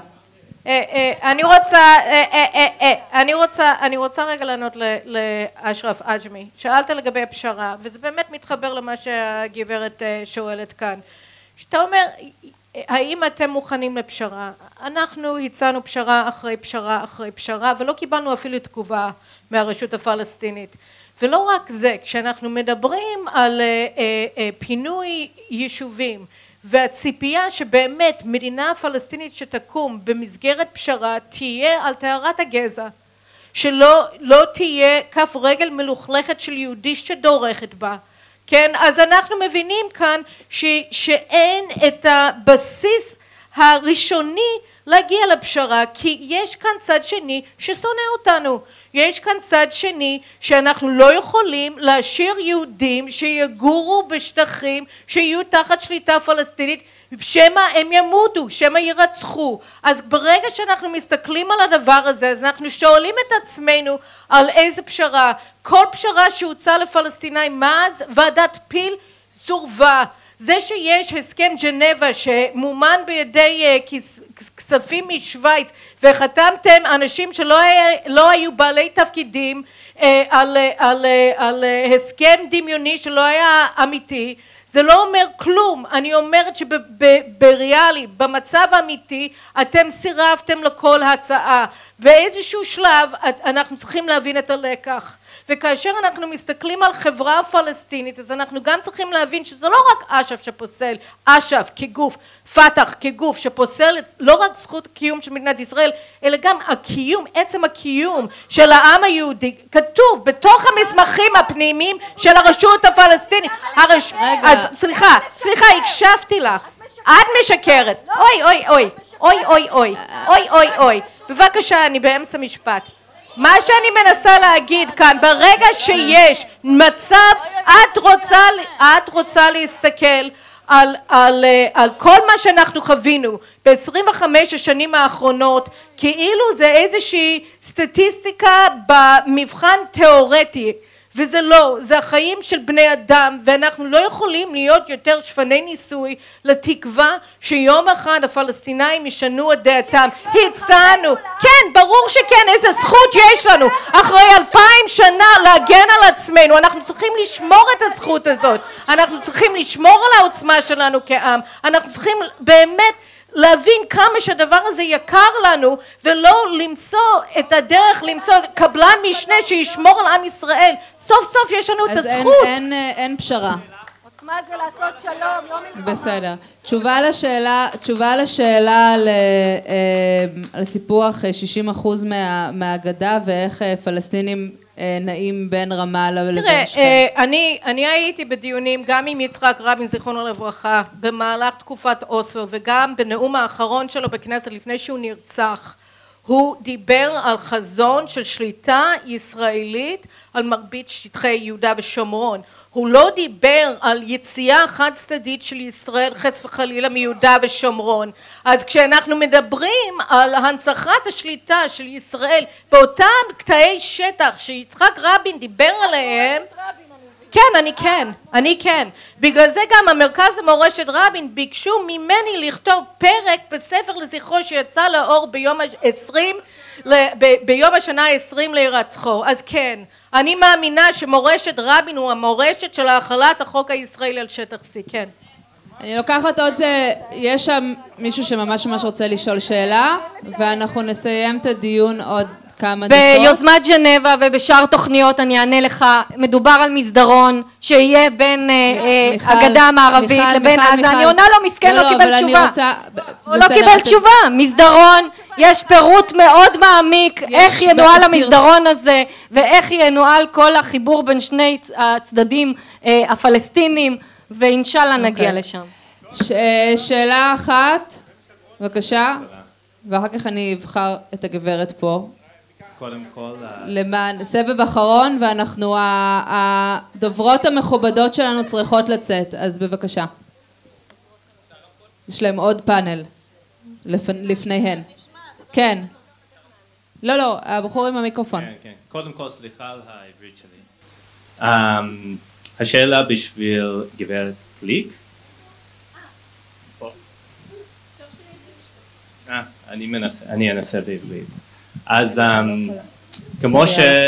אני רוצה רגע לענות לאשרף עג'מי. שאלת לגבי הפשרה, וזה באמת מתחבר למה שהגברת שואלת כאן. שאתה אומר, האם אתם מוכנים לפשרה? אנחנו הצענו פשרה אחרי פשרה אחרי פשרה, ולא קיבלנו אפילו תגובה מהרשות הפלסטינית. ולא רק זה, כשאנחנו מדברים על פינוי יישובים, והציפייה שבאמת מדינה פלסטינית שתקום במסגרת פשרה תהיה על טהרת הגזע, שלא תהיה כף רגל מלוכלכת של יהודי שדורכת בה, כן? אז אנחנו מבינים כאן שאין את הבסיס הראשוני להגיע לפשרה, כי יש כאן צד שני ששונא אותנו, יש כאן צד שני שאנחנו לא יכולים להשאיר יהודים שיגורו בשטחים שיהיו תחת שליטה פלסטינית, שמא הם ימותו, שמא ירצחו. אז ברגע שאנחנו מסתכלים על הדבר הזה, אז אנחנו שואלים את עצמנו על איזה פשרה. כל פשרה שהוצעה לפלסטינאים מאז ועדת פיל סורבה. זה שיש הסכם ג'נבה שמומן בידי כספים משוויץ וחתמתם אנשים שלא היו בעלי תפקידים על הסכם דמיוני שלא היה אמיתי, זה לא אומר כלום. אני אומרת שבריאלי, במצב האמיתי, אתם סירבתם לכל הצעה. באיזשהו שלב אנחנו צריכים להבין את הלקח. וכאשר אנחנו מסתכלים על חברה פלסטינית, אז אנחנו גם צריכים להבין שזה לא רק אש"ף שפוסל, אש"ף כגוף, פת"ח כגוף שפוסל לא רק זכות קיום של מדינת ישראל, אלא גם הקיום, עצם הקיום של העם היהודי, כתוב בתוך המסמכים הפנימיים של הרשות הפלסטינית. אז סליחה, הקשבתי לך. את משקרת. אוי אוי אוי, אוי אוי אוי, בבקשה, אני באמצע משפט. מה שאני מנסה להגיד כאן, ברגע שיש מצב, את רוצה להסתכל על כל מה שאנחנו חווינו ב-25 השנים האחרונות, כאילו זה איזושהי סטטיסטיקה במבחן תיאורטי, וזה לא, זה החיים של בני אדם, ואנחנו לא יכולים להיות יותר שפני ניסוי לתקווה שיום אחד הפלסטינאים ישנו את דעתם. הצענו, כן, ברור שכן, איזה זכות יש לנו אחרי 2000 שנה להגן על עצמנו, אנחנו צריכים לשמור את הזכות הזאת, אנחנו צריכים לשמור על העוצמה שלנו כעם, אנחנו צריכים באמת להבין כמה שהדבר הזה יקר לנו, ולא למצוא את הדרך, למצוא קבלן משנה שישמור על עם ישראל. סוף סוף יש לנו את הזכות. אז אין פשרה. עוצמה זה לעשות שלום, לא מלחמה. בסדר. תשובה לשאלה על סיפוח 60% מהגדה ואיך פלסטינים נעים בין רמאללה לבין שכם. אני הייתי בדיונים גם עם יצחק רבין זיכרונו לברכה במהלך תקופת אוסלו, וגם בנאום האחרון שלו בכנסת לפני שהוא נרצח הוא דיבר על חזון של שליטה ישראלית על מרבית שטחי יהודה ושומרון. הוא לא דיבר על יציאה חד צדדית של ישראל חס וחלילה מיהודה ושומרון. אז כשאנחנו מדברים על הנצחת השליטה של ישראל באותם קטעי שטח שיצחק רבין דיבר עליהם, אני כן. בגלל זה גם המרכז למורשת רבין ביקשו ממני לכתוב פרק בספר לזכרו שיצא לאור ביום השנה ה-20 להירצחו. אז כן, אני מאמינה שמורשת רבין הוא המורשת של החלת החוק הישראלי על שטח C, כן. אני לוקחת עוד, יש שם מישהו שממש רוצה לשאול שאלה, ואנחנו נסיים את הדיון עוד כמה דקות. ביוזמת ז'נבה ובשאר תוכניות אני אענה לך, מדובר על מסדרון שיהיה בין הגדה המערבית לבין עזה. אני עונה לו, מסכן, לא קיבל תשובה. הוא לא קיבל תשובה. מסדרון, יש פירוט מאוד מעמיק איך ינוהל המסדרון הזה ואיך ינוהל כל החיבור בין שני הצדדים הפלסטינים, ואינשאללה נגיע לשם. שאלה אחת, בבקשה, ואחר כך אני אבחר את הגברת פה. קודם כל, למען סבב אחרון, ואנחנו, הדוברות המכובדות שלנו צריכות לצאת, אז בבקשה. יש להם עוד פאנל לפניהן. כן. לא, הבחור עם המיקרופון. כן. קודם כל, סליחה על העברית שלי. השאלה בשביל גברת גליק. אני אנסה בעברית. אז כמו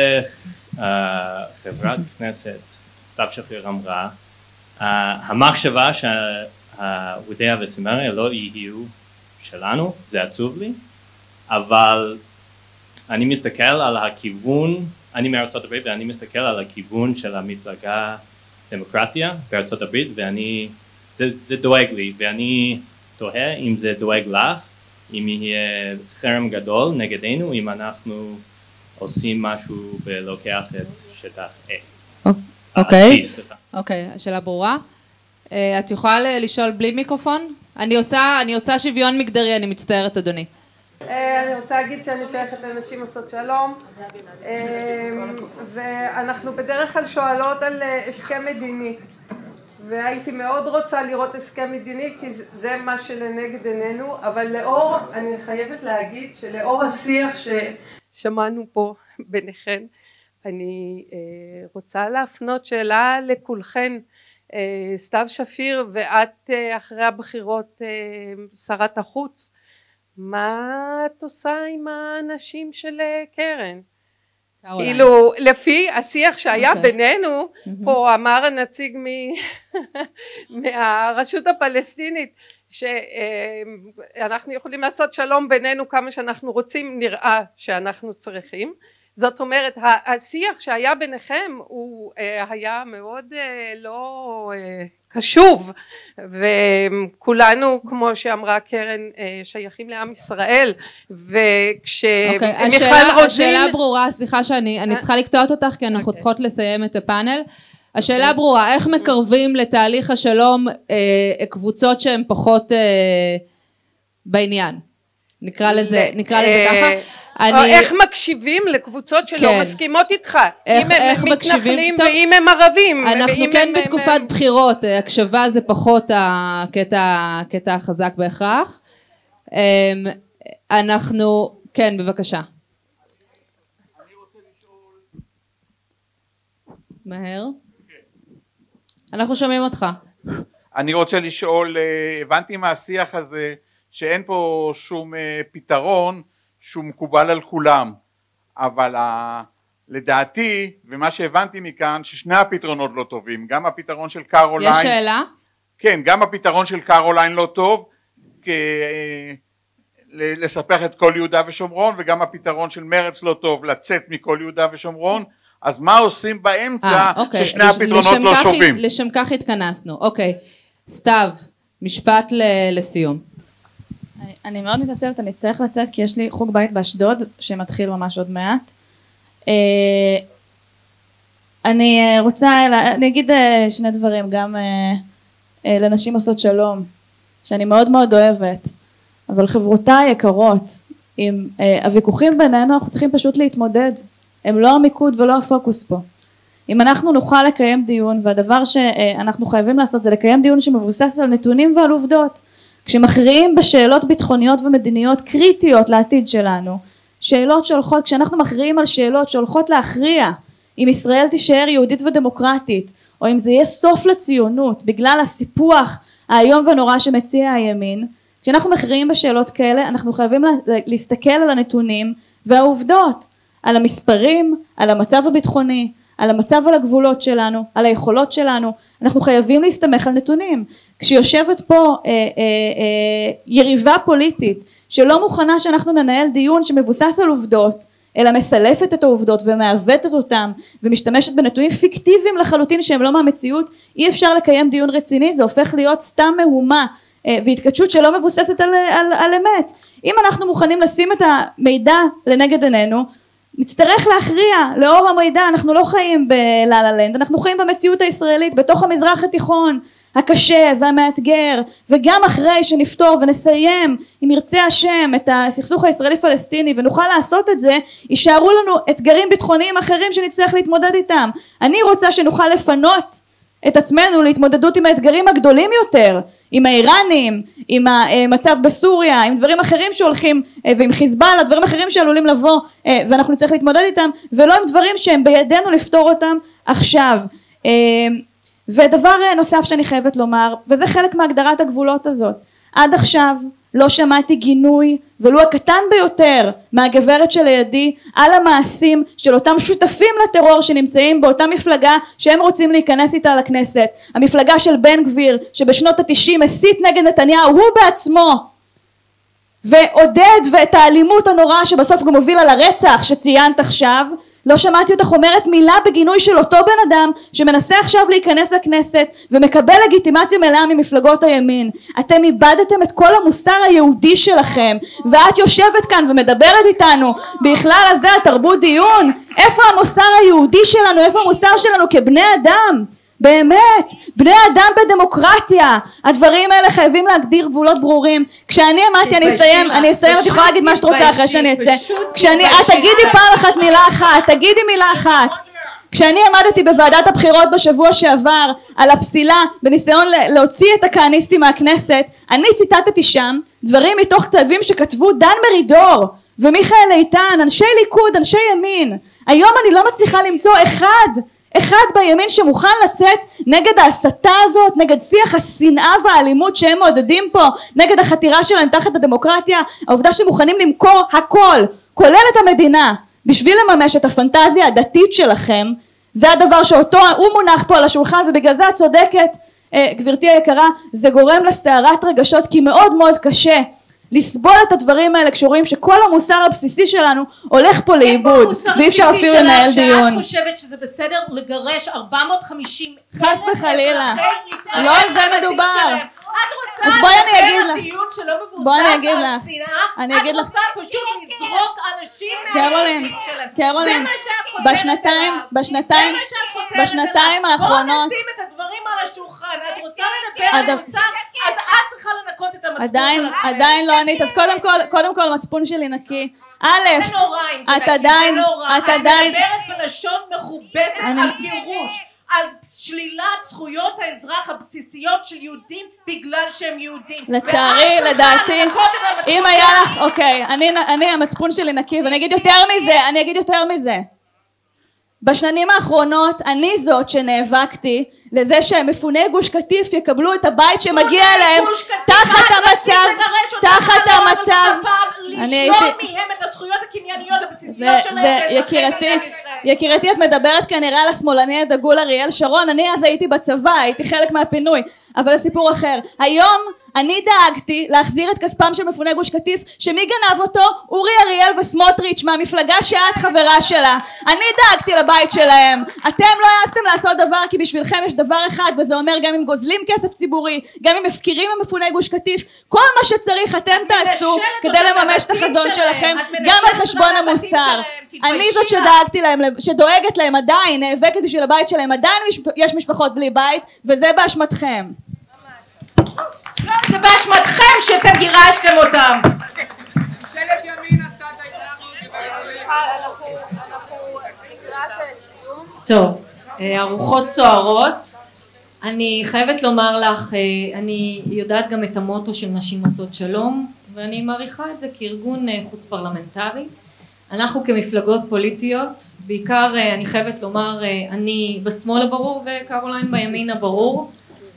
שחברת כנסת סתיו שפיר אמרה, המחשבה שהודיה וסמריה לא יהיו שלנו, זה עצוב לי, אבל אני מסתכל על הכיוון, אני מארצות הברית ואני מסתכל על הכיוון של המפלגה דמוקרטיה בארצות הברית, זה דואג לי, ואני תוהה אם זה דואג לך, אם יהיה חרם גדול נגדנו, אם אנחנו עושים משהו ולוקח את שטח A. אוקיי, השאלה ברורה. את יכולה לשאול בלי מיקרופון? אני עושה שוויון מגדרי, אני מצטערת אדוני. אני רוצה להגיד שאני שייכת לנשים עושות שלום, ואנחנו בדרך כלל שואלות על הסכם מדיני, והייתי מאוד רוצה לראות הסכם מדיני כי זה מה שלנגד עינינו, אבל אני חייבת להגיד שלאור השיח ששמענו פה ביניכן, אני רוצה להפנות שאלה לכולכן. סתיו שפיר, ואת אחרי הבחירות שרת החוץ, מה את עושה עם האנשים של קרן? כאילו לפי השיח שהיה בינינו, פה אמר הנציג מהרשות הפלסטינית שאנחנו יכולים לעשות שלום בינינו כמה שאנחנו רוצים, נראה שאנחנו צריכים. זאת אומרת, השיח שהיה ביניכם הוא היה מאוד לא קשוב, וכולנו כמו שאמרה קרן שייכים לעם ישראל, וכשמיכל רוזין... השאלה ברורה, סליחה שאני צריכה לקטוע אותך כי אנחנו צריכות לסיים את הפאנל. השאלה ברורה, איך מקרבים לתהליך השלום קבוצות שהן פחות בעניין? נקרא לזה ככה. איך מקשיבים לקבוצות שלא מסכימות איתך, אם הם מתנחלים ואם הם ערבים. אנחנו כן בתקופת בחירות, הקשבה זה פחות הקטע החזק בהכרח. אנחנו, כן בבקשה. מהר. אנחנו שומעים אותך. אני רוצה לשאול, הבנתי מהשיח הזה שאין פה שום פתרון שהוא מקובל על כולם, אבל לדעתי ומה שהבנתי מכאן ששני הפתרונות לא טובים, גם הפתרון של קרוליין, יש שאלה? כן, גם הפתרון של קרוליין לא טוב לספח את כל יהודה ושומרון, וגם הפתרון של מרץ לא טוב לצאת מכל יהודה ושומרון. אז מה עושים באמצע ששני הפתרונות לא שווים? לשם כך התכנסנו. אוקיי, סתיו, משפט לסיום. אני מאוד מתנצלת, אני אצטרך לצאת כי יש לי חוג בית באשדוד שמתחיל ממש עוד מעט. אני אגיד שני דברים, גם לנשים עושות שלום, שאני מאוד מאוד אוהבת, אבל חברותיי יקרות, עם הוויכוחים בינינו אנחנו צריכים פשוט להתמודד, הם לא המיקוד ולא הפוקוס פה. אם אנחנו נוכל לקיים דיון, והדבר שאנחנו חייבים לעשות זה לקיים דיון שמבוסס על נתונים ועל עובדות, כשמכריעים בשאלות ביטחוניות ומדיניות קריטיות לעתיד שלנו, שאלות שהולכות, כשאנחנו מכריעים על שאלות שהולכות להכריע אם ישראל תישאר יהודית ודמוקרטית, או אם זה יהיה סוף לציונות בגלל הסיפוח האיום ונורא שמציע הימין, כשאנחנו מכריעים בשאלות כאלה אנחנו חייבים להסתכל על הנתונים והעובדות, על המספרים, על המצב הביטחוני, על המצב על הגבולות שלנו, על היכולות שלנו. אנחנו חייבים להסתמך על נתונים. כשיושבת פה יריבה פוליטית שלא מוכנה שאנחנו ננהל דיון שמבוסס על עובדות, אלא מסלפת את העובדות ומעוותת אותם ומשתמשת בנתונים פיקטיביים לחלוטין שהם לא מהמציאות, אי אפשר לקיים דיון רציני, זה הופך להיות סתם מהומה והתקדשות שלא מבוססת על אמת. אם אנחנו מוכנים לשים את המידע לנגד עינינו, נצטרך להכריע לאור המידע. אנחנו לא חיים בלה-לה-לנד, אנחנו חיים במציאות הישראלית בתוך המזרח התיכון הקשה והמאתגר, וגם אחרי שנפתור ונסיים אם ירצה השם את הסכסוך הישראלי פלסטיני ונוכל לעשות את זה, יישארו לנו אתגרים ביטחוניים אחרים שנצטרך להתמודד איתם. אני רוצה שנוכל לפנות את עצמנו להתמודדות עם האתגרים הגדולים יותר, עם האיראנים, עם המצב בסוריה, עם דברים אחרים שהולכים, ועם חיזבאללה, דברים אחרים שעלולים לבוא ואנחנו נצטרך להתמודד איתם, ולא עם דברים שהם בידינו לפתור אותם עכשיו. ודבר נוסף שאני חייבת לומר, וזה חלק מהגדרת הגבולות הזאת, עד עכשיו לא שמעתי גינוי ולו הקטן ביותר מהגברת שלידי על המעשים של אותם שותפים לטרור שנמצאים באותה מפלגה שהם רוצים להיכנס איתה לכנסת, המפלגה של בן גביר שבשנות ה-90 הסית נגד נתניהו הוא בעצמו ועודד, ואת האלימות הנוראה שבסוף גם הובילה לרצח שציינת עכשיו. לא שמעתי אותך אומרת מילה בגינוי של אותו בן אדם שמנסה עכשיו להיכנס לכנסת ומקבל לגיטימציה מלאה ממפלגות הימין. אתם איבדתם את כל המוסר היהודי שלכם, ואת יושבת כאן ומדברת איתנו בכלל הזה על תרבות דיון. איפה המוסר היהודי שלנו? איפה המוסר שלנו כבני אדם? באמת, בני אדם בדמוקרטיה. הדברים האלה חייבים להגדיר גבולות ברורים. כשאני אמרתי, אני אסיים, את יכולה להגיד מה שאת רוצה אחרי שאני אצא. תגידי פעם אחת מילה אחת, תגידי מילה אחת. כשאני עמדתי בוועדת הבחירות בשבוע שעבר על הפסילה בניסיון להוציא את הכהניסטים מהכנסת, אני ציטטתי שם דברים מתוך כתבים שכתבו דן מרידור ומיכאל איתן, אנשי ליכוד, אנשי ימין. היום אני לא מצליחה למצוא אחד בימין שמוכן לצאת נגד ההסתה הזאת, נגד שיח השנאה והאלימות שהם מעודדים פה, נגד החתירה שלהם תחת הדמוקרטיה. העובדה שמוכנים למכור הכל, כולל את המדינה, בשביל לממש את הפנטזיה הדתית שלכם, זה הדבר שאותו הוא מונח פה על השולחן, ובגלל זה את צודקת גברתי היקרה, זה גורם לסערת רגשות, כי מאוד מאוד קשה לסבול את הדברים האלה כשרואים שכל המוסר הבסיסי שלנו הולך פה לאיבוד, ואי אפשר אפילו לנהל דיון. שאת חושבת שזה בסדר לגרש 450 חס וחלילה, לא על זה מדובר. את רוצה לדבר על דיון שלא מבוסס על שנאה, את רוצה פשוט לזרוק אנשים מהילדים שלהם. זה מה שאת חותרת, בשנתיים האחרונות, בוא נשים את הדברים על השולחן. את רוצה לדבר על מוסר, אז את צריכה לנקות את עדיין לא ענית, אז קודם כל המצפון שלי נקי. א', את עדיין, את מדברת בלשון מכובסת על גירוש, על שלילת זכויות האזרח הבסיסיות של יהודים בגלל שהם יהודים. לצערי, לדעתי, אם היה לך, אוקיי, אני המצפון שלי נקי, ואני אגיד יותר מזה, בשנים האחרונות אני זאת שנאבקתי לזה שמפוני גוש קטיף יקבלו את הבית שמגיע אליהם תחת המצב לשלול מהם את הזכויות הקנייניות הבסיסיות שלהם. יקירתי, את מדברת כנראה על השמאלני הדגול אריאל שרון. אני אז הייתי בצבא, הייתי חלק מהפינוי, אבל זה סיפור אחר. היום אני דאגתי להחזיר את כספם של מפוני גוש קטיף, שמי גנב אותו? אורי אריאל וסמוטריץ' מהמפלגה שאת חברה שלה. אני דאגתי לבית שלהם. אתם לא העזתם לעשות דבר, כי בשבילכם יש דבר אחד, וזה אומר גם אם גוזלים כסף ציבורי, גם אם מפקירים ממפוני גוש קטיף, כל מה שצריך אתם תעשו כדי לממש את החזון שלכם, גם על חשבון המוסר. אני זאת שדאגתי להם, שדואגת להם עדיין, נאבקת בשביל הבית שלהם, עדיין יש משפחות בלי בית, וזה באשמתכם. זה באשמתכם שאתם גירשתם אותם. ממשלת ימין עשתה טוב, ארוחות סוערות. אני חייבת לומר לך, אני יודעת גם את המוטו של נשים עושות שלום, ואני מעריכה את זה כארגון חוץ פרלמנטרי. אנחנו כמפלגות פוליטיות, בעיקר אני חייבת לומר, אני בשמאל הברור וקרוליין בימין הברור,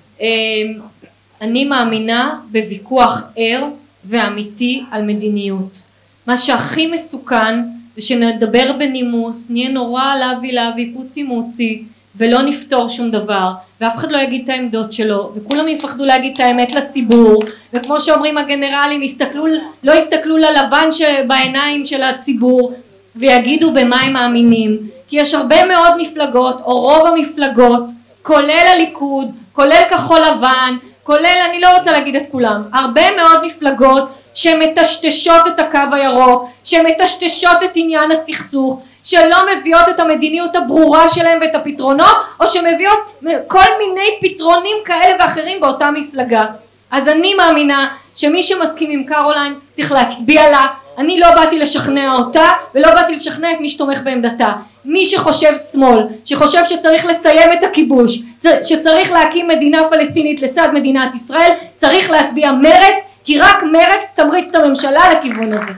אני מאמינה בוויכוח ער ואמיתי על מדיניות. מה שהכי מסוכן זה שנדבר בנימוס, נהיה נורא להביא פוצי מוצי ולא נפתור שום דבר, ואף אחד לא יגיד את העמדות שלו, וכולם יפחדו להגיד את האמת לציבור, וכמו שאומרים הגנרלים, לא יסתכלו ללבן שבעיניים של הציבור ויגידו במה הם מאמינים, כי יש הרבה מאוד מפלגות, או רוב המפלגות, כולל הליכוד, כולל כחול לבן, כולל, אני לא רוצה להגיד את כולם, הרבה מאוד מפלגות שמטשטשות את הקו הירוק, שמטשטשות את עניין הסכסוך, שלא מביאות את המדיניות הברורה שלהם ואת הפתרונות, או שמביאות כל מיני פתרונים כאלה ואחרים באותה מפלגה. אז אני מאמינה שמי שמסכים עם קרוליין צריך להצביע לה. אני לא באתי לשכנע אותה ולא באתי לשכנע את מי שתומך בעמדתה. מי שחושב שמאל, שחושב שצריך לסיים את הכיבוש, שצריך להקים מדינה פלסטינית לצד מדינת ישראל, צריך להצביע מרץ, כי רק מרץ תמריץ את הממשלה לכיוון הזה.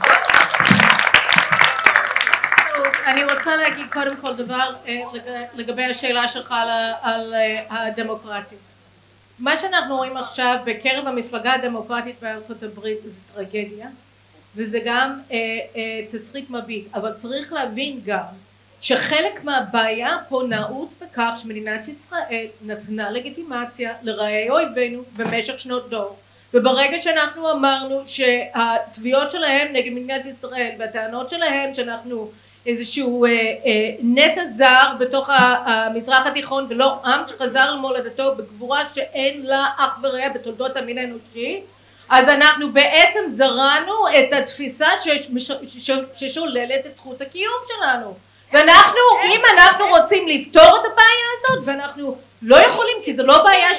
אני רוצה להגיד קודם כל דבר לגבי השאלה שלך על הדמוקרטיה. מה שאנחנו רואים עכשיו בקרב המפלגה הדמוקרטית בארצות הברית זה טרגדיה, וזה גם תסריט מביט, אבל צריך להבין גם שחלק מהבעיה פה נעוץ בכך שמדינת ישראל נתנה לגיטימציה לרעי אויבינו במשך שנות דור, וברגע שאנחנו אמרנו שהתביעות שלהם נגד מדינת ישראל והטענות שלהם שאנחנו איזשהו נטע זר בתוך המזרח התיכון ולא עם שחזר למולדתו בגבורה שאין לה אח ורע בתולדות המין האנושי, אז אנחנו בעצם זרענו את התפיסה ששוללת את זכות הקיום שלנו. ואנחנו, אם אנחנו רוצים לפתור את הבעיה הזאת, ואנחנו לא יכולים, כי זה לא בעיה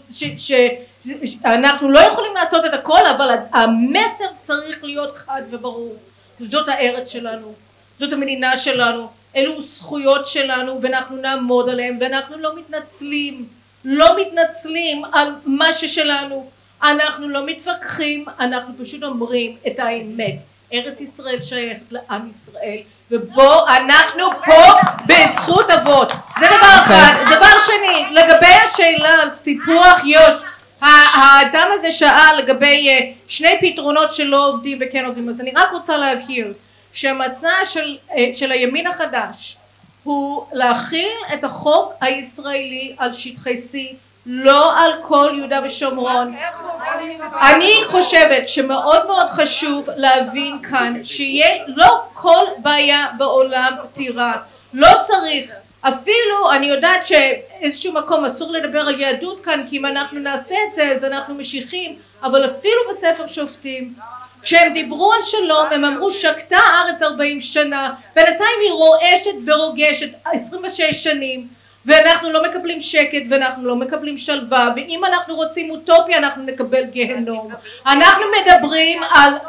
שאנחנו לא יכולים לעשות את הכל, אבל המסר צריך להיות חד וברור. זאת הארץ שלנו, זאת המדינה שלנו, אלו זכויות שלנו, ואנחנו נעמוד עליהם, ואנחנו לא מתנצלים על מה ששלנו. אנחנו לא מתווכחים, אנחנו פשוט אומרים את האמת. ארץ ישראל שייכת לעם ישראל, ובו אנחנו פה בזכות אבות. זה דבר אחד. דבר שני, לגבי השאלה על סיפוח יו"ש, האדם הזה שאל לגבי שני פתרונות שלא עובדים וכן עובדים, אז אני רק רוצה להבהיר שהמצע של הימין החדש הוא להכיל את החוק הישראלי על שטחי C, לא על כל יהודה ושומרון. אני חושבת שמאוד מאוד חשוב להבין כאן שיהיה לא כל בעיה בעולם פתירה, לא צריך, אפילו אני יודעת שאיזשהו מקום אסור לדבר על יהדות כאן, כי אם אנחנו נעשה את זה אז אנחנו משיחים, אבל אפילו בספר שופטים כשהם דיברו על שלום הם אמרו שקטה הארץ 40 שנה, בינתיים היא רועשת ורוגשת 26 שנים, ואנחנו לא מקבלים שקט ואנחנו לא מקבלים שלווה, ואם אנחנו רוצים אוטופיה אנחנו נקבל גיהנום. אנחנו מדברים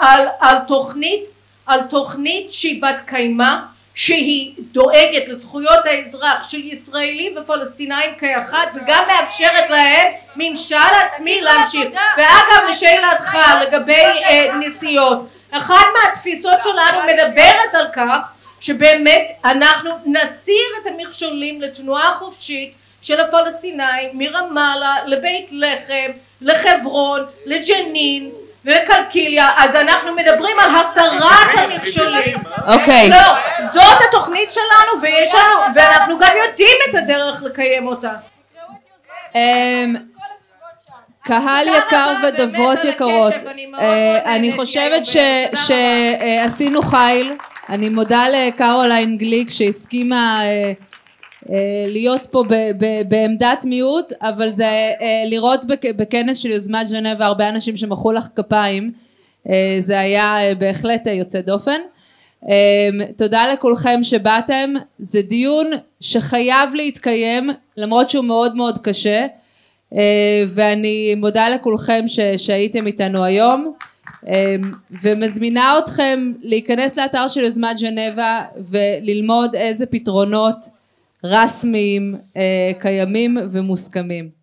על תוכנית שהיא בת קיימא, שהיא דואגת לזכויות האזרח של ישראלים ופלסטינאים כאחד, וגם מאפשרת להם ממשל עצמי להמשיך. ואגב, לשאלתך לגבי נסיעות, אחת מהתפיסות שלנו מדברת על כך שבאמת אנחנו נסיר את המכשולים לתנועה חופשית של הפלסטינאים מרמאללה לבית לחם, לחברון, לג'נין ולקלקיליה. אז אנחנו מדברים על הסרת המכשולים. אוקיי. לא, זאת התוכנית שלנו ויש לנו, ואנחנו גם יודעים את הדרך לקיים אותה. קהל יקר ודוברות יקרות, אני חושבת שעשינו חיל. אני מודה לקרוליין גליק שהסכימה להיות פה בעמדת מיעוט, אבל זה לראות בכנס של יוזמת ז'נבה הרבה אנשים שמחאו לך כפיים, זה היה בהחלט יוצא דופן. תודה לכולכם שבאתם, זה דיון שחייב להתקיים למרות שהוא מאוד מאוד קשה, ואני מודה לכולכם שהייתם איתנו היום, ומזמינה אתכם להיכנס לאתר של יוזמת ז'נבה וללמוד איזה פתרונות רסמיים קיימים ומוסכמים.